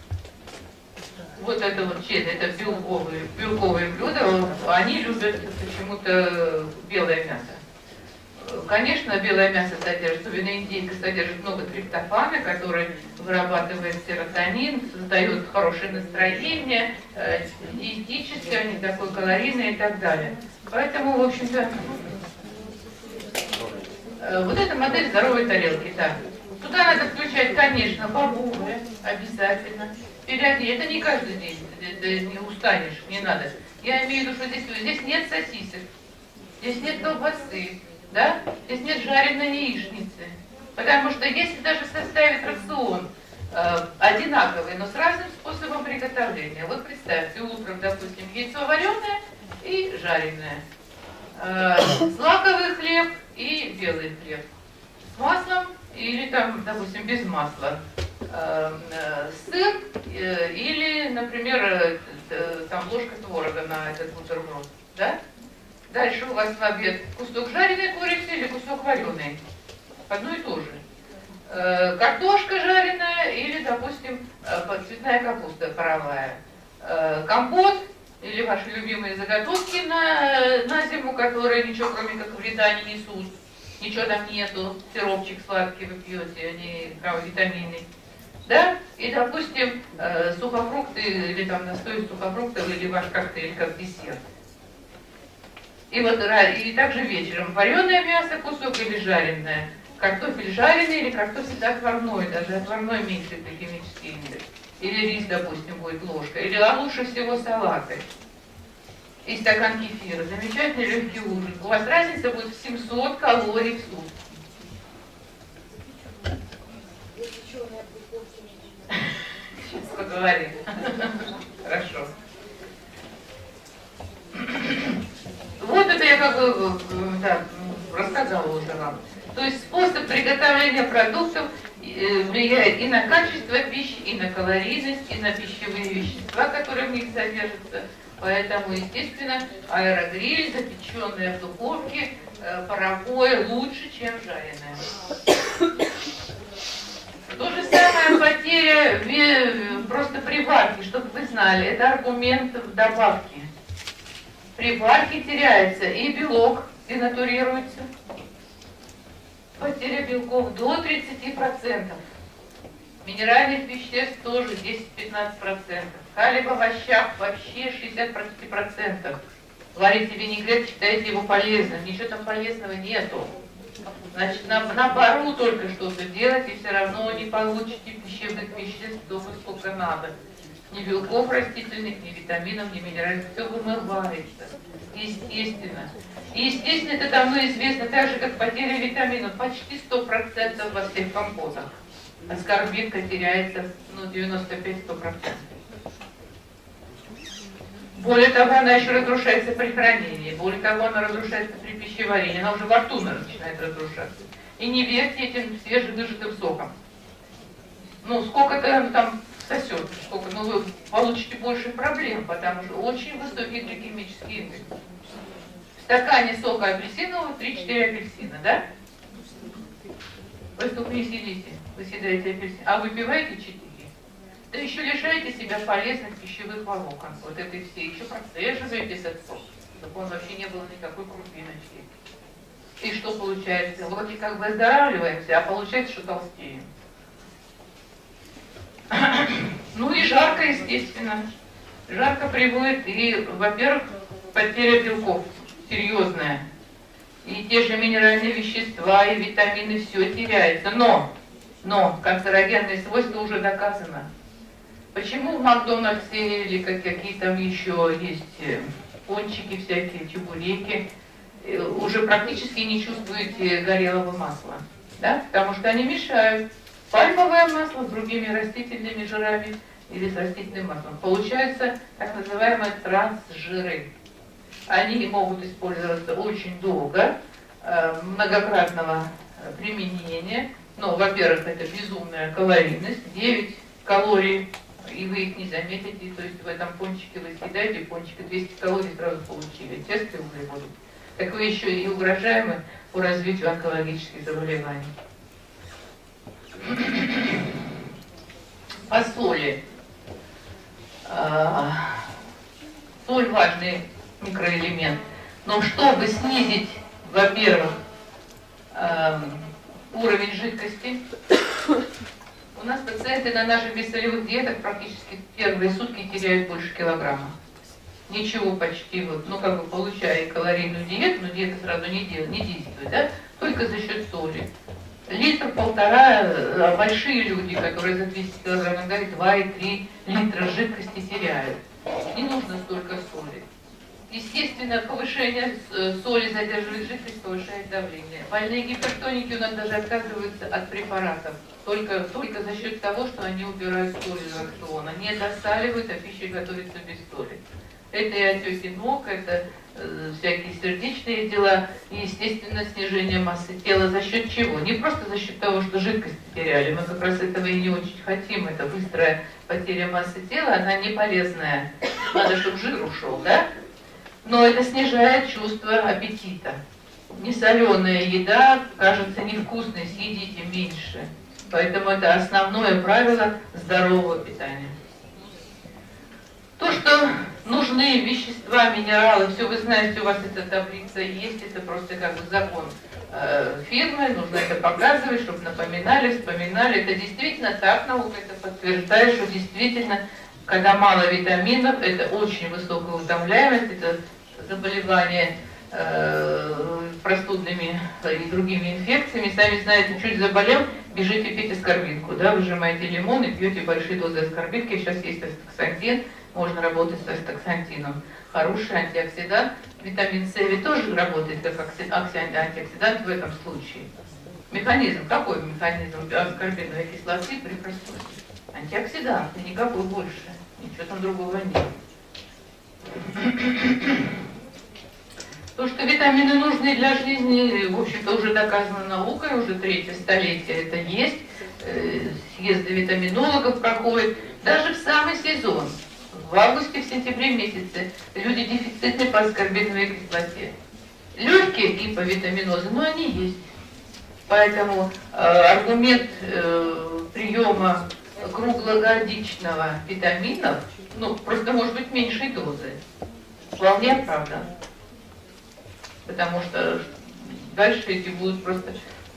Вот это вот честь, это белковые, белковые блюда, они любят почему-то белое мясо. Конечно, белое мясо содержит, особенно индейка, содержит много триптофана, который вырабатывает серотонин, создает хорошее настроение, диетическое, не такое калорийное и так далее. Поэтому, в общем-то, вот эта модель здоровой тарелки, да. Туда надо включать, конечно, бобовые, обязательно. Пиряги, это не каждый день, это не устанешь, не надо. Я имею в виду, что здесь, здесь нет сосисок, здесь нет колбасы, да? Здесь нет жареной яичницы. Потому что если даже составить рацион э, одинаковый, но с разным способом приготовления. Вот представьте, утром, допустим, яйцо вареное и жареное. Э, злаковый хлеб и белый хлеб. С маслом или там, допустим, без масла. Э, э, сыр э, или, например, э, там ложка творога на этот бутерброд. Да? Дальше у вас в обед кусок жареной курицы или кусок вареной. Одно и то же. Э, картошка жареная или, допустим, цветная капуста паровая. Э, компот или ваши любимые заготовки на, на зиму, которые ничего кроме как вреда не несут. Ничего там нету. Сиропчик сладкий вы пьете, они витаминный. Да? И, допустим, э, сухофрукты или там настой сухофруктов или ваш коктейль как десерт. И вот и также вечером вареное мясо кусок или жареное, картофель жареный или картофель отварной, даже отварной меньше гликемический индекс. Или рис, допустим, будет ложка. Или а лучше всего салаты. И стакан кефира. Замечательный легкий ужин. У вас разница будет в семьсот калорий в сутки. Сейчас поговорим. Хорошо. Вот это я как бы да, рассказала уже вам. То есть способ приготовления продуктов влияет и на качество пищи, и на калорийность, и на пищевые вещества, которые в них содержатся. Поэтому, естественно, аэрогриль, запеченное в духовке, паровое лучше, чем жареное. То же самое потеря просто при варке, чтобы вы знали, это аргумент в добавке. При варке теряется и белок, денатурируется. Потеря белков до тридцати процентов. Минеральных веществ тоже десять-пятнадцать процентов. Калий в овощах вообще шестьдесят процентов. Варите винегрет, считаете его полезным. Ничего там полезного нету. Значит, на, на пару только что-то делать, и все равно не получите пищевых веществ столько, сколько надо. Ни белков растительных, ни витаминов, ни минералов. Все вымывается. Естественно. И естественно, это давно известно, так же, как потеря витаминов. Почти сто процентов во всех компотах. Аскорбинка теряется ну, девяносто пять - сто процентов. Более того, она еще разрушается при хранении. Более того, она разрушается при пищеварении. Она уже во рту начинает разрушаться. И не верьте этим свежевыжатым соком. Ну, сколько-то там сосет, сколько, но вы получите больше проблем, потому что очень высокий гликемический индекс. В стакане сока апельсинового три-четыре апельсина, да? Вы столько не сидите, вы съедаете апельсин, а выпиваете четыре. Да еще лишаете себя полезных пищевых волокон. Вот этой все, еще процеживаете этот сок, чтобы он вообще не было никакой крупиночки. И что получается? Вроде как бы оздоравливаемся, а получается, что толстеем. Ну и жарко, естественно. Жарко приводит и, во-первых, потеря белков серьезная. И те же минеральные вещества, и витамины, все теряется. Но, но канцерогенные свойства уже доказано. Почему в Макдональдсе или как, какие там еще есть пончики всякие, чебуреки, уже практически не чувствуете горелого масла? Да? Потому что они мешают. Пальмовое масло с другими растительными жирами или с растительным маслом. Получаются так называемые трансжиры. Они могут использоваться очень долго, многократного применения. Ну, во-первых, это безумная калорийность, девять калорий, и вы их не заметите. То есть в этом пончике вы съедаете пончика, двести калорий сразу получили, тесто и углеводы. Так вы еще и угрожаемы по развитию онкологических заболеваний. По соли. Соль важный микроэлемент. Но чтобы снизить, во-первых, уровень жидкости, у нас пациенты на наших бессолевых диетах практически первые сутки теряют больше килограмма. Ничего почти, вот, ну как бы получая калорийную диету, но диета сразу не, дел, не действует, да? Только за счет соли. Литр-полтора, большие люди, которые за двести килограмм едят, два и три литра жидкости теряют. Не нужно столько соли. Естественно, повышение соли задерживает жидкость, повышает давление. Больные гипертоники у нас даже отказываются от препаратов. Только, только за счет того, что они убирают соль из рациона. Не досаливают, а пища готовится без соли. Это и отеки ног, это э, всякие сердечные дела, и, естественно, снижение массы тела. За счет чего? Не просто за счет того, что жидкость потеряли. Мы как раз этого и не очень хотим. Это быстрая потеря массы тела, она не полезная. Надо, чтобы жир ушел, да? Но это снижает чувство аппетита. Несоленая еда кажется невкусной, съедите меньше. Поэтому это основное правило здорового питания. То, что нужны вещества, минералы, все вы знаете, у вас эта таблица есть, это просто как бы закон э, фирмы, нужно это показывать, чтобы напоминали, вспоминали. Это действительно так, наука это подтверждает, что действительно, когда мало витаминов, это очень высокая утомляемость, это заболевание э, простудными и другими инфекциями. Сами знаете, чуть заболел, бежите пить аскорбинку, да, выжимаете лимон и пьете большие дозы аскорбинки. Сейчас есть астаксантин. Можно работать с астаксантином. Хороший антиоксидант. Витамин С ведь тоже работает как антиоксидант в этом случае. Механизм. Какой механизм аскорбиновой кислоты при простуде? Антиоксидант. И никакой больше. Ничего там другого нет. То, что витамины нужны для жизни, в общем-то, уже доказано наукой. Уже третье столетие это есть. Съезды витаминологов проходят. Даже в самый сезон. В августе, в сентябре месяце люди дефицитны по аскорбиновой кислоте. Легкие гиповитаминозы, но они есть. Поэтому э, аргумент э, приема круглогодичного витаминов, ну, просто может быть меньшей дозы, вполне оправдан. Потому что дальше эти будут просто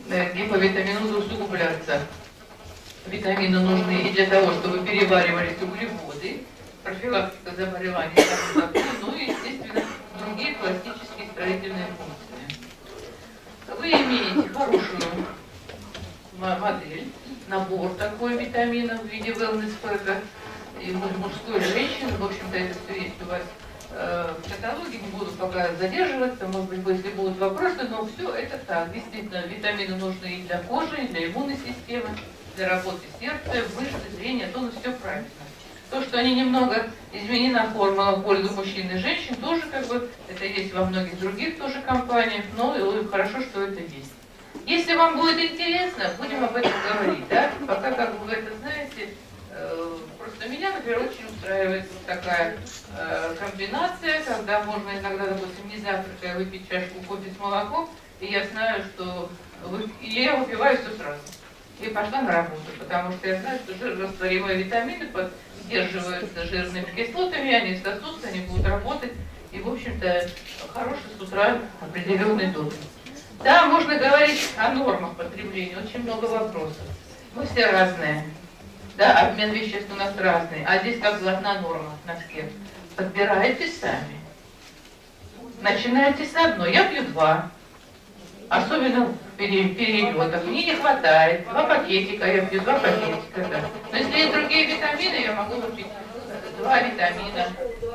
гиповитаминоза усугубляться. Витамины нужны и для того, чтобы переваривались углеводы, профилактика заболеваний, ну и, естественно, другие пластические строительные функции. Вы имеете хорошую модель, набор такой витаминов в виде wellness-пэка, и мужской, и женщины, в общем-то, это все есть у вас э, в каталоге, не буду пока задерживаться, может быть, если будут вопросы, но все это так. Действительно, витамины нужны и для кожи, и для иммунной системы, для работы сердца, мышцы, зрения, то, ну, все правильно. То, что они немного изменена формула в пользу мужчин и женщин, тоже как бы, это есть во многих других тоже компаниях, но хорошо, что это есть. Если вам будет интересно, будем об этом говорить, да? Пока, как бы, вы это знаете, э, просто меня, например, очень устраивает такая э, комбинация, когда можно иногда, допустим, не завтракая выпить чашку кофе с молоком, и я знаю, что вы, и я выпиваю все сразу. И пошла на работу, потому что я знаю, что жирорастворимые витамины поддерживаются жирными кислотами, они сосутся, они будут работать, и, в общем-то, хороший с утра определенный дозы. Да, можно говорить о нормах потребления, очень много вопросов. Мы все разные, да, обмен веществ у нас разный, а здесь как бы одна норма на всех. Подбирайте сами. Начинайте с одной, я пью два. Особенно в перелетах. Мне не хватает. Два пакетика, я пью два пакетика. Да. Но если есть другие витамины, я могу выпить два витамина.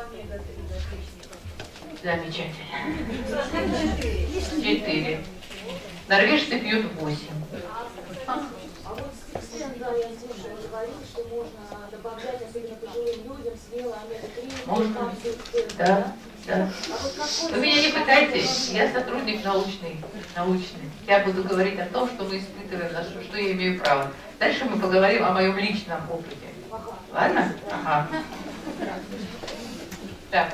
Замечательно. Четыре. Норвежцы пьют восемь. А вот стиксен, да, я слышала, говорил, что можно добавлять, особенно пожилым людям, смело омега три. Можно. Да, да. Вы меня не пытайтесь, я сотрудник научный, научный. Я буду говорить о том, что мы испытываем, на что, что я имею право. Дальше мы поговорим о моем личном опыте. Ладно? Ага. Так.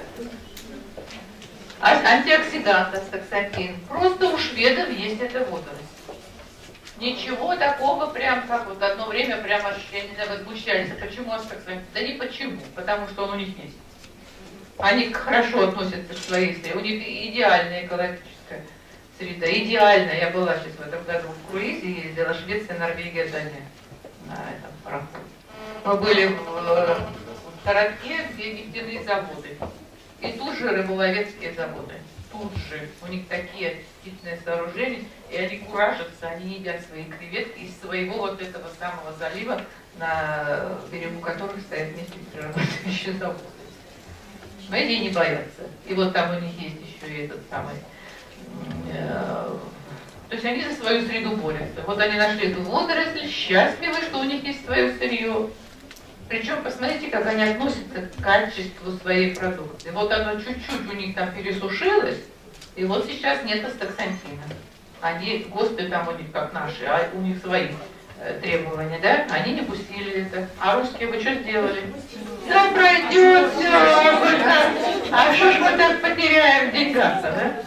Антиоксидант, астаксантин. Просто у шведов есть эта водоросль. Ничего такого, прям как вот одно время прямо, я не знаю, возмущались. А почему астаксантин? Да не почему, потому что он у них есть. Они хорошо относятся к своей среде. У них идеальная экологическая среда. Идеальная. Я была сейчас в этом году в круизе, ездила Швеция, Норвегия, Дания на этом пароходе. Мы были в, в городке, где нефтяные заводы. И тут же рыболовецкие заводы. Тут же. У них такие очистительные сооружения, и они куражатся, они едят свои креветки из своего вот этого самого залива, на берегу которых стоят нефтеперерабатывающие заводы. Но эти не боятся. И вот там у них есть еще и этот самый... Э, то есть они за свою среду борются. Вот они нашли эту водоросль, счастливы, что у них есть свое сырье. Причем посмотрите, как они относятся к качеству своей продукции. Вот оно чуть-чуть у них там пересушилось, и вот сейчас нет астаксантина. Они, ГОСТы там у них как наши, а у них свои э, требования, да? Они не пустили это. А русские вы что сделали? Да пройдет все. А что ж мы так потеряем в деньгах-то, да?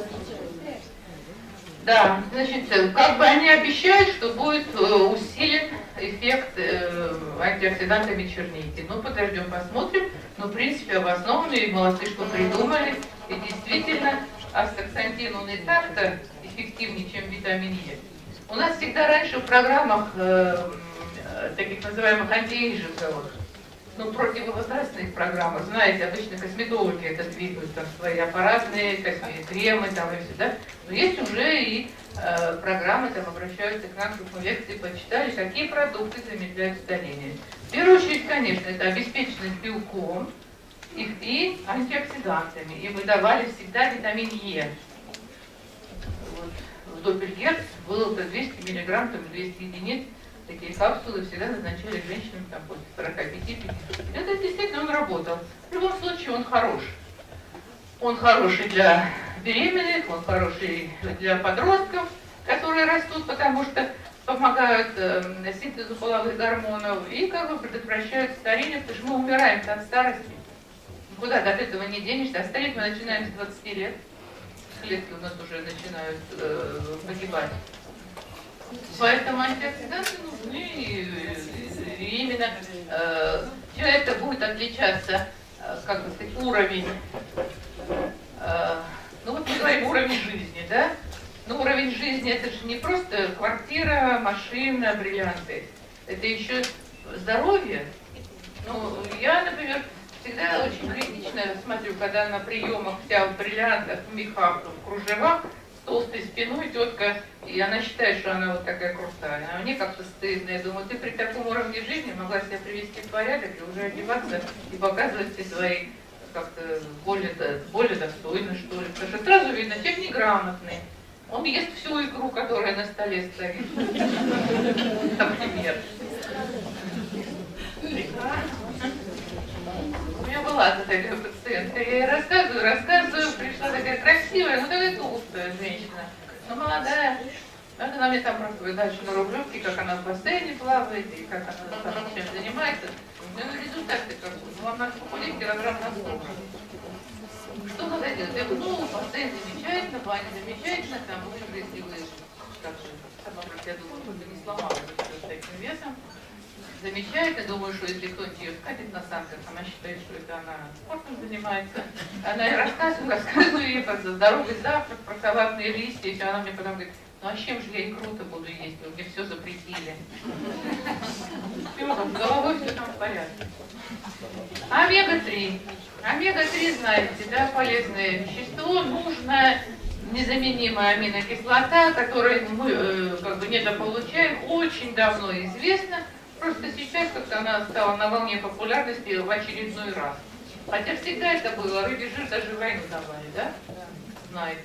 Да, значит, как бы они обещают, что будет усилен эффект э, антиоксидантами черники. Ну, подождем, посмотрим. Но, в принципе, обоснованные, молодцы, что придумали. И действительно, астаксантин, он и так-то эффективнее, чем витамин Е. У нас всегда раньше в программах э, э, таких называемых антиэйджинговых, ну, противовозрастных программах, знаете, обычно косметологи это двигают, там свои аппаратные кремы, там и все, да. Но есть уже и э, программы, там обращаются к нам, чтобы мы лекции почитали, какие продукты замедляют старение. В первую очередь, конечно, это обеспеченность белком и, и антиоксидантами. И мы давали всегда витамин Е. Вот. В Доппельгерц было двести миллиграмм, там двести единиц. Такие капсулы всегда назначали женщинам там, после сорока пяти пятидесяти. Это действительно он работал. В любом случае он хорош. Он хороший для беременных, он хороший для подростков, которые растут, потому что помогают э, синтезу половых гормонов и как бы предотвращают старение, потому что мы умираем от старости. Никуда от этого не денешься. А стареть мы начинаем с двадцати лет. Клетки у нас уже начинают э, погибать. Поэтому антиоксиданты нужны, и, и именно э, все это будет отличаться, э, как бы сказать, уровень, э, ну вот мы говорим уровень жизни, да? Ну, уровень уровень жизни, это же не просто квартира, машина, бриллианты. Это еще здоровье. Ну, я, например, всегда очень критично смотрю, когда на приемах вся в бриллиантах, в мехах, в кружевах, с толстой спиной тетка, и она считает, что она вот такая крутая. А мне как-то стыдно. Я думаю, ты при таком уровне жизни могла себя привести в порядок и уже одеваться и показывать все свои как-то более, более достойно, что ли. Потому что сразу видно, человек неграмотный. Он ест всю икру, которая на столе стоит. Например. У меня была такая пациентка, я ей рассказываю, рассказываю, пришла такая красивая, ну такая толстая женщина, но молодая. Она мне там рассказывает дальше на Рублевке, как она в бассейне плавает и как она там чем занимается. Ну, результаты какой? Ну, вам надо похудеть килограмм на сто. Что надо делать? Я говорю, ну, бассейн замечательно, баня замечательно, там лыжи, если вы, как же, я думаю, что не сломалась с таким весом. Замечательно, думаю, что если кто-нибудь ее скатит на санках, она считает, что это она спортом занимается. Она ей рассказывает, рассказываю ей про здоровый завтрак, про салатные листья, и все. Она мне потом говорит, ну а с чем же я икру-то буду есть? Вы мне все запретили. Все, с головой все там в порядке. омега три. омега три, знаете, да, полезное вещество, нужно незаменимая аминокислота, которую мы э, как бы недополучаем, очень давно известно. Просто сейчас как-то она стала на волне популярности в очередной раз. Хотя всегда это было, рыбий жир даже войну давали, да? Знаете.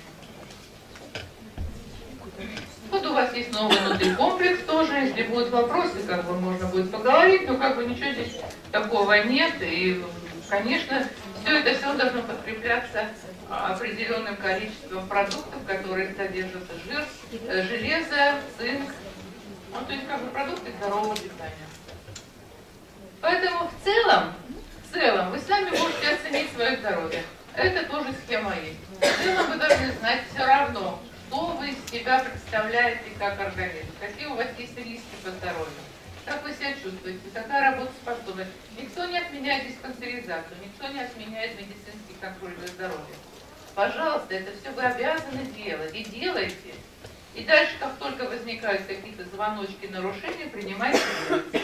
Вот у вас есть новый нутрикомплекс тоже, если будут вопросы, как бы можно будет поговорить, но как бы ничего здесь такого нет. И, конечно, все это все должно подкрепляться определенным количеством продуктов, которые содержат жир, железо, цинк. Ну, то есть, как бы, продукты здорового питания. Поэтому в целом, в целом, вы сами можете оценить свое здоровье. Это тоже схема есть. В целом вы должны знать все равно, что вы из себя представляете как организм, какие у вас есть риски по здоровью, как вы себя чувствуете, какая работоспособность. Никто не отменяет диспансеризацию, никто не отменяет медицинский контроль за здоровьем. Пожалуйста, это все вы обязаны делать и делайте. И дальше, как только возникают какие-то звоночки нарушения, принимайте меры.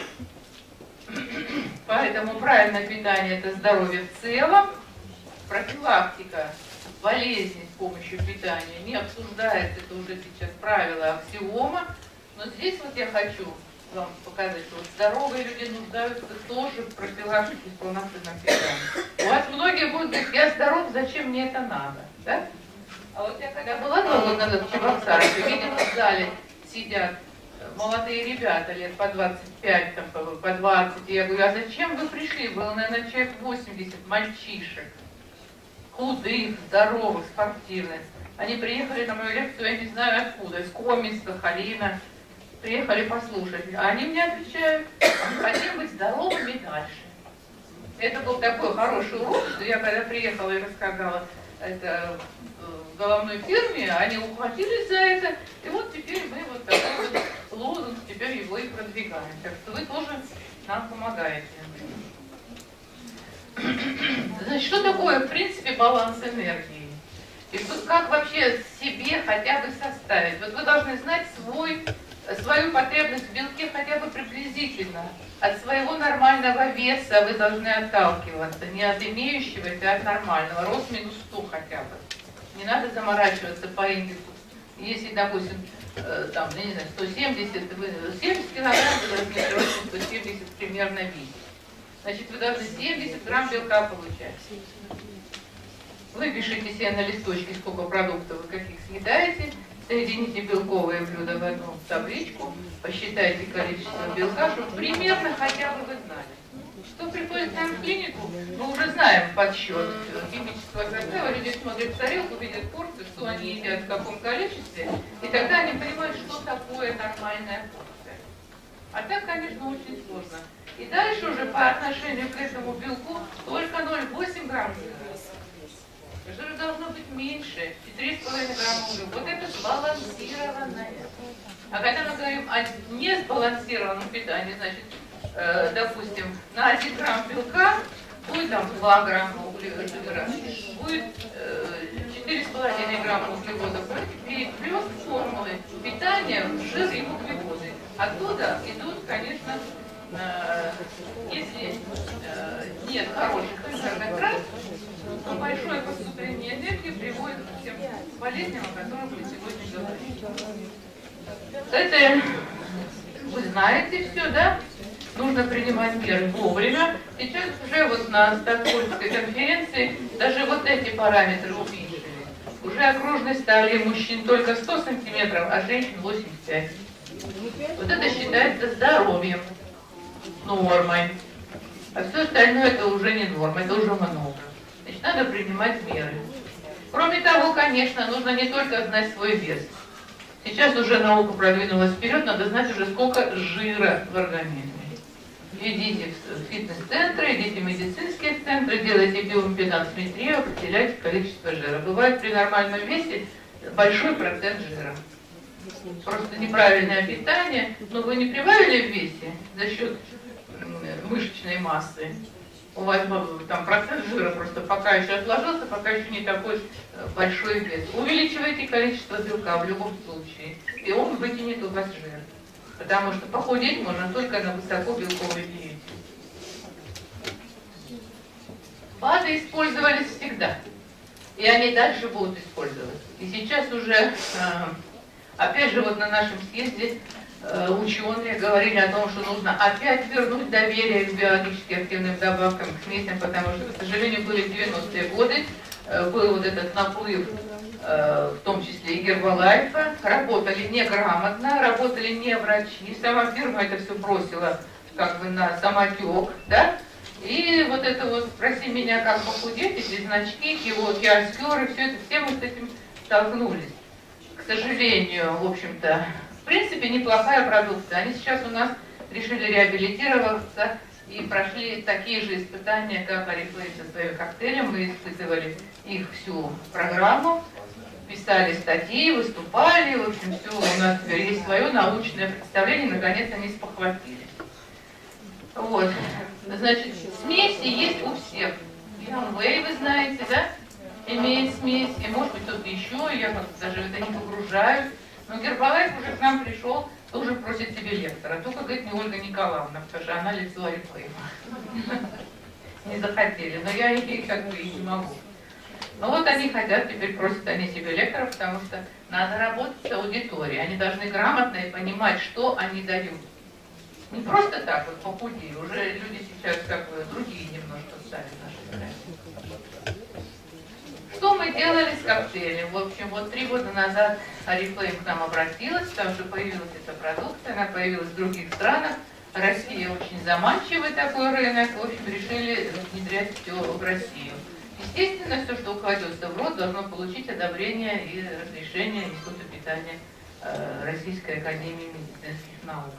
Поэтому правильное питание – это здоровье в целом. Профилактика болезней с помощью питания не обсуждается, это уже сейчас правило, аксиома. Но здесь вот я хочу вам показать, что вот здоровые люди нуждаются тоже в профилактике с полноценным питанием. У вас многие будут говорить, я здоров, зачем мне это надо? Да? А вот я когда была два года назад в Чебоксарах, видела, в зале сидят молодые ребята, лет по двадцать пять, там, по двадцать. И я говорю, а зачем вы пришли? Было, наверное, человек восемьдесят мальчишек, худых, здоровых, спортивных. Они приехали на мою лекцию, я не знаю откуда, из Коми, из Сахалина. Приехали послушать. А они мне отвечают, хотим быть здоровыми дальше. Это был такой хороший урок, что я когда приехала и рассказала это в головной фирме, они ухватились за это, и вот теперь мы вот такой вот лозунг, теперь его и продвигаем. Так что вы тоже нам помогаете. Значит, что такое, в принципе, баланс энергии? И тут как вообще себе хотя бы составить? Вот вы должны знать свой, свою потребность в белке хотя бы приблизительно. От своего нормального веса вы должны отталкиваться, не от имеющегося, а от нормального. Рост минус сто хотя бы. Не надо заморачиваться по индексу. Если, допустим, э, там, я не знаю, сто семьдесят, вы семьдесят килограмм, вы должны рост сто семьдесят примерно видеть. Значит, вы должны семьдесят грамм белка получать. Выпишите себе на листочке, сколько продуктов вы каких съедаете, соедините белковые блюда в одну табличку, посчитайте количество белка, чтобы примерно хотя бы вы знали. Кто приходит к нам в клинику, мы уже знаем подсчет химического состава, люди смотрят в тарелку, видят порцию, что они едят в каком количестве, и тогда они понимают, что такое нормальная порция. А так, конечно, очень сложно. И дальше уже по отношению к этому белку только ноль целых восемь десятых грамм жира. Жира должно быть меньше, и три с половиной грамма угля. Вот это сбалансированное. А когда мы говорим о несбалансированном питании, значит, э, допустим, на один грамм белка будет там два грамма углеводов, будет э, четыре с половиной половиной грамма углеводов плюс формулы питания в жир и углеводы. Оттуда идут, конечно, э, если э, нет хороших жирных трат, то большое поступление энергии приводит к тем болезням, о которых мы сегодня говорим. Это вы знаете все, да? Нужно принимать меры вовремя. Сейчас уже вот на Стокгольмской конференции даже вот эти параметры уменьшили. Уже окружность талии мужчин только сто сантиметров, а женщин восемьдесят пять. Вот это считается здоровьем, нормой. А все остальное это уже не норма, это уже много. Значит, надо принимать меры. Кроме того, конечно, нужно не только знать свой вес. Сейчас уже наука продвинулась вперед, надо знать уже сколько жира в организме. Идите в фитнес-центры, идите в медицинские центры, делайте биоимпедансметрию, определяйте количество жира. Бывает при нормальном весе большой процент жира. Просто неправильное питание, но вы не прибавили в весе за счет мышечной массы. У вас там процент жира просто пока еще отложился, пока еще не такой большой вес. Увеличивайте количество белка в любом случае, и он вытянет у вас жир. Потому что похудеть можно только на высокобелковой диете. БАДы использовались всегда. И они дальше будут использоваться. И сейчас уже, опять же, вот на нашем съезде ученые говорили о том, что нужно опять вернуть доверие к биологически активным добавкам, к смесям, потому что, к сожалению, были девяностые годы, был вот этот наплыв, в том числе и Гербалайфа, работали неграмотно, работали не врачи, сама фирма это все бросила как бы на самотек, да, и вот это вот «спроси меня, как похудеть», эти значки, его киоскеры, все это, все мы с этим столкнулись. К сожалению, в общем-то, в принципе, неплохая продукция. Они сейчас у нас решили реабилитироваться и прошли такие же испытания, как Oriflame со своим коктейлем. Мы испытывали их всю программу, писали статьи, выступали, в общем, все у нас теперь есть свое научное представление, наконец они спохватились. Вот, значит, смеси есть у всех. Янвей, вы знаете, да, имеет смесь, и может быть кто-то еще, я как-то даже в это не погружаюсь. Но Гербалайф уже к нам пришел, тоже просит себе лектора. Только, говорит, не Ольга Николаевна, потому что она лицо Oriflame. Не захотели, но я ей как бы и не могу. Но вот они хотят, теперь просят они себе лектора, потому что надо работать с аудиторией. Они должны грамотно и понимать, что они дают. Не просто так вот похудели, уже люди сейчас как бы другие немножко стали в нашей стране. Что мы делали с коктейлем? В общем, вот три года назад Oriflame к нам обратилась, потому что появилась эта продукция, она появилась в других странах. Россия очень заманчивый такой рынок, в общем, решили внедрять все в Россию. Естественно, все, что укладется в рот, должно получить одобрение и разрешение Института питания Российской академии медицинских наук.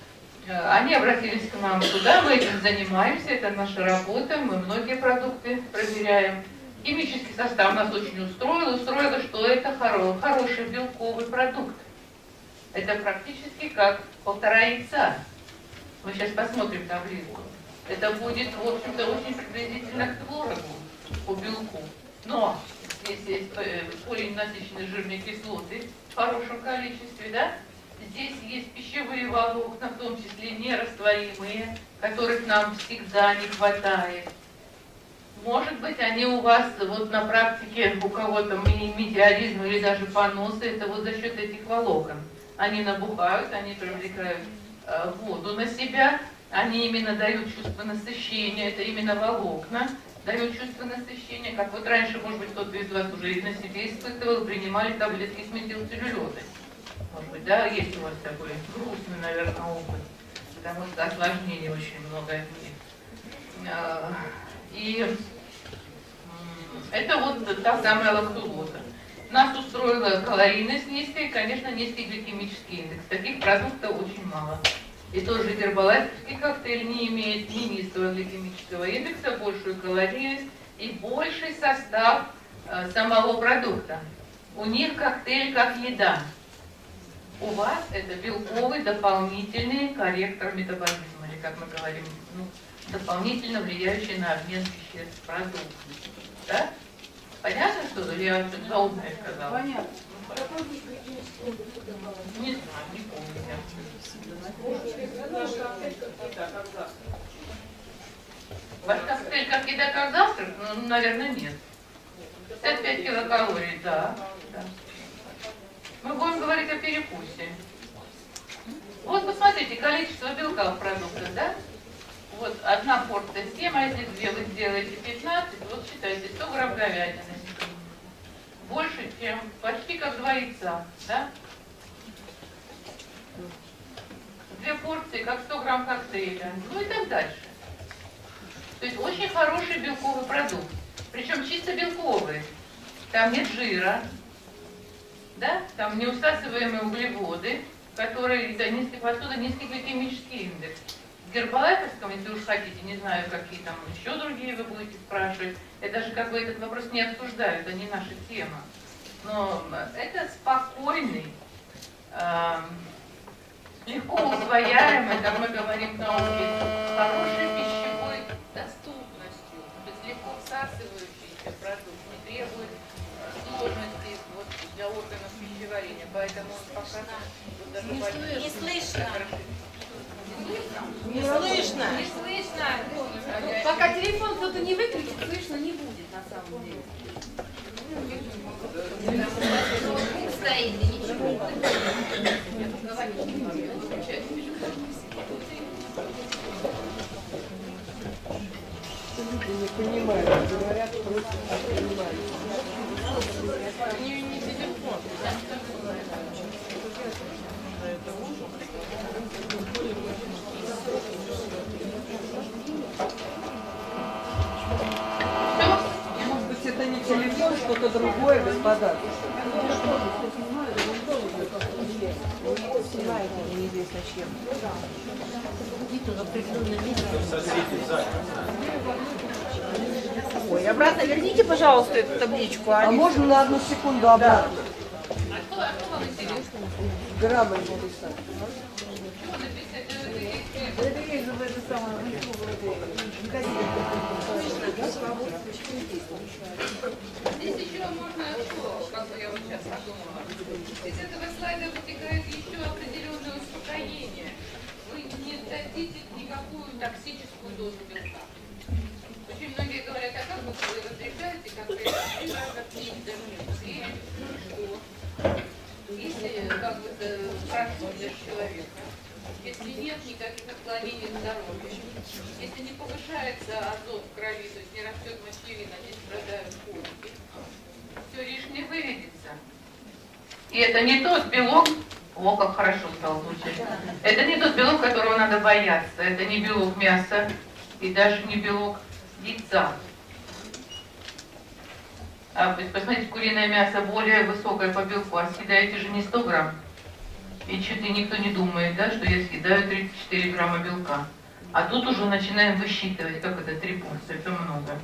Они обратились к нам туда, мы этим занимаемся, это наша работа, мы многие продукты проверяем. Химический состав нас очень устроил, устроило, что это хоро, хороший белковый продукт. Это практически как полтора яйца. Мы сейчас посмотрим таблицу. Это будет, в общем-то, очень приблизительно к творогу по белку. Но здесь есть полиненасыщенные жирные кислоты в хорошем количестве, да? Здесь есть пищевые волокна, в том числе нерастворимые, которых нам всегда не хватает. Может быть, они у вас вот на практике, у кого-то метеоризм или даже поносы, это вот за счет этих волокон. Они набухают, они привлекают э, воду на себя, они именно дают чувство насыщения, это именно волокна дают чувство насыщения, как вот раньше, может быть, кто-то из вас уже и на себе испытывал, принимали таблетки с метилцеллюлезой. Может быть, да, есть у вас такой грустный, наверное, опыт, потому что осложнений очень много от них. И это вот та самая лактулоза. Нас устроила калорийность низкая и, конечно, низкий гликемический индекс. Таких продуктов очень мало. И тоже гербалайфский коктейль не имеет ни низкого гликемического индекса, большую калорийность и больший состав э, самого продукта. У них коктейль как еда. У вас это белковый дополнительный корректор метаболизма, или как мы говорим, ну, дополнительно влияющий на обмен веществ продуктов. Да? Понятно, что ли? Я что-то заумное сказала. Понятно. Какой вид гигиенической Не знаю, не помню. Ваш коктейль как еда, как завтрак? Ну, наверное, нет. пятьдесят пять килокалорий, да, да. Мы будем говорить о перекусе. Вот посмотрите, количество белка в продуктах, да? Вот одна порция семь, а если две вы сделаете пятнадцать, вот считайте, сто грамм говядины. Больше, чем почти как два яйца, да? Две порции, как сто грамм коктейля, ну и так дальше. То есть очень хороший белковый продукт, причем чисто белковый. Там нет жира, да? Там неусасываемые углеводы, которые, да, низкий, отсюда низкий гликемический индекс. В гербалайфовском, если уж хотите, не знаю, какие там еще другие вы будете спрашивать, это даже как бы этот вопрос не обсуждают, это не наша тема. Но это спокойный, э, легко усвояемый, как мы говорим в науке, хорошей пищевой доступностью, то есть легко всасывающийся продукт, не требует сложности вот, для органов пищеварения, поэтому он пока вот, даже Не, не слышно. Не слышно. Не слышно. Пока телефон кто-то не выключит, слышно не будет на самом деле. Стоит, и ничего не Не понимаю, говорят, просто не понимаю. Не, не телефон. Может быть, это не телефон, что-то другое, господа. Неизвестно чем. Ой, обратно верните, пожалуйста, эту табличку. А можно на одну секунду обратно? А что, а что вам интересно? Граммы написать. Здесь еще можно, что, как бы я вот сейчас подумала, из этого слайда вытекает еще определенное успокоение. Вы не дадите никакую токсическую дозу белка. Очень многие говорят, а как вы разрешаете, как вы как пить, даже не что? Если как бы хорошо для человека, если нет никаких отклонений здоровья, если не повышается азот в крови, то есть не растет мочевина, не страдают почки, все лишнее выведется. И это не тот белок, о, как хорошо стало звучать, это не тот белок, которого надо бояться, это не белок мяса и даже не белок яйца. А, посмотрите, куриное мясо более высокое по белку, а съедаете же не сто грамм. И что-то никто не думает, да, что я съедаю тридцать четыре грамма белка. А тут уже начинаем высчитывать, как это три порции, это много.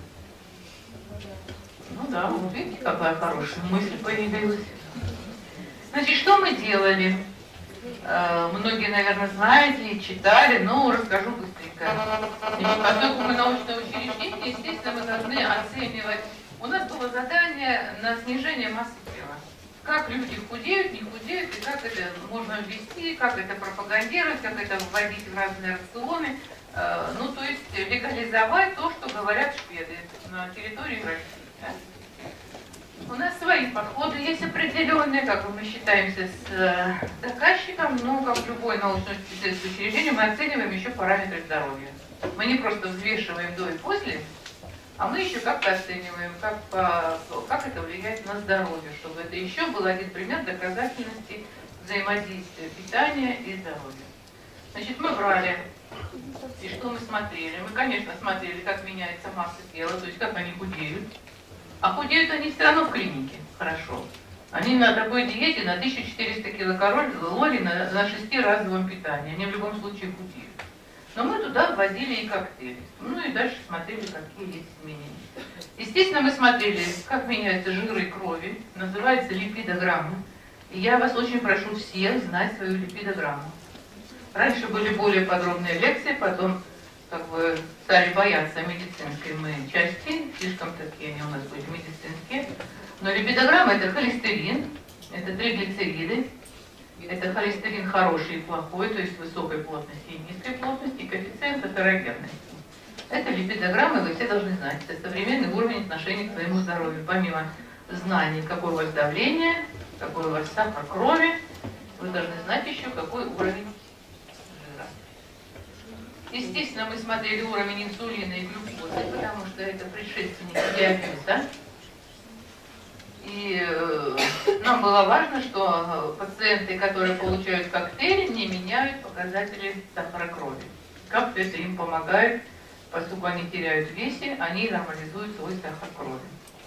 Ну да, вот видите, какая хорошая мысль появилась. Значит, что мы делали? Э, многие, наверное, знаете и читали, но расскажу быстренько. Значит, поскольку мы научное учреждение, естественно, мы должны оценивать. У нас было задание на снижение массы тела. Как люди худеют, не худеют, и как это можно ввести, как это пропагандировать, как это вводить в разные рационы. Э, ну, то есть легализовать то, что говорят шведы на территории России. Да? У нас свои подходы есть определенные, как бы мы считаемся с э, заказчиком, но как любое научно-исследовательское учреждение мы оцениваем еще параметры здоровья. Мы не просто взвешиваем до и после, а мы еще как-то оцениваем, как, по, как это влияет на здоровье, чтобы это еще был один пример доказательности взаимодействия питания и здоровья. Значит, мы брали, и что мы смотрели? Мы, конечно, смотрели, как меняется масса тела, то есть как они худеют. А худеют они все равно в клинике, хорошо. Они на такой диете на тысячу четыреста килокалорий на, на шестиразовом питании, они в любом случае худеют. Но мы туда вводили и коктейли. Ну и дальше смотрели, какие есть изменения. Естественно, мы смотрели, как меняются жиры крови, называется липидограмма. И я вас очень прошу всех знать свою липидограмму. Раньше были более подробные лекции, потом как бы стали бояться медицинской мы части, слишком такие они у нас были медицинские. Но липидограмма — это холестерин, это триглицериды, это холестерин хороший и плохой, то есть высокой плотности и низкой плотности, и коэффициент атерогенности. Это липидограммы, вы все должны знать. Это современный уровень отношения к своему здоровью. Помимо знаний, какое у вас давление, какой у вас сахар крови, вы должны знать еще, какой уровень жира. Естественно, мы смотрели уровень инсулина и глюкозы, потому что это предшественники диабета. И э, нам было важно, что пациенты, которые получают коктейль, не меняют показатели сахара крови. Как-то это им помогает, поскольку они теряют в весе, они нормализуют свой сахар крови.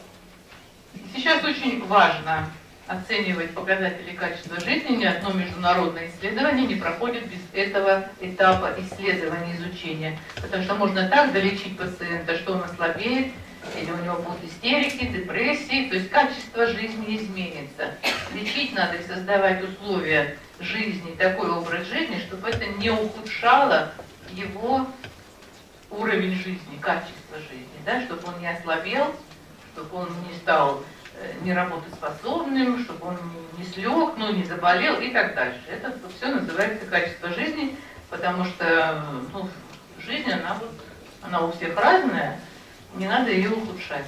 Сейчас очень важно оценивать показатели качества жизни. Ни одно международное исследование не проходит без этого этапа исследования, изучения. Потому что можно так долечить пациента, что он ослабеет, или у него будут истерики, депрессии, то есть качество жизни изменится. Лечить надо и создавать условия жизни, такой образ жизни, чтобы это не ухудшало его уровень жизни, качество жизни, да, чтобы он не ослабел, чтобы он не стал неработоспособным, чтобы он не слег, ну, не заболел и так дальше. Это все называется качество жизни, потому что ну, жизнь, она, она у всех разная, не надо ее ухудшать.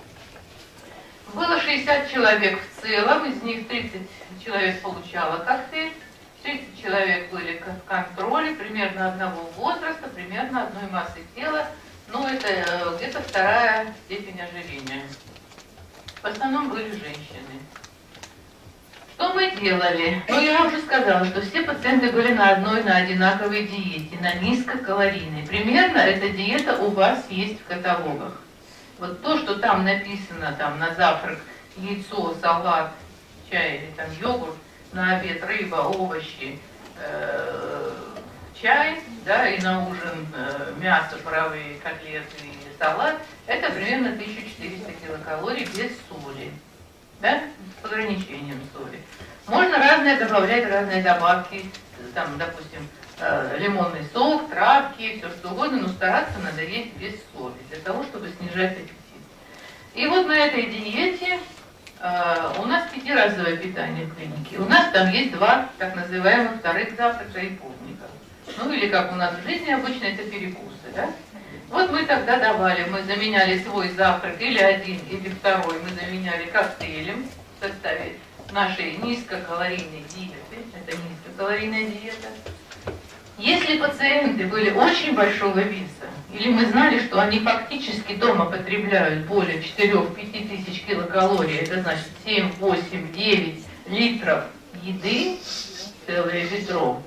Было шестьдесят человек в целом, из них тридцать человек получало коктейль, тридцать человек были в контроле, примерно одного возраста, примерно одной массы тела, ну, это где-то вторая степень ожирения. В основном были женщины. Что мы делали? Ну, я уже сказала, что все пациенты были на одной, на одинаковой диете, на низкокалорийной. Примерно эта диета у вас есть в каталогах. Вот то, что там написано, там на завтрак яйцо, салат, чай или там йогурт, на обед рыба, овощи, э, чай, да, и на ужин э, мясо, паровые котлеты и салат, это примерно тысяча четыреста килокалорий без соли, да, с ограничением соли. Можно разное добавлять, разные добавки, там, допустим, э, лимонный сок, травки, все что угодно, но стараться надо есть без соли, для того, чтобы снижать аппетит. И вот на этой диете э, у нас пятиразовое питание в клинике. У нас там есть два так называемых вторых завтрака и полдника. Ну или как у нас в жизни обычно, это перекусы, да? Вот мы тогда давали, мы заменяли свой завтрак или один, или второй, мы заменяли коктейлем в составе нашей низкокалорийной диеты. Это низкокалорийная диета. Если пациенты были очень большого веса, или мы знали, что они фактически дома потребляют более четырёх-пяти тысяч килокалорий, это значит семь, восемь, девять литров еды, целое ведро.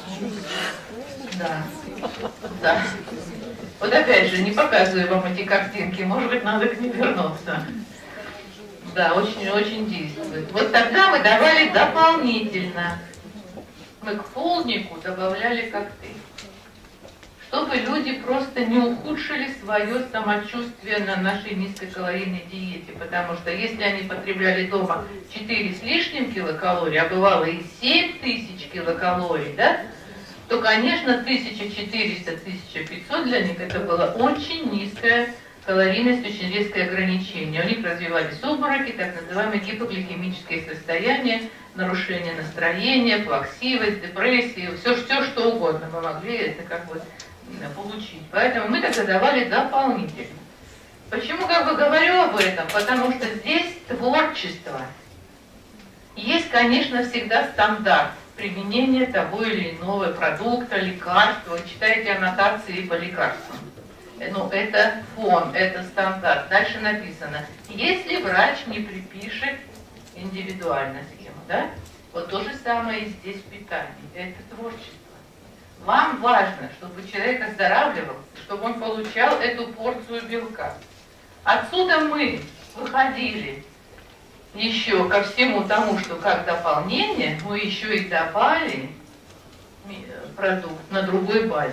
Да, да. Вот опять же, не показываю вам эти картинки, может быть, надо к ним вернуться. Да, очень-очень действует. Вот тогда мы давали дополнительно. Мы к полднику добавляли коктейль. Чтобы люди просто не ухудшили свое самочувствие на нашей низкокалорийной диете. Потому что если они потребляли дома четыре с лишним килокалорий, а бывало и семь тысяч килокалорий, да, то, конечно, тысяча четыреста — тысяча пятьсот для них это было очень низкая калорийность, очень резкое ограничение. У них развивались обмороки, так называемые гипогликемические состояния, нарушение настроения, плаксивость, депрессия, все, все что угодно мы могли это как бы получить. Поэтому мы тогда давали дополнительно. Почему как бы говорю об этом? Потому что здесь творчество. Есть, конечно, всегда стандарт применения того или иного продукта, лекарства. Вы читаете аннотации по лекарствам. Ну, это фон, это стандарт. Дальше написано, если врач не припишет индивидуально схему, да? Вот то же самое и здесь в питании. Это творчество. Вам важно, чтобы человек оздоравливался, чтобы он получал эту порцию белка. Отсюда мы выходили еще ко всему тому, что как дополнение, мы еще и давали продукт на другой базе.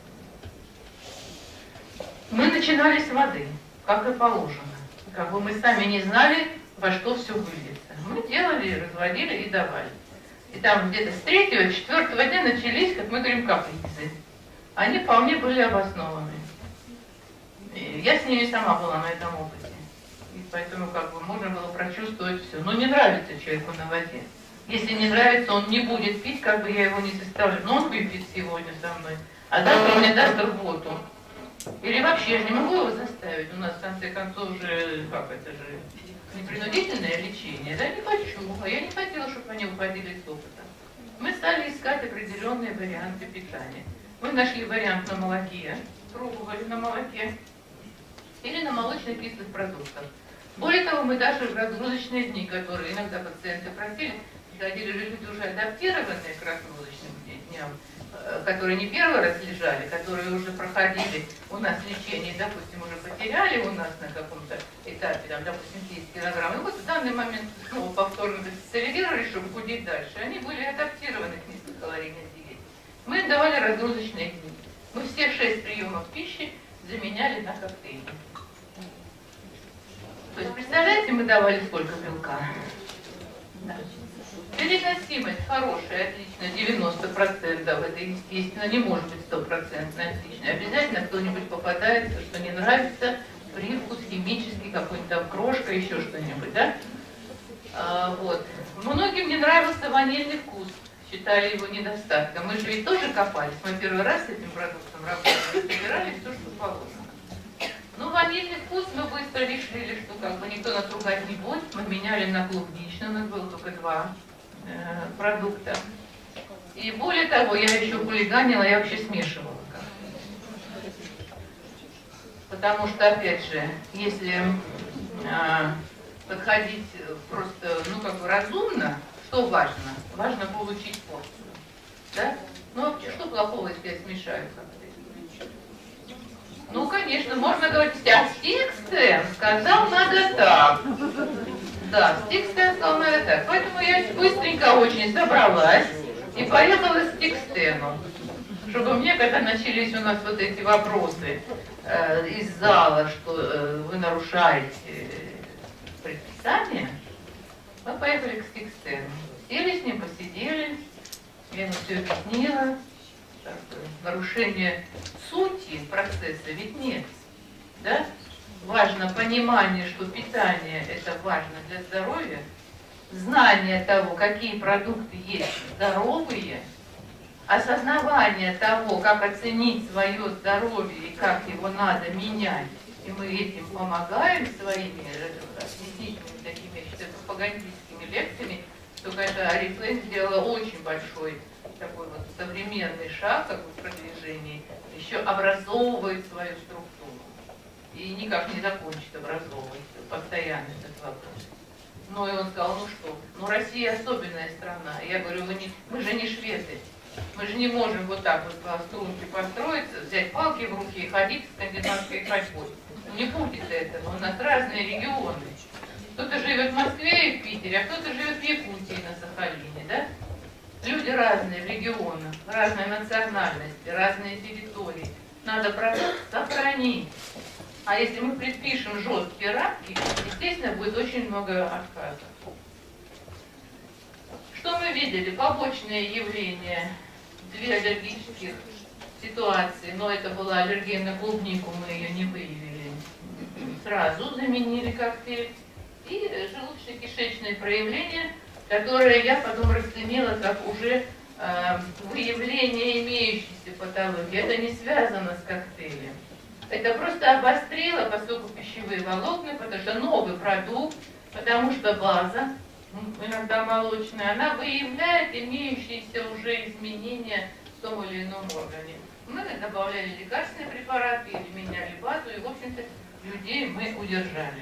Мы начинали с воды, как и положено. Как бы мы сами не знали, во что все выльется. Мы делали, разводили и давали. И там где-то с третьего, четвертого дня начались, как мы говорим, капризы. они вполне были обоснованы. И я с ними сама была на этом опыте. И поэтому как бы можно было прочувствовать все. Но не нравится человеку на воде. Если не нравится, он не будет пить, как бы я его не заставляю. Но он выпьет сегодня со мной, а завтра мне даст рвоту. Или вообще я же не могу его заставить. У нас в конце концов же, как это же, непринудительное лечение. Да, не хочу. А я не хотела, чтобы они уходили с опыта. Мы стали искать определенные варианты питания. Мы нашли вариант на молоке, пробовали на молоке или на молочно-кислых продуктах. Более того, мы даже в разгрузочные дни, которые иногда пациенты просили, приходили же люди уже адаптированные к разгрузочным дням, которые не первый раз лежали, которые уже проходили у нас лечение, допустим, уже потеряли у нас на каком-то этапе, там, допустим, десять килограмм, и вот в данный момент снова повторно социализировали, чтобы худеть дальше. Они были адаптированы к низкокалорийной диете. Мы им давали разгрузочные дни. Мы все шесть приемов пищи заменяли на коктейли. То есть, представляете, мы давали сколько белка? Да. Переносимость хорошая, отлично, девяносто процентов. Это, естественно, не может быть стопроцентно отлично. Обязательно кто-нибудь попадается, что не нравится, привкус химический, какой-нибудь там крошка, еще что-нибудь, да? А, вот. Многим не нравился ванильный вкус, считали его недостатком. Мы же ведь тоже копались. Мы первый раз с этим продуктом работали, собирали все, что положено. Ну, ванильный вкус мы быстро решили, что как бы никто нас ругать не будет. Мы меняли на клубничный, у нас было только два э, продукта. И более того, я еще хулиганила, я вообще смешивала. Потому что, опять же, если э, подходить просто, ну, как бы разумно, что важно? Важно получить порцию. Да? Ну, вообще, что плохого, если я смешаю как-то? Ну, конечно, можно говорить, а Стикстен сказал, надо так. Да, Стикстен сказал, надо так. Поэтому я быстренько очень собралась и поехала к Стикстену. Чтобы мне, когда начались у нас вот эти вопросы э, из зала, что э, вы нарушаете предписание, мы поехали к Стикстену. Сели с ним, посидели, я ему все объяснила. Нарушение сути процесса ведь нет. Да? Важно понимание, что питание это важно для здоровья, знание того, какие продукты есть здоровые, осознавание того, как оценить свое здоровье и как его надо менять. И мы этим помогаем своими объяснительными такими пропагандистскими лекциями, что когда Орифлейм сделала очень большой такой вот современный шаг как бы в продвижении, еще образовывает свою структуру. И никак не закончит образовывать постоянно этот вопрос. Ну и он сказал, ну что, ну Россия особенная страна. Я говорю, вы не, мы же не шведы. Мы же не можем вот так вот по струнке построиться, взять палки в руки и ходить с скандинавской ходьбой. Не будет этого. У нас разные регионы. Кто-то живет в Москве и в Питере, а кто-то живет в Якутии на Сахалине, да? Люди разные в регионах, разные национальности, разные территории. Надо продукт сохранить. А если мы предпишем жесткие рамки, естественно, будет очень много отказов. Что мы видели? Побочные явления, две аллергических ситуации, но это была аллергия на клубнику, мы ее не выявили. Сразу заменили коктейль. И желудочно-кишечные проявления, которые я потом расценила как уже э, выявление имеющейся патологии. Это не связано с коктейлем. Это просто обострило, поскольку пищевые волокна, потому что новый продукт, потому что база, иногда молочная, она выявляет имеющиеся уже изменения в том или ином органе. Мы добавляли лекарственные препараты или меняли базу, и, в общем-то, людей мы удержали.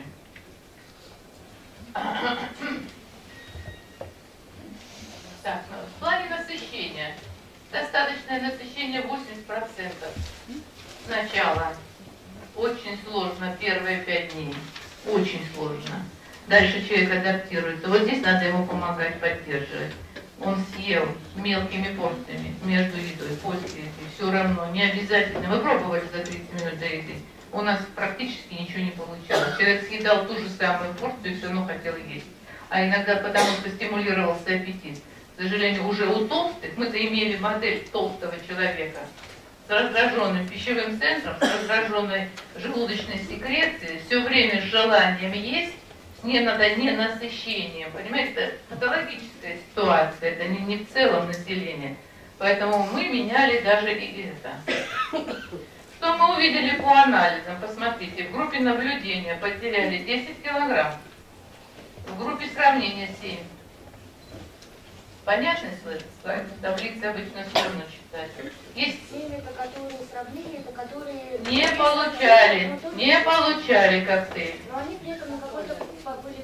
Так, в плане насыщения. Достаточное насыщение восемьдесят процентов. Сначала очень сложно, первые пять дней. Очень сложно. Дальше человек адаптируется. Вот здесь надо ему помогать, поддерживать. Он съел мелкими порциями между едой, после еды. Все равно, не обязательно. Мы пробовали за тридцать минут до еды. У нас практически ничего не получалось. Человек съедал ту же самую порцию и все равно хотел есть. А иногда потому, что стимулировался аппетит. К сожалению, уже у толстых, мы-то имели модель толстого человека, с раздраженным пищевым центром, с раздраженной желудочной секрецией, все время с желанием есть, с ненасыщением. Понимаете, это патологическая ситуация, это не, не в целом население. Поэтому мы меняли даже и это. Что мы увидели по анализам? Посмотрите, в группе наблюдения потеряли десять килограмм, в группе сравнения семь. Понятно, что это? Таблицы обычно сложно читать. Есть... семь это которые сравнения, это которые... Не получали, не получали коктейль. Но они при этом на какой-то были...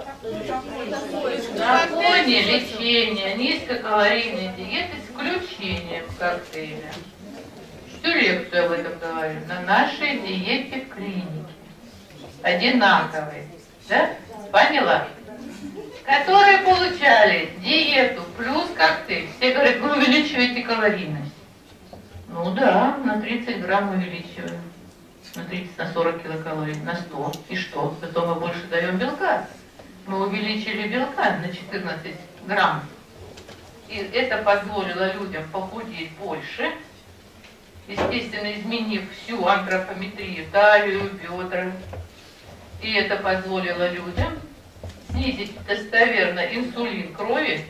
На фоне лечения низкокалорийной диеты с включением коктейля. Всю лекцию об этом говорю. На нашей диете в клинике. Одинаковой. Да? Поняла? Которые получали диету плюс коктейль. Все говорят, вы увеличиваете калорийность. Ну да, на тридцать грамм увеличиваем. На тридцать, на сорок килокалорий, на сто. И что? Зато мы больше даем белка. Мы увеличили белка на четырнадцать грамм. И это позволило людям похудеть больше. Естественно, изменив всю антропометрию, талию, бедра. И это позволило людям снизить достоверно инсулин крови,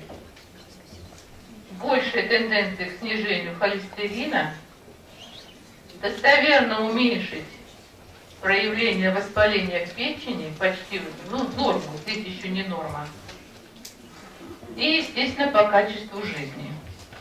большая тенденция к снижению холестерина, достоверно уменьшить проявление воспаления в печени, почти ну, норму, здесь еще не норма, и, естественно, по качеству жизни.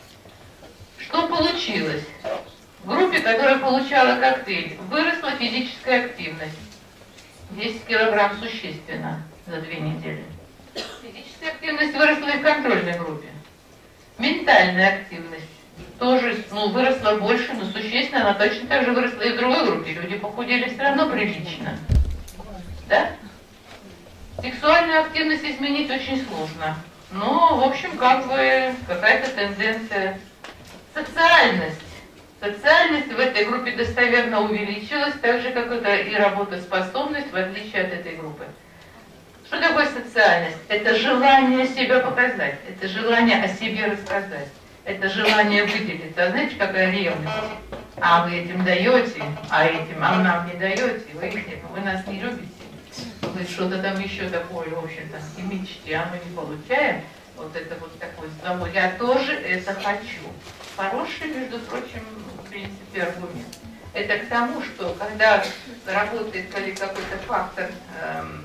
Что получилось? В группе, которая получала коктейль, выросла физическая активность. десять килограмм существенно за две недели. Физическая активность выросла и в контрольной группе. Ментальная активность тоже ну, выросла больше, но существенно она точно так же выросла и в другой группе. Люди похудели все равно прилично. Да? Сексуальную активность изменить очень сложно. Но, в общем, как бы какая-то тенденция. Социальность. Социальность в этой группе достоверно увеличилась, так же, как это и работоспособность, в отличие от этой группы. Что такое социальность? Это желание себя показать, это желание о себе рассказать, это желание выделиться. Знаете, какая ревность? А вы этим даете, а этим, а нам не даете, вы, этим, вы нас не любите. Вы что-то там еще такое, в общем-то, и мечте, а мы не получаем. Вот это вот такой завод. Я тоже это хочу. Хороший, между прочим, в принципе, аргумент. Это к тому, что когда работает какой-то фактор эм,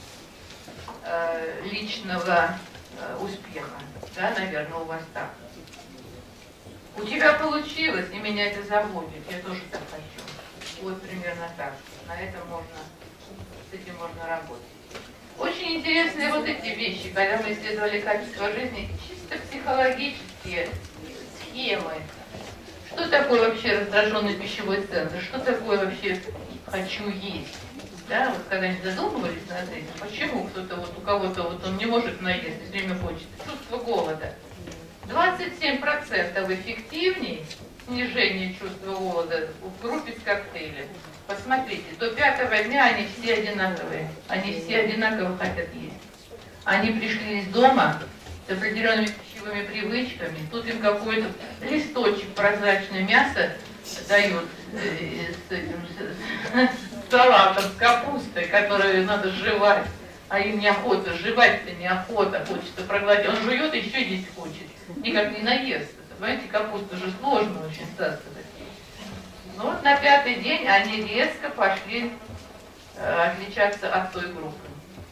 э, личного э, успеха, да, наверное, у вас так. У тебя получилось, и меня это заводит, я тоже так хочу. Вот примерно так. На этом можно, с этим можно работать. Очень интересные вот эти вещи, когда мы исследовали качество жизни, чисто психологические схемы. Что такое вообще раздраженный пищевой центр? Что такое вообще хочу есть? Да, вот когда-нибудь задумывались над этим, почему кто-то вот у кого-то вот он не может наесть, все время хочет. Чувство голода. двадцать семь процентов эффективнее снижение чувства голода в группе с коктейлем. Посмотрите, до пятого дня они все одинаковые. Они все одинаково хотят есть. Они пришли из дома с определенными пищевыми привычками. Тут им какой-то листочек прозрачное мясо дают э, с, этим, с салатом, с капустой, которую надо жевать. А им неохота, жевать-то неохота, хочется проглотить. Он жует и еще есть хочет. Никак не наестся. Понимаете, капусту же сложно очень всасывать. Ну вот на пятый день они резко пошли э, отличаться от той группы.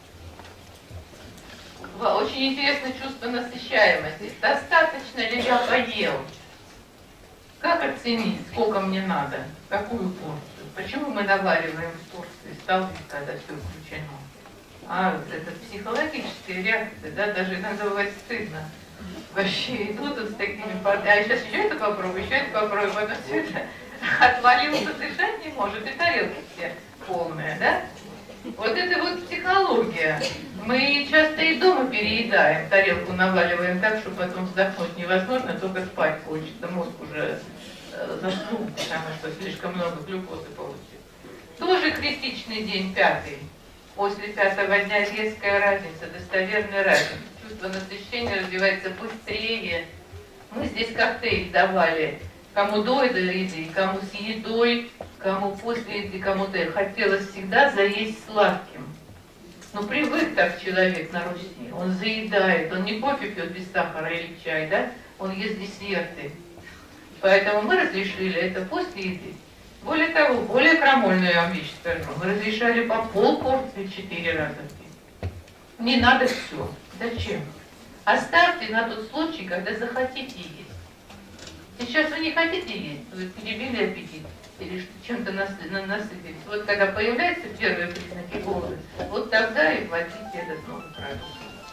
Очень интересно чувство насыщаемости. Достаточно ли я поел? Как оценить, сколько мне надо? Какую порцию? Почему мы наваливаем в порции столбик, когда все включено? А, вот это психологическая реакция, да, даже иногда бывает стыдно. Вообще идут вот с такими, а сейчас еще это попробую, еще это попробую, потом все это отвалился, дышать не может, и тарелки все полные, да? Вот это вот психология. Мы часто и дома переедаем, тарелку наваливаем так, что потом вздохнуть невозможно, только спать хочется, мозг уже э, заснул, потому что слишком много глюкозы получил. Тоже критичный день, пятый. После пятого дня резкая разница, достоверная разница. Чувство насыщения развивается быстрее. Мы здесь коктейль давали. Кому до этой еды, кому с едой, кому после еды, кому-то хотелось всегда заесть сладким. Ну, привык так человек на Руси. Он заедает, он не кофе пьет без сахара или чай, да? Он ест десерты. Поэтому мы разрешили это после еды. Более того, более крамольную я вам вещь скажу. Мы разрешали по полпорции четыре раза в день. Не надо все. Зачем? Оставьте на тот случай, когда захотите есть. Сейчас вы не хотите есть, вы перебили аппетит или чем-то насытились. Вот когда появляются первые признаки голода, вот тогда и вводите этот новый продукт.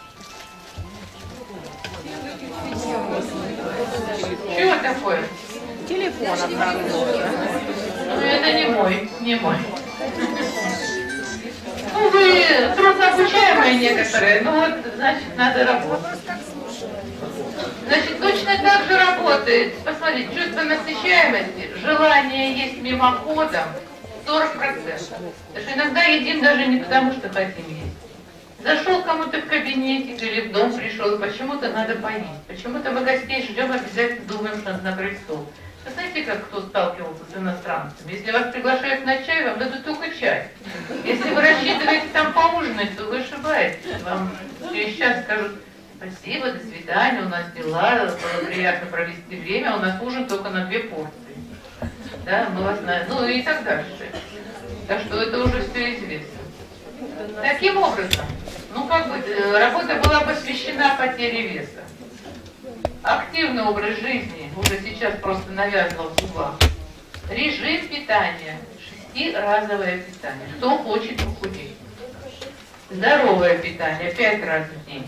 Чего такое? Телефон обнаружила. Ну, это не мой, не мой. Ну, вы труднообучаемые некоторые, ну вот, значит, надо работать. Значит, точно так же работает. Посмотрите, чувство насыщаемости, желание есть мимоходом сорок процентов. Потому что иногда едим даже не потому, что хотим есть. Зашел кому-то в кабинетик или в дом пришел, почему-то надо поесть. Почему-то мы гостей ждем, обязательно думаем, что надо накрыть стол. Вы знаете, как кто сталкивался с иностранцами? Если вас приглашают на чай, вам дадут только чай. Если вы рассчитываете там поужинать, то вы ошибаетесь. Вам через час скажут: спасибо, до свидания, у нас дела, было приятно провести время, у нас ужин только на две порции. Да, мы вас знаем, ну и так дальше. Так что это уже все известно. Таким образом, ну как бы работа была посвящена потере веса. Активный образ жизни уже сейчас просто навязывал в углах. Режим питания, шестиразовое питание. Кто хочет похудеть? Здоровое питание, пять раз в день.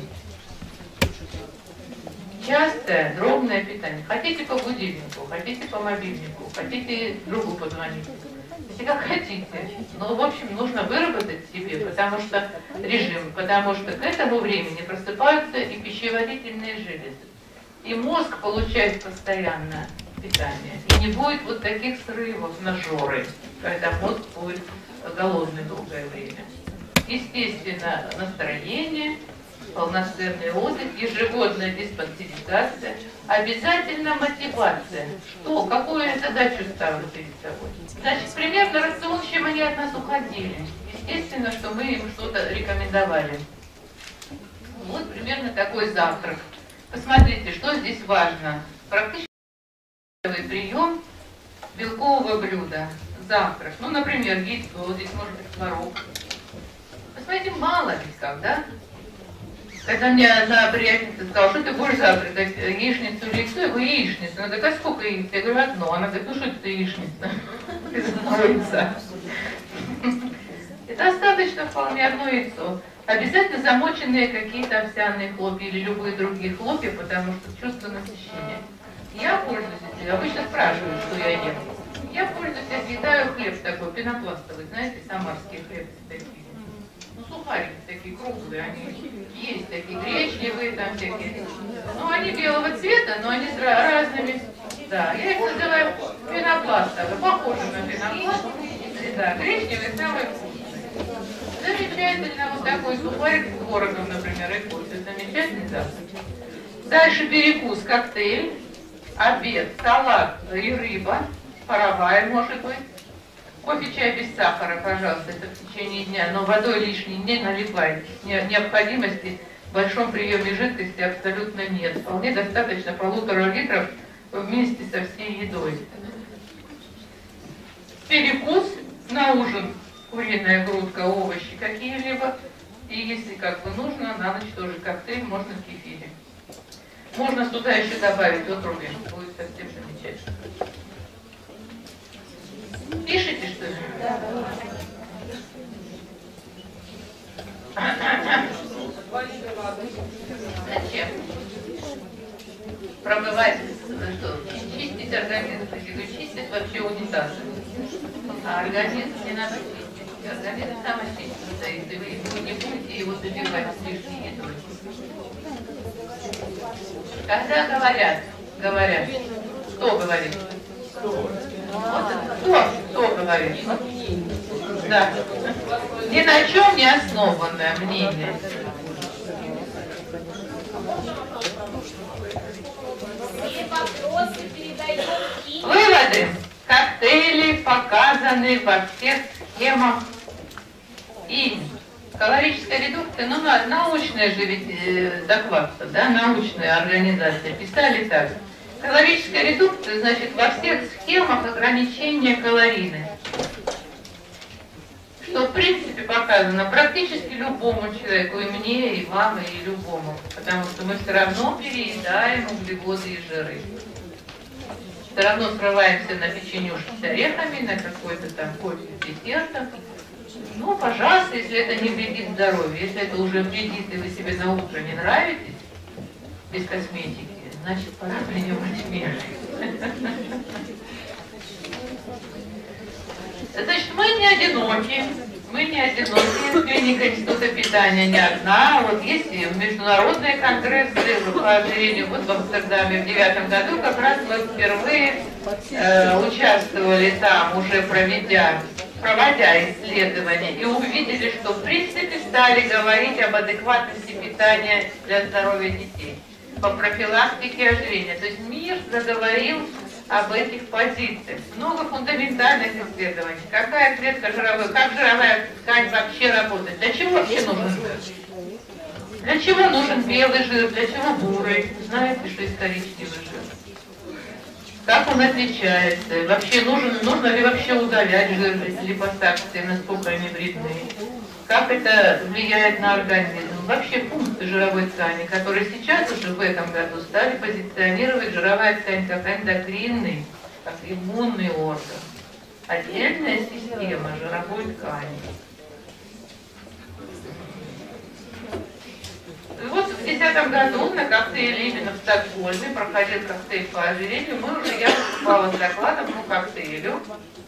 Частое, дробное питание. Хотите по будильнику, хотите по мобильнику, хотите другу позвонить. Если как хотите. Но, в общем, нужно выработать себе, потому что режим, потому что к этому времени просыпаются и пищеварительные железы. И мозг получает постоянно питание. И не будет вот таких срывов на жоры, когда мозг будет голодный долгое время. Естественно, настроение, полноценный отдых, ежегодная диспансеризация, обязательно мотивация. Что, какую я задачу ставлю перед собой? Значит, примерно рацион, чем они от нас уходили. Естественно, что мы им что-то рекомендовали. Вот примерно такой завтрак. Посмотрите, что здесь важно. Практически прием белкового блюда. Завтрак. Ну, например, яйцо, здесь может быть творог. Посмотрите, мало ведь как, да? Когда мне одна приятельница сказала: что ты будешь завтракать, яичницу или яйцо? Я говорю: яичницу. Она говорит: а сколько яиц? Я говорю: одно. Она говорит: ну что это яичница? Из одного яйца. И достаточно вполне одно яйцо. Обязательно замоченные какие-то овсяные хлопья или любые другие хлопья, потому что чувство насыщения. Я пользуюсь, обычно спрашивают, что я ем. Я пользуюсь, я съедаю хлеб такой, пенопластовый, знаете, самарские хлебцы такие. Ну, сухарики такие круглые, они есть такие, гречневые там всякие. Ну, они белого цвета, но они с разными. Да, я их называю пенопластовые, похожи на пенопласт. Да, гречневые самые вкусные. Замечательно, вот такой сухарик с творогом, например, и кофе. Замечательный завтрак. Дальше перекус, коктейль, обед, салат и рыба, паровая может быть. Кофе, чай без сахара, пожалуйста, это в течение дня, но водой лишней не наливайте. Необходимости в большом приеме жидкости абсолютно нет. Вполне достаточно полутора литров вместе со всей едой. Перекус на ужин. Куриная грудка, овощи какие-либо. И если как бы нужно, на ночь тоже коктейль, можно в кефире. Можно сюда еще добавить утруби, будет совсем замечательно. Пишите, что ли? Да, зачем? Промывать, что? Чистить организм, чистить вообще унитаз. А организм не надо чистить. Организм сам очистится, если вы его не будете его забивать с лишней едой. Когда говорят, говорят, кто говорит? Вот, кто, кто говорит? Да. Ни на чем не основанное мнение. Все вопросы передаем и... Выводы. Коктейли показаны во всех схемах. И калорическая редукция, ну, научная же ведь э, доклад, да, научная организация, писали так. Калорическая редукция, значит, во всех схемах ограничения калорийности. Что, в принципе, показано практически любому человеку, и мне, и вам, и любому. Потому что мы все равно переедаем углеводы и жиры. Все равно срываемся на печенюшки с орехами, на какой-то там кофе с десертом. Ну, пожалуйста, если это не вредит здоровью, если это уже вредит, и вы себе на утро не нравитесь, без косметики, значит, пора принимать меры. Значит, мы не одиноки, мы не одиноки, клиника Института питания не одна. Вот есть и международные конгрессы по ожирению. Вот в Амстердаме в девятом году как раз мы впервые э, участвовали там, уже проведя, проводя исследования, и увидели, что в принципе стали говорить об адекватности питания для здоровья детей по профилактике ожирения. То есть мир заговорил об этих позициях. Много фундаментальных исследований. Какая клетка жировой, как жировая ткань вообще работает, для чего вообще нужен жир? Для чего нужен белый жир, для чего бурый? Знаете, что есть коричневый жир? Как он отличается? Вообще нужен, нужно ли вообще удалять жир, липосакции, насколько они вредны? Как это влияет на организм? Вообще функции жировой ткани, которые сейчас уже в этом году стали позиционировать жировая ткань как эндокринный, как иммунный орган. Отдельная система жировой ткани. И вот в две тысячи десятом году на коктейле именно в Стокгольме проходил коктейль по ожирению. Мы уже, я выступала с докладом по коктейлю.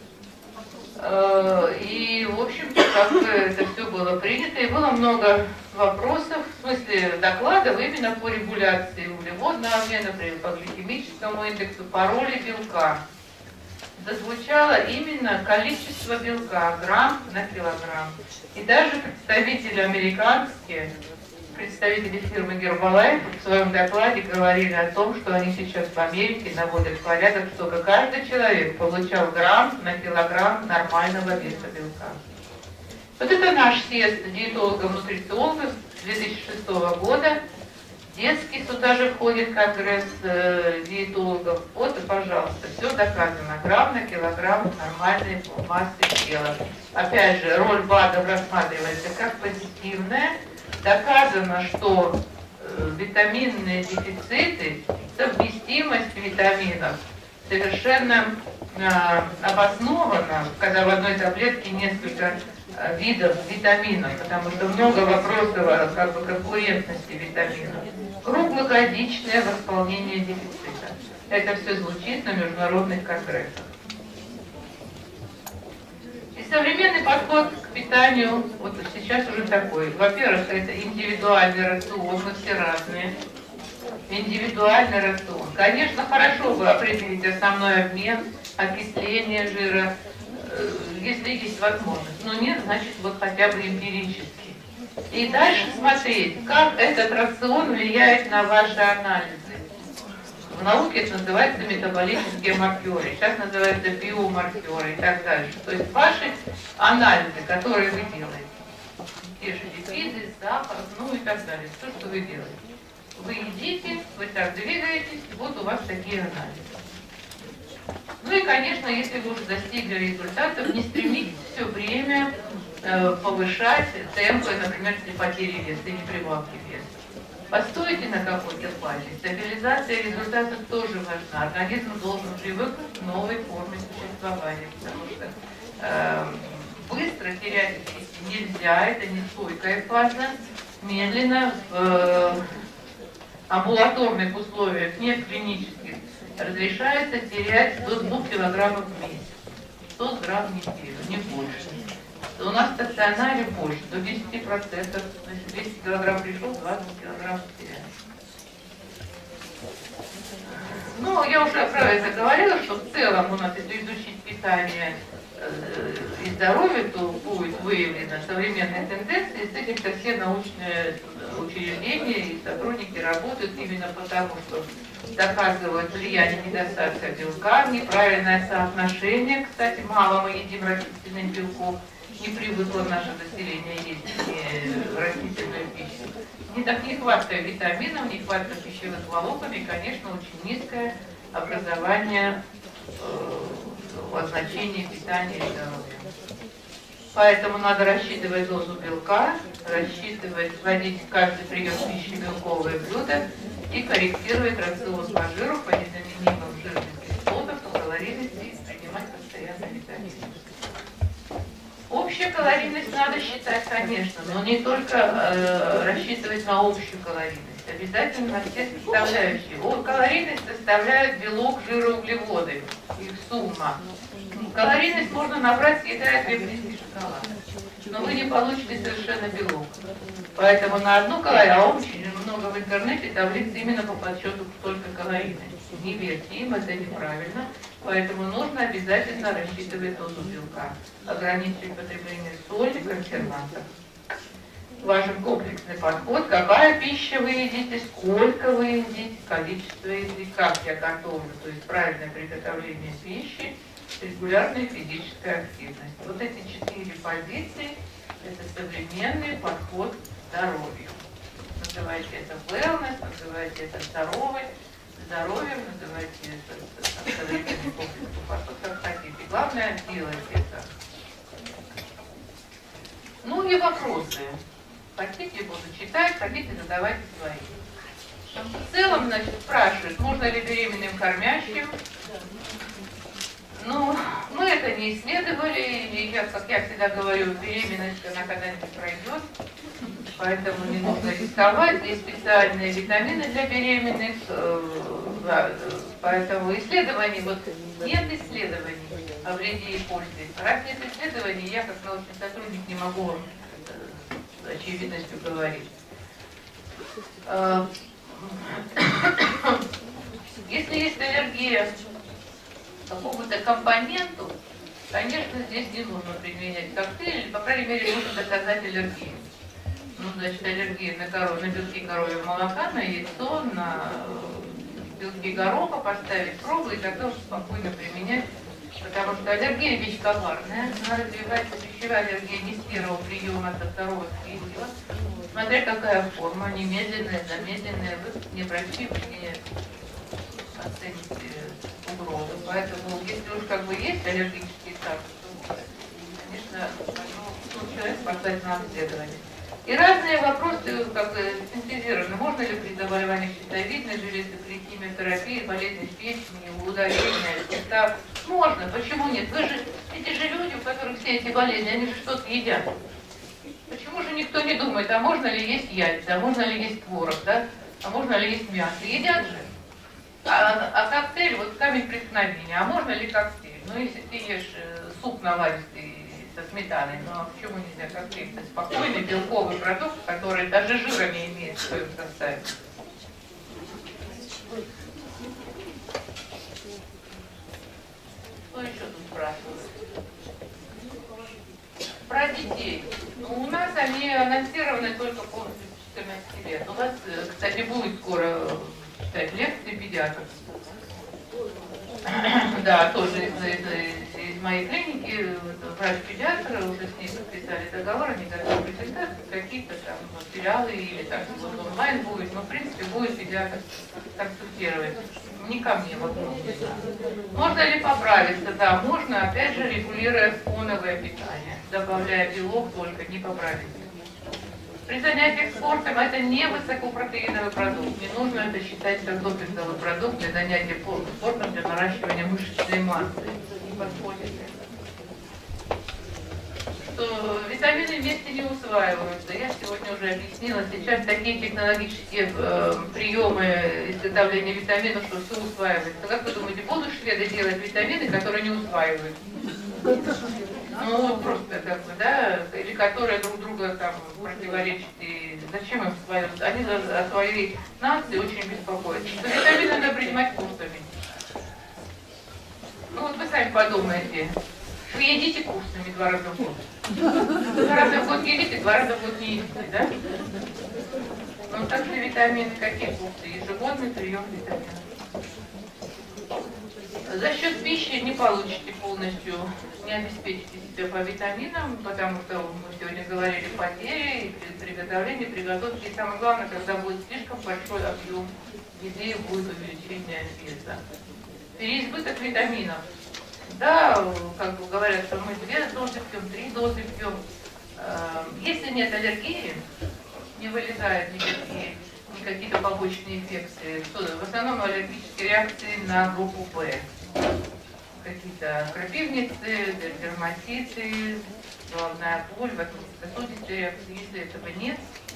И, в общем-то, как это все было принято, и было много вопросов, в смысле докладов именно по регуляции углеводного обмена, по гликемическому индексу, по роли белка. Зазвучало именно количество белка, грамм на килограмм. И даже представители американские, представители фирмы Herbalife в своем докладе говорили о том, что они сейчас в Америке наводят порядок, чтобы каждый человек получал грамм на килограмм нормального веса белка. Вот это наш съезд диетологов-нутрициологов две тысячи шестого года. Детский сюда же входит конгресс э, диетологов. Вот и, пожалуйста, все доказано. Грамм на килограмм нормальной массы тела. Опять же, роль БАДов рассматривается как позитивная. Доказано, что э, витаминные дефициты, совместимость витаминов совершенно э, обоснована, когда в одной таблетке несколько э, видов витаминов, потому что много вопросов как бы конкурентности витаминов. Круглогодичное восполнение дефицита. Это все звучит на международных конгрессах. Современный подход к питанию вот сейчас уже такой. Во-первых, это индивидуальный рацион, мы все разные. Индивидуальный рацион. Конечно, хорошо бы определить основной обмен, окисление жира, если есть возможность. Но нет, значит, вот хотя бы эмпирически. И дальше смотреть, как этот рацион влияет на ваши анализы. В науке это называется метаболические маркеры, сейчас называется биомаркеры и так дальше. То есть ваши анализы, которые вы делаете, те же липиды, сахар, ну и так далее, все, что вы делаете. Вы едите, вы так двигаетесь, вот у вас такие анализы. Ну и, конечно, если вы уже достигли результатов, не стремитесь все время э, повышать темпы, например, при потере веса или прибавке веса. Постойте на какой-то фазе. Стабилизация результатов тоже важна. Организм должен привыкнуть к новой форме существования, потому что э, быстро терять вес нельзя, это не стойкая фаза. Медленно в э, амбулаторных условиях, не в клинических, разрешается терять до двух килограммов в месяц. сто грамм в неделю, не больше. У нас в стационаре больше, до десяти процентов. Значит, двести килограмм пришел, двадцать килограмм теряешь. Ну, я уже про это говорила, что в целом у нас, если изучить питание и здоровья, то будет выявлена современная тенденция, и с этим-то все научные учреждения и сотрудники работают именно потому, что доказывают влияние недостатка белка, неправильное соотношение, кстати, мало мы едим растительных белков, не привыкло наше население есть растительную пищу. Не так нехватка витаминов, нехватка пищевых волокон и, конечно, очень низкое образование о значении питания и здоровья. Поэтому надо рассчитывать дозу белка, рассчитывать, вводить в каждый прием пищи белковые блюда и корректировать рацион по жиру, по незаменимым жирным кислотам, по калорийности и принимать постоянно витамины. Общую калорийность надо считать, конечно, но не только э, рассчитывать на общую калорийность. Обязательно на все составляющие. Вот калорийность составляет белок, жиры, углеводы. Их сумма. Калорийность можно набрать, съедая две плитки шоколада. Но вы не получите совершенно белок. Поэтому на одну калорию, а очень много в интернете таблиц именно по подсчету только калорийности. Не верьте им, это неправильно. Поэтому нужно обязательно рассчитывать дозу белка. Ограничить потребление соли, консервантов. Важен комплексный подход, какая пища вы едите, сколько вы едите, количество едите, как я готовлю, то есть правильное приготовление пищи, регулярная физическая активность. Вот эти четыре позиции – это современный подход к здоровью. Называйте это wellness, называйте это здоровый, здоровьем, называйте это современный комплексный подход, как хотите. Главное – делать это. Ну и вопросы. Хотите, буду читать, хотите, задавайте свои. В целом, значит, спрашивают, можно ли беременным кормящим. Ну, мы это не исследовали, и я, как я всегда говорю, беременность, она когда-нибудь пройдет, поэтому не нужно рисковать. Есть специальные витамины для беременных, поэтому исследований, вот нет исследований о вреде и пользе. Раз нет исследований, я как научный сотрудник не могу вам очевидностью говорить. Если есть аллергия к какому-то компоненту, конечно, здесь не нужно применять коктейль, или, по крайней мере, нужно доказать аллергию. Ну, значит, аллергия на, коров... на белки коровьего молока, на яйцо, на белки гороха, поставить пробу и тогда уже спокойно применять. Потому что аллергия вещь коварная, она развивается пищевая аллергия не с первого приема, а со второго, с третьего. Смотря какая форма, немедленная, замедленная, вы не врачи, вы не оцените угрозу. Поэтому, если уж как бы есть аллергический статус, то, конечно, ну, человек послать на обследование. И разные вопросы как бы синтезированы. Можно ли при заболевании щитовидной железы, при химиотерапии, болезни печени, удаления, сустав? Можно, почему нет? Вы же, эти же люди, у которых все эти болезни, они же что-то едят. Почему же никто не думает, а можно ли есть яйца, а можно ли есть творог, да? А можно ли есть мясо? Едят же. А, а коктейль, вот камень преткновения, а можно ли коктейль? Ну, если ты ешь суп наваристый со сметаной, ну а почему нельзя коктейль? Это спокойный белковый продукт, который даже жира не имеет в своем составе. Что еще тут спрашивают? Про детей. Ну, у нас они анонсированы только после четырнадцати лет. У нас, кстати, будет скоро читать лекции педиатров. Да, тоже из, из, из моей клиники врач-педиатр, уже с ней подписали договор, они готовы презентации, какие-то там материалы или так вот онлайн будет, но в принципе будет педиатр консультировать. Не ко мне вопрос. Можно ли поправиться? Да, можно, опять же, регулируя фоновое питание, добавляя белок только, не поправиться. При занятиях спортом это не высокопротеиновый продукт. Не нужно это считать как допинговый продукт для занятия спортом, для наращивания мышечной массы. Не подходит это. Что витамины вместе не усваиваются. Я сегодня уже объяснила. Сейчас такие технологические э, приемы изготовления витаминов, что все усваивается. Как вы думаете, будут шведы делать витамины, которые не усваиваются? Ну, просто как бы, да, или которые друг друга там противоречат, и зачем им своим, они о своей нации очень беспокоятся. Что витамины надо принимать курсами. Ну вот вы сами подумайте, вы едите курсами два раза в год. Два раза в год едите, два раза в год не едите, да? Ну, также витамины, какие пункты? Ежегодный прием витаминов. За счет пищи не получите полностью, не обеспечите себя по витаминам, потому что мы сегодня говорили потери, приготовление, приготовки. И самое главное, когда будет слишком большой объем еды, будет увеличение веса. Переизбыток витаминов. Да, как бы говорят, что мы две дозы пьем, три дозы пьем. Если нет аллергии, не вылезают никакие, ни какие-то побочные эффекты. В основном аллергические реакции на группу Б. Какие-то крапивницы, дерматиты, головная боль, сосудистые реакции. Если этого нет,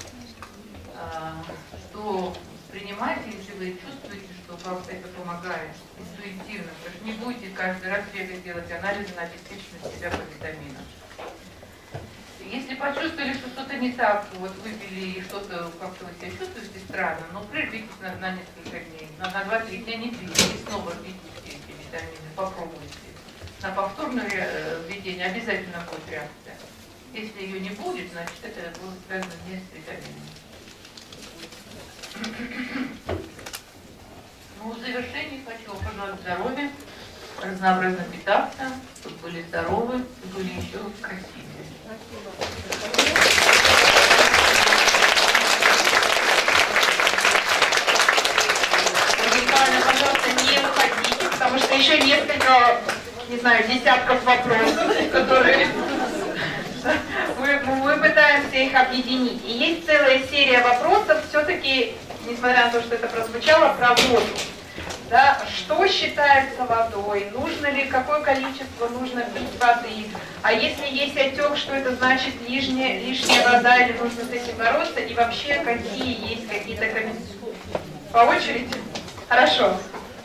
то принимайте, если вы чувствуете, что вам это помогает интуитивно. Потому что не будете каждый раз бегать делать анализы на обеспеченность себя по витаминам. Если почувствовали, что что-то не так, вот выпили и что-то как-то вы себя чувствуете странно, но прервитесь на, на несколько дней, на, на два-три дня не пейте, и снова пейте эти витамины, попробуйте. На повторное введение обязательно будет реакция. Если ее не будет, значит это будет связано не с витаминами. Ну, в завершении хочу вам пожелать здоровья, разнообразно питаться, чтобы были здоровы и были еще красивые. Буквально, пожалуйста, не уходите, потому что еще несколько, не знаю, десятков вопросов, которые мы, мы пытаемся их объединить. И есть целая серия вопросов, все-таки, несмотря на то, что это прозвучало, про воду. Да, что считается водой, нужно ли, какое количество нужно пить воды, а если есть отек, что это значит лишняя, лишняя вода или нужно с этим бороться, и вообще какие есть какие-то комментарии. По очереди? Хорошо.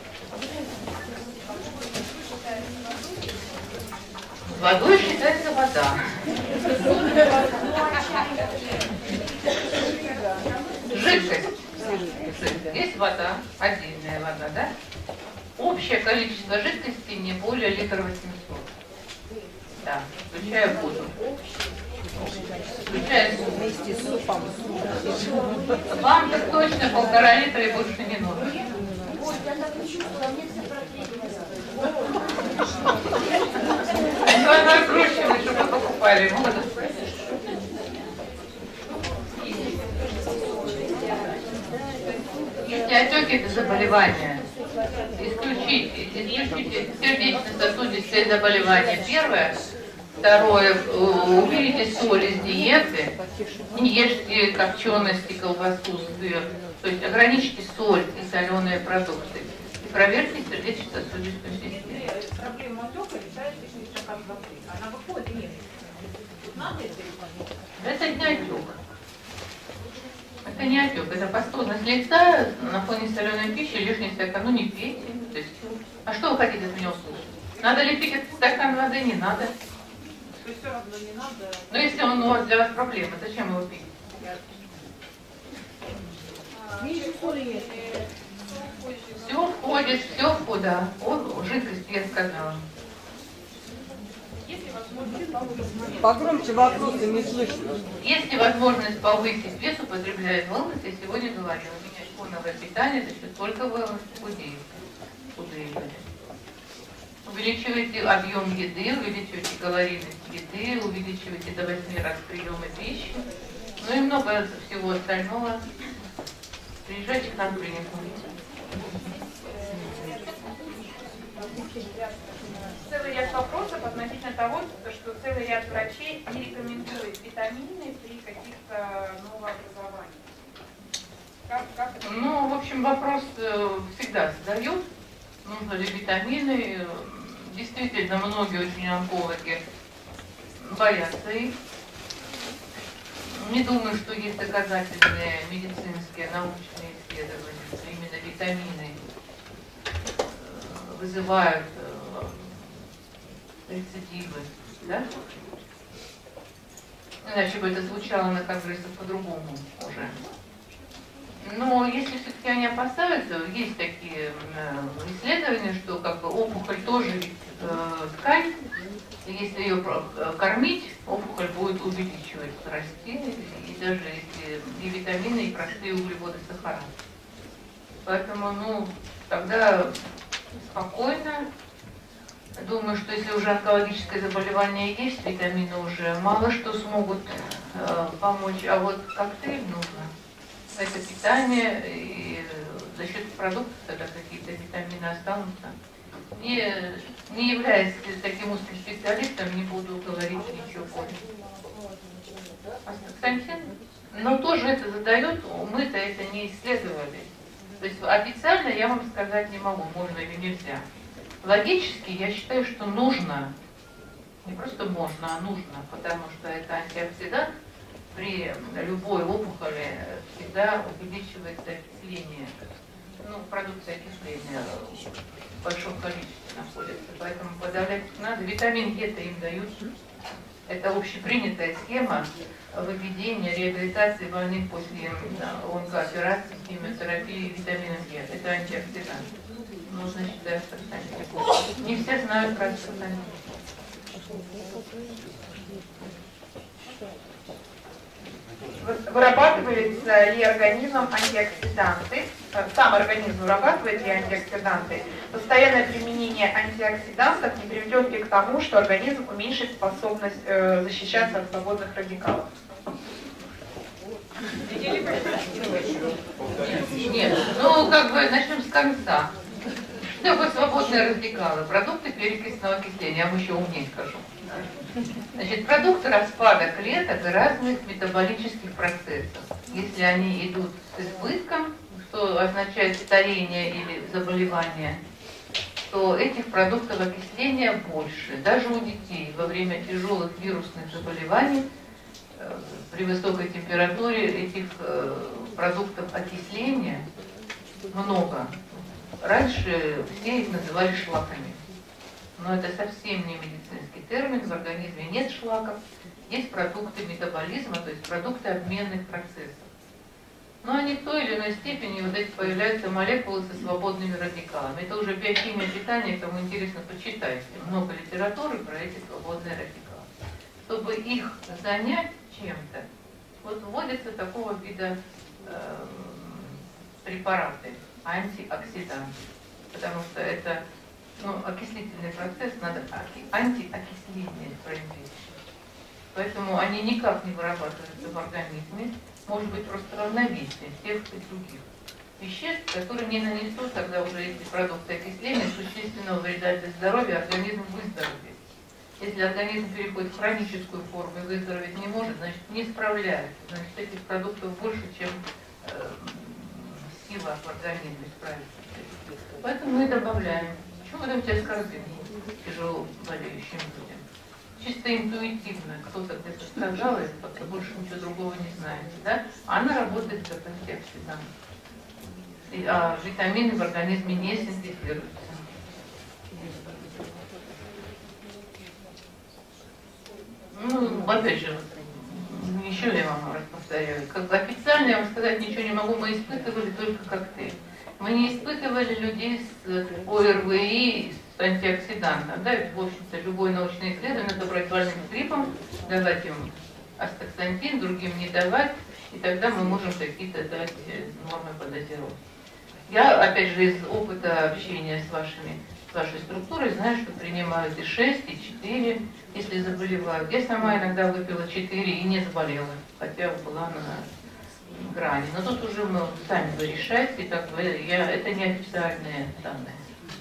Водой считается вода. Жидкость. Есть вода, отдельная вода, да? Общее количество жидкости не более литра восемьсот. Да, включая воду. Включая суп. Вместе с супом. Вам так точно полтора литра и больше не нужно. Вот, я так и чувствовала, мне все протребовалось. Вы накручивали, чтобы покупали воду. Если отеки это заболевание, исключите, исключите сердечно-сосудистые заболевания. Первое. Второе. Уберите соль из диеты. Не ешьте копчености, колбасу, сыр. То есть ограничьте соль и соленые продукты. И проверьте сердечно-сосудистую систему. Проблема отека решает лишний стакан воды. Она выходит, нет. Тут надо это выполнять. Это не отек. Это не отек, это пастозность лица на фоне соленой пищи, лишний стакан, ну не пейте. То есть, а что вы хотите от меня услышать? Надо ли пить этот стакан воды? Не надо. Все равно не надо. Но если он у вас для вас проблема, зачем его пить? Все входит, все входит, да. Вот жидкость, я сказала. Погромче вопросы не слышно. Есть ли возможность повысить вес, употребляя wellness? Я сегодня говорила, менять фоновое питание, за счет только wellness худеете. Худеете. Увеличивайте объем еды, увеличивайте калорийность еды, увеличивайте до восьми раз приемы пищи. Ну и много всего остального. Приезжайте к нам в клинику. Целый ряд вопросов относительно того, что целый ряд врачей не рекомендует витамины при каких-то новообразованиях. Как, как это? Ну, в общем, вопрос э, всегда задают, нужно ли витамины. Действительно, многие очень онкологи боятся их. Не думаю, что есть доказательные медицинские, научные исследования, что именно витамины вызывают рецидивы, да? Иначе бы это звучало на конгрессах по-другому уже. Но если все-таки они опасаются, есть такие исследования, что как бы опухоль тоже ведь э, ткань, и если ее кормить, опухоль будет увеличиваться, расти, и даже если и витамины, и простые углеводы, сахара. Поэтому, ну, тогда спокойно. Думаю, что если уже онкологическое заболевание есть, витамины уже мало что смогут э, помочь, а вот коктейль нужно. Это питание, и за счет продуктов тогда какие-то витамины останутся. Не, не являясь таким узким специалистом, не буду говорить ничего более. Астаксантин? Но тоже это задает, мы-то это не исследовали. То есть официально я вам сказать не могу, можно или нельзя. Логически я считаю, что нужно, не просто можно, а нужно, потому что это антиоксидант при любой опухоли всегда увеличивается окисление, ну, продукция окисления в большом количестве находится, поэтому подавлять надо. Витамин Е-то им дают. Это общепринятая схема выведения, реабилитации больных после онкооперации, химиотерапии витамином Е. Это антиоксидант. Нужно считать астаксантин. Не все знают про астаксантин. Вырабатываются ли организмом антиоксиданты? Сам организм вырабатывает ли антиоксиданты? Постоянное применение антиоксидантов не приведет ли к тому, что организм уменьшит способность э, защищаться от свободных радикалов? Нет, ну как бы начнем с конца. Что такое свободные радикалы? Продукты перекисного окисления, я вам еще умнее скажу. Значит, продукты распада клеток и разных метаболических процессов. Если они идут с избытком, что означает старение или заболевание, то этих продуктов окисления больше. Даже у детей во время тяжелых вирусных заболеваний при высокой температуре этих продуктов окисления много. Раньше все их называли шлаками. Но это совсем не медицинский термин, в организме нет шлаков, есть продукты метаболизма, то есть продукты обменных процессов. Но они в той или иной степени, вот эти появляются молекулы со свободными радикалами. Это уже биохимия питания, кому интересно, почитайте. Много литературы про эти свободные радикалы. Чтобы их занять чем-то, вот вводятся такого вида э, препараты, антиоксиданты, потому что это ну, окислительный процесс, надо антиокисление произвести. Поэтому они никак не вырабатываются в организме, может быть просто равновесие тех и других веществ, которые не нанесут тогда уже эти продукты окисления существенного вреда для здоровья, организм выздоровеет. Если организм переходит в хроническую форму и выздороветь не может, значит не справляется, значит этих продуктов больше, чем э, сила в организме справиться. Поэтому мы добавляем. Почему вы даете аскорбин тяжело болеющим людям? Чисто интуитивно, кто-то где-то сказал, и как-то больше ничего другого не знаете, да? Она работает как антиоксидант. И, а витамины в организме не синтезируются. Ну, опять же, еще я вам раз повторяю, как бы официально я вам сказать ничего не могу, мы испытывали только коктейль. Мы не испытывали людей с ОРВИ, с антиоксидантом. Да, ведь, в общем-то, любое научное исследование это брать больным гриппом, давать им астаксантин, другим не давать, и тогда мы можем какие-то дать нормы по дозировке. Я, опять же, из опыта общения с вашими, с вашей структурой знаю, что принимают и шесть, и четыре, если заболевают. Я сама иногда выпила четыре и не заболела, хотя была на грани. Но тут уже мы сами вы решаете, как бы я, это не официальные данные.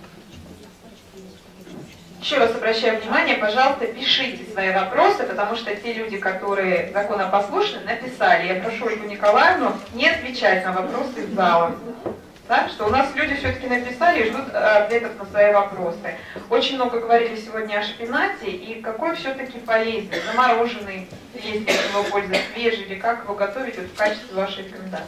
Еще раз обращаю внимание, пожалуйста, пишите свои вопросы, потому что те люди, которые законопослушны, написали. Я прошу Ольгу Николаевну не отвечать на вопросы из зала. Да, что у нас люди все-таки написали и ждут ответов на свои вопросы. Очень много говорили сегодня о шпинате, и какой все-таки полезный, замороженный, есть его польза, свежий, или как его готовить вот, в качестве вашей рекомендации?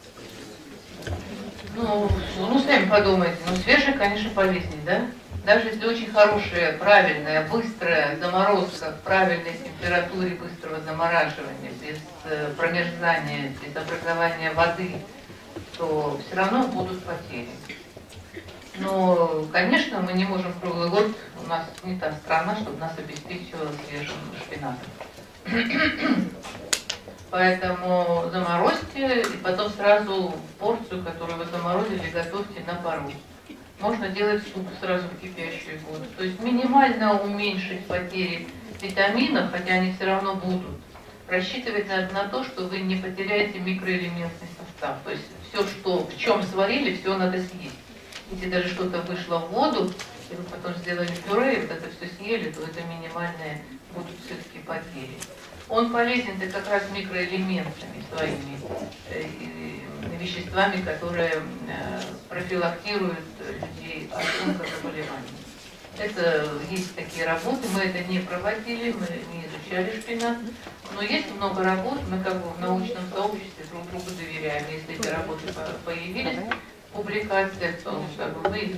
Ну, ну, сами подумайте, ну, свежий, конечно, полезнее, да? Даже если очень хорошая, правильная, быстрая заморозка в правильной температуре быстрого замораживания, без промерзания, без образования воды, то все равно будут потери. Но, конечно, мы не можем круглый год, у нас не та страна, чтобы нас обеспечивала свежим шпинатом. Поэтому заморозьте и потом сразу порцию, которую вы заморозили, готовьте на пару. Можно делать суп сразу в кипящую воду. То есть минимально уменьшить потери витаминов, хотя они все равно будут. Рассчитывать надо на то, что вы не потеряете микроэлементный состав. То есть все, что в чем сварили, все надо съесть. Если даже что-то вышло в воду, и вы потом сделали пюре, и вот это все съели, то это минимальные будут все-таки потери. Он полезен -то как раз микроэлементами своими, э, веществами, которые э, профилактируют людей от онкозаболеваний. Это есть такие работы, мы это не проводили, мы не изучали шпинат, но есть много работ, мы как бы в научном сообществе друг другу доверяем. Если эти работы появились в публикациях, то как бы мы...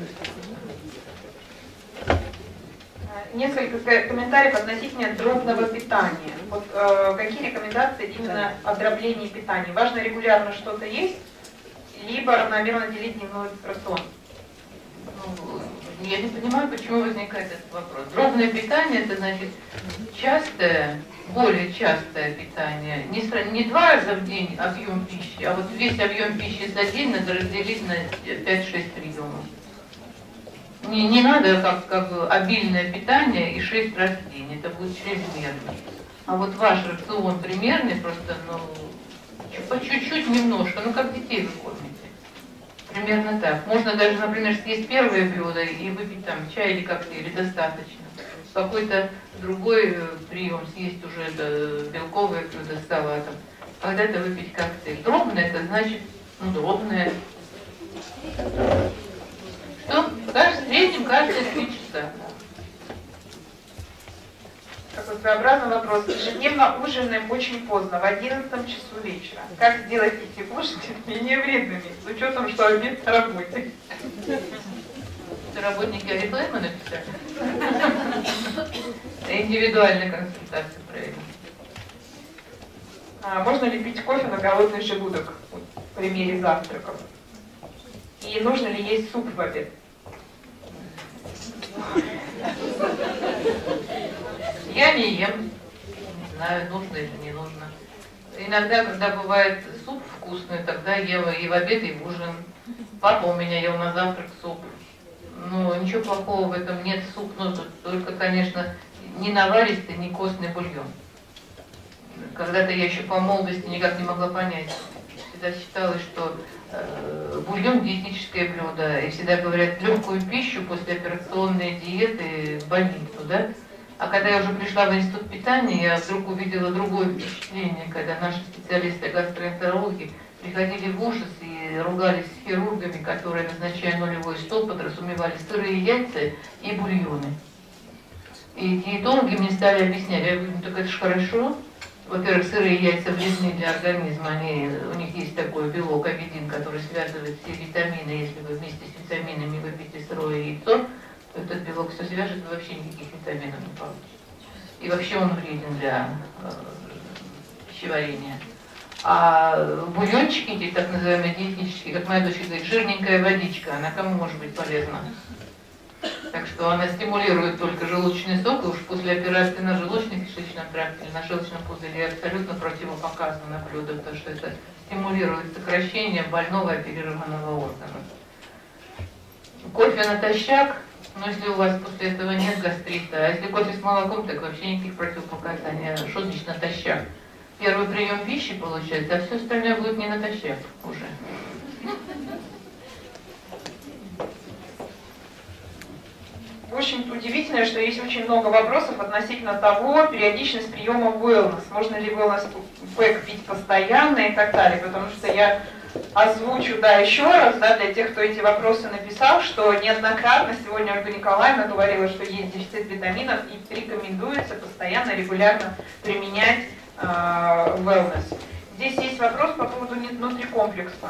Несколько комментариев относительно дробного питания. Вот э, какие рекомендации именно о дроблении питания? Важно регулярно что-то есть, либо равномерно делить дневной рацион? Ну, я не понимаю, почему возникает этот вопрос. Дробное питание — это значит частое, более частое питание. Не, не два раза в день объем пищи, а вот весь объем пищи за день надо разделить на пять-шесть приемов. Не, не надо как, как обильное питание и шесть раз в день, это будет чрезмерно. А вот ваш рацион примерный, просто, ну, по чуть-чуть немножко, ну как детей вы кормите. Примерно так. Можно даже, например, съесть первое блюдо и выпить там чай или коктейль, достаточно. Какой-то другой прием съесть уже это белковое блюдо с салатом. Когда-то выпить коктейль. Дробное — это значит, ну, дробное. Что? В среднем каждые три часа. Такой своеобразный вопрос. Ежедневно ужинаем очень поздно, в одиннадцатом часу вечера. Как сделать эти ужины менее вредными, с учетом, что обед на работе? Работники Арифлейма написали. Индивидуальная консультация проверена. А можно ли пить кофе на голодный желудок, в примере завтраков? И нужно ли есть суп в обед? Я не ем. Не знаю, нужно или не нужно. Иногда, когда бывает суп вкусный, тогда ем и в обед, и в ужин. Папа у меня ел на завтрак суп. Ну, ничего плохого в этом нет. Суп, но только, конечно, не наваристый, не костный бульон. Когда-то я еще по молодости никак не могла понять. Всегда считалось, что э, бульон — диетическое блюдо. И всегда говорят, легкую пищу после операционной диеты в больницу, да? А когда я уже пришла в институт питания, я вдруг увидела другое впечатление, когда наши специалисты-гастроэнтерологи приходили в ужас и ругались с хирургами, которые, назначая нулевой стол, подразумевали сырые яйца и бульоны. И диетологи мне стали объяснять, я говорю, ну так это же хорошо. Во-первых, сырые яйца вредны для организма, они, у них есть такой белок авидин, который связывает все витамины. Если вы вместе с витаминами выпьете сырое яйцо, то этот белок все свяжет, вы вообще никаких витаминов не получите. И вообще он вреден для э, пищеварения. А бульончики, эти так называемые диетические, как моя дочь говорит, жирненькая водичка, она кому может быть полезна? Так что она стимулирует только желудочный сок, и уж после операции на желудочно-кишечном тракте или на желчном пузыре абсолютно противопоказано на блюдо, потому что это стимулирует сокращение больного оперированного органа. Кофе натощак, но если у вас после этого нет гастрита, а если кофе с молоком, так вообще никаких противопоказаний. Что значит натощак? Первый прием пищи получается, а все остальное будет не натощак уже. В общем, удивительно, что есть очень много вопросов относительно того, периодичность приема wellness. Можно ли wellness пэк пить постоянно и так далее. Потому что я озвучу, да, еще раз, да, для тех, кто эти вопросы написал, что неоднократно сегодня Ольга Николаевна говорила, что есть дефицит витаминов и рекомендуется постоянно, регулярно применять э, wellness. Здесь есть вопрос по поводу нутрикомплекса.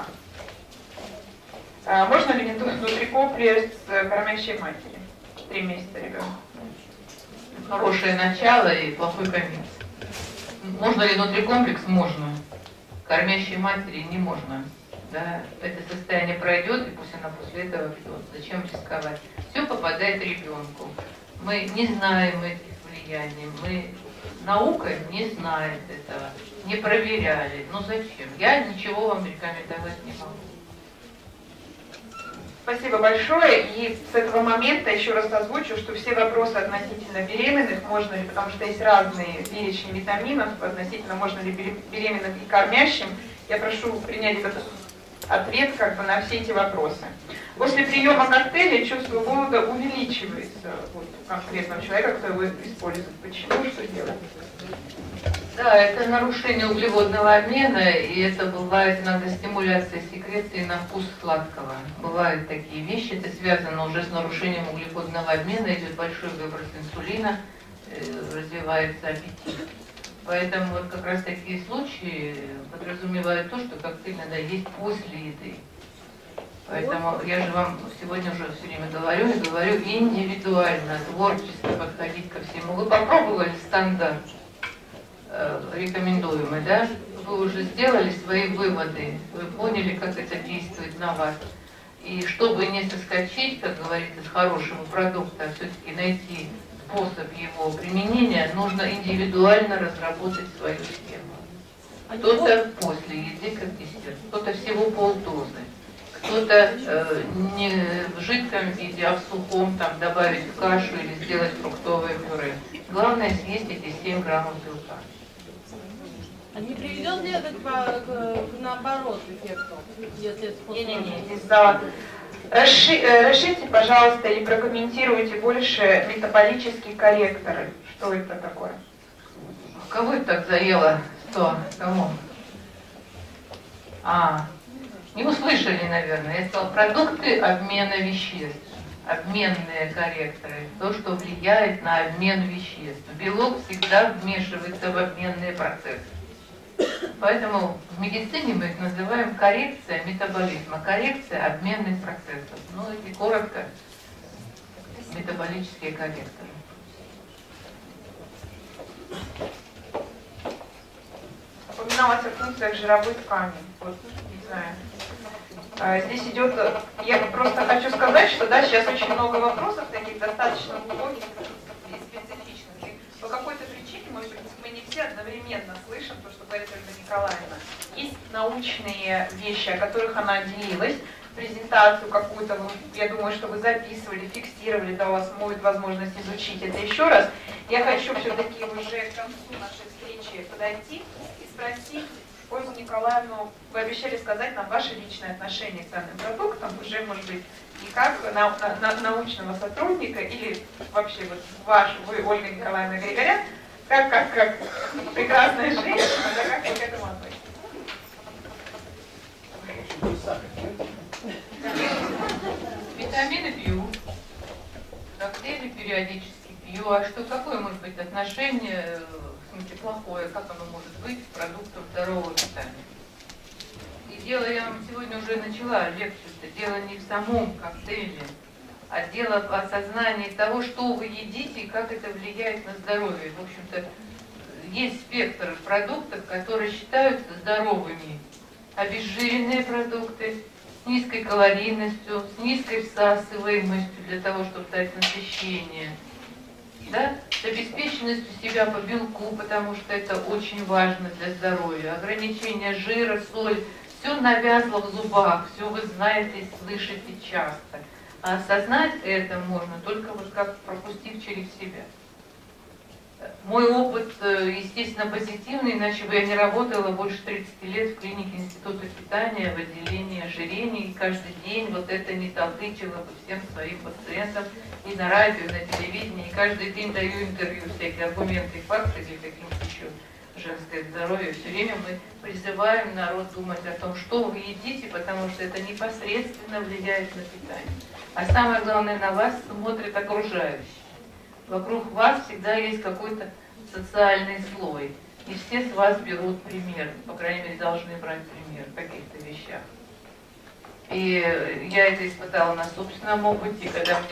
Э, можно ли нутрикомплекс кормящей матери? Три месяца ребенка. Хорошее начало и плохой конец. Можно ли нутрикомплекс? Можно. кормящей матери не можно. Да? Это состояние пройдет, и пусть она после этого пьет. Зачем рисковать? Все попадает ребенку. Мы не знаем этих влияний, мы наука не знает этого, не проверяли. Ну зачем? Я ничего вам рекомендовать не могу. Спасибо большое. И с этого момента еще раз озвучу, что все вопросы относительно беременных, можно ли, потому что есть разные перечни витаминов, относительно можно ли беременным и кормящим, я прошу принять этот ответ как бы на все эти вопросы. После приема коктейля чувство голода увеличивается вот, у конкретного человека, кто его использует. Почему? Что делать? Да, это нарушение углеводного обмена, и это бывает иногда стимуляция секреции на вкус сладкого. Бывают такие вещи, это связано уже с нарушением углеводного обмена, идет большой выброс инсулина, развивается аппетит. Поэтому вот как раз такие случаи подразумевают то, что коктейль надо есть после еды. Поэтому я же вам сегодня уже все время говорю и говорю индивидуально, творчески подходить ко всему. Вы попробовали стандарт э, рекомендуемый, да? Вы уже сделали свои выводы, вы поняли, как это действует на вас. И чтобы не соскочить, как говорится, с хорошего продукта, а все-таки найти способ его применения, нужно индивидуально разработать свою схему. Кто-то после еды как десерт, кто-то всего полдозы, кто-то э, не в жидком виде, а в сухом, там добавить в кашу или сделать фруктовое пюре. Главное съесть эти семь граммов белка. А не приведет ли это к, к, наоборот эффекту, если это Не-не-не, из-за... Расши... Расширьте, пожалуйста, и прокомментируйте больше метаболические корректоры. Что это такое? Кого это так заело? Что? Кому? А, не услышали, наверное. Я сказала, продукты обмена веществ. Обменные корректоры. То, что влияет на обмен веществ. Белок всегда вмешивается в обменные процессы. Поэтому в медицине мы их называем коррекция метаболизма, коррекция обменных процессов. Ну, и коротко, метаболические корректоры. Упоминалось о функциях жировой ткани. Вот, не знаю. Здесь идет, я просто хочу сказать, что да, сейчас очень много вопросов таких достаточно глубоких и специфичных. И по какой-то причине, может быть, мы не все одновременно слышим то, что говорит Ольга Николаевна. Есть научные вещи, о которых она делилась, презентацию какую-то, я думаю, что вы записывали, фиксировали, да, у вас будет возможность изучить это еще раз. Я хочу все-таки уже к концу нашей встречи подойти и спросить Ольгу Николаевну, вы обещали сказать нам ваше личное отношение к данным продуктам, уже, может быть, не как на, на, на, научного сотрудника или вообще вот ваш, вы, Ольга Николаевна Григорян, как, как, как прекрасная женщина, да, как вы к этому относитесь? Витамины пью, коктейли периодически пью. А что, какое может быть отношение, в смысле плохое, как оно может быть к продуктам здорового питания? И дело, я вам сегодня уже начала лекцию-то, дело не в самом коктейле, а дело в осознании того, что вы едите и как это влияет на здоровье. В общем-то, есть спектр продуктов, которые считаются здоровыми. Обезжиренные продукты с низкой калорийностью, с низкой всасываемостью для того, чтобы дать насыщение. Да? С обеспеченностью себя по белку, потому что это очень важно для здоровья. Ограничение жира, соль, все навязло в зубах, все вы знаете и слышите часто. А осознать это можно только вот как пропустив через себя. Мой опыт, естественно, позитивный, иначе бы я не работала больше тридцати лет в клинике Института питания, в отделении ожирения, и каждый день вот это не толдычила бы всем своим пациентам и на радио, и на телевидении, и каждый день даю интервью, всякие аргументы и факты для каких-то еще женское здоровье. Все время мы призываем народ думать о том, что вы едите, потому что это непосредственно влияет на питание. А самое главное, на вас смотрят окружающие. Вокруг вас всегда есть какой-то социальный слой. И все с вас берут пример, по крайней мере, должны брать пример в каких-то вещах. И я это испытала на собственном опыте, когда мне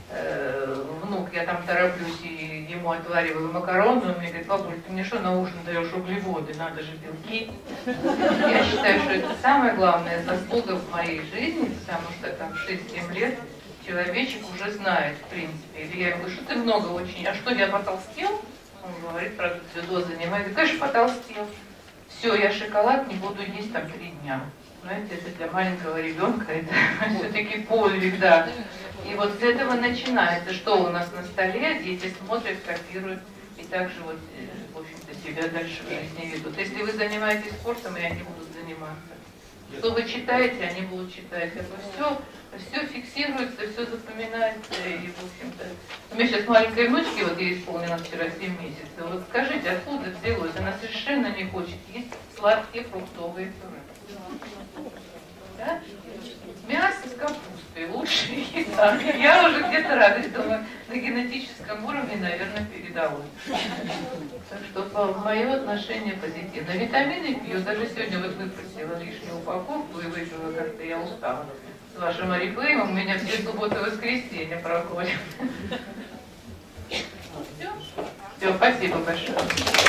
э, внук, я там тороплюсь и ему отвариваю макароны, он мне говорит: бабуль, ты мне что на ужин даешь углеводы, надо же белки. Я считаю, что это самая главная заслуга в моей жизни, потому что там в шесть-семь лет человечек уже знает, в принципе. Или я ему говорю: что ты много очень, а что, я потолстел? Он говорит: правда, дзюдо занимает. Конечно, потолстел. Все, я шоколад не буду есть там три дня. Знаете, это для маленького ребенка, это все-таки подвиг, да. И вот с этого начинается, что у нас на столе, дети смотрят, копируют, и также вот, в общем-то, себя дальше в жизни ведут. Если вы занимаетесь спортом, и они будут заниматься. Что вы читаете, они будут читать. Это все, все фиксируется, все запоминается. И, в общем-то, у меня сейчас маленькой внучке, вот ей исполнилось вчера семь месяцев. Вот скажите, откуда взялось? Она совершенно не хочет есть сладкие фруктовые пюре. Да? Мясо с капустой, лучшая еда. Я уже где-то радуюсь, думаю, на генетическом уровне, наверное, передалось. Так что мое отношение позитивно. Витамины пью, даже сегодня вот выпросила лишнюю упаковку и выпила, как-то я устала. С вашим орифлеймом у меня все субботы и воскресенье проходят. Все? Все, спасибо большое.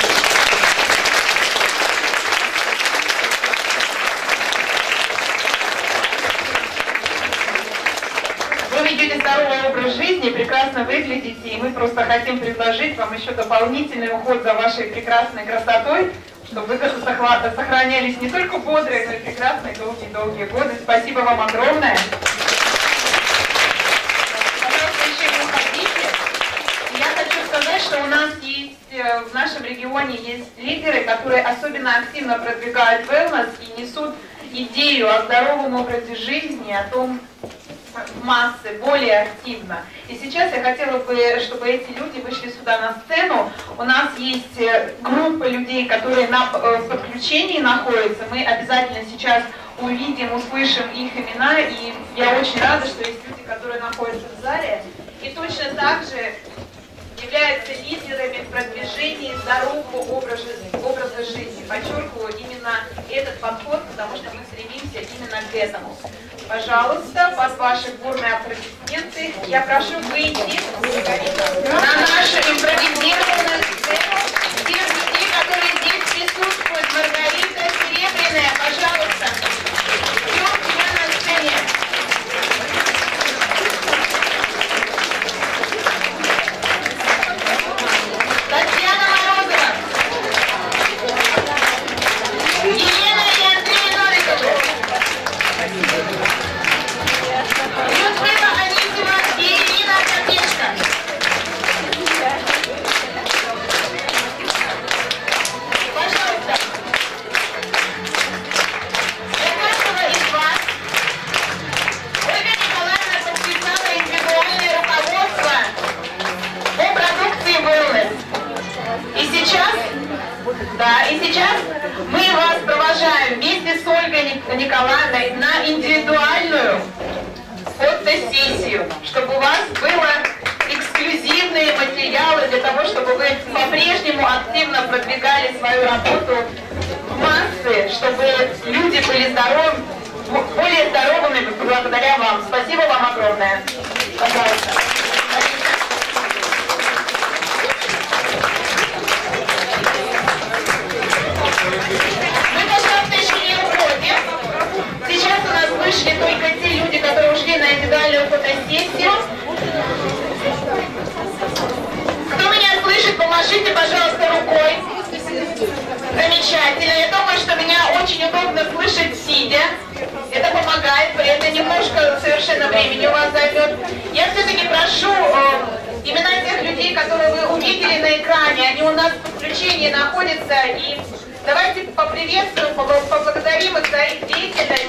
Вы ведете здоровый образ жизни, прекрасно выглядите, и мы просто хотим предложить вам еще дополнительный уход за вашей прекрасной красотой, чтобы вы сохранялись не только бодрые, но и прекрасные долгие-долгие годы. Спасибо вам огромное. Пожалуйста, еще не уходите. Я хочу сказать, что у нас есть, в нашем регионе есть лидеры, которые особенно активно продвигают wellness и несут идею о здоровом образе жизни, о том, массы, более активно. И сейчас я хотела бы, чтобы эти люди вышли сюда на сцену. У нас есть группа людей, которые на в подключении находятся. Мы обязательно сейчас увидим, услышим их имена. И я очень рада, что есть люди, которые находятся в зале. И точно так же являются лидерами в продвижении здорового образа, образа жизни. Подчеркиваю именно этот подход, потому что мы стремимся именно к этому. Пожалуйста, под ваши бурные аплодисменты я прошу выйти на нашу импровизированную сцену тех людей, которые здесь присутствуют. Маргарита Серебряная, пожалуйста, ждем тебя на сцене. Татьяна Морозова, Елена и Андрей Новиковы, Людмила Анисимова и Ирина Копешко. Пожалуйста, для каждого из вас Ольга Николаевна подписала индивидуальное руководство по продукции wellness. И сейчас, да, и сейчас мы вас провожаем вместе с Ольгой Николаевной на индивидуальную фотосессию, чтобы у вас было эксклюзивные материалы для того, чтобы вы по-прежнему активно продвигали свою работу в массы, чтобы люди были здоровы, более здоровыми благодаря вам. Спасибо вам огромное. Пожалуйста. Мы, пожалуйста, еще не уходим. Сейчас у нас вышли только те люди, которые ушли на индивидуальную фотосессию. Кто меня слышит, помашите, пожалуйста, рукой. Замечательно. Я думаю, что меня очень удобно слышать сидя. Это помогает, это немножко совершенно времени у вас займет. Я все-таки прошу э, имена тех людей, которые вы увидели на экране, они у нас в подключении находятся, и давайте поприветствуем, поблагодарим их за их деятельность.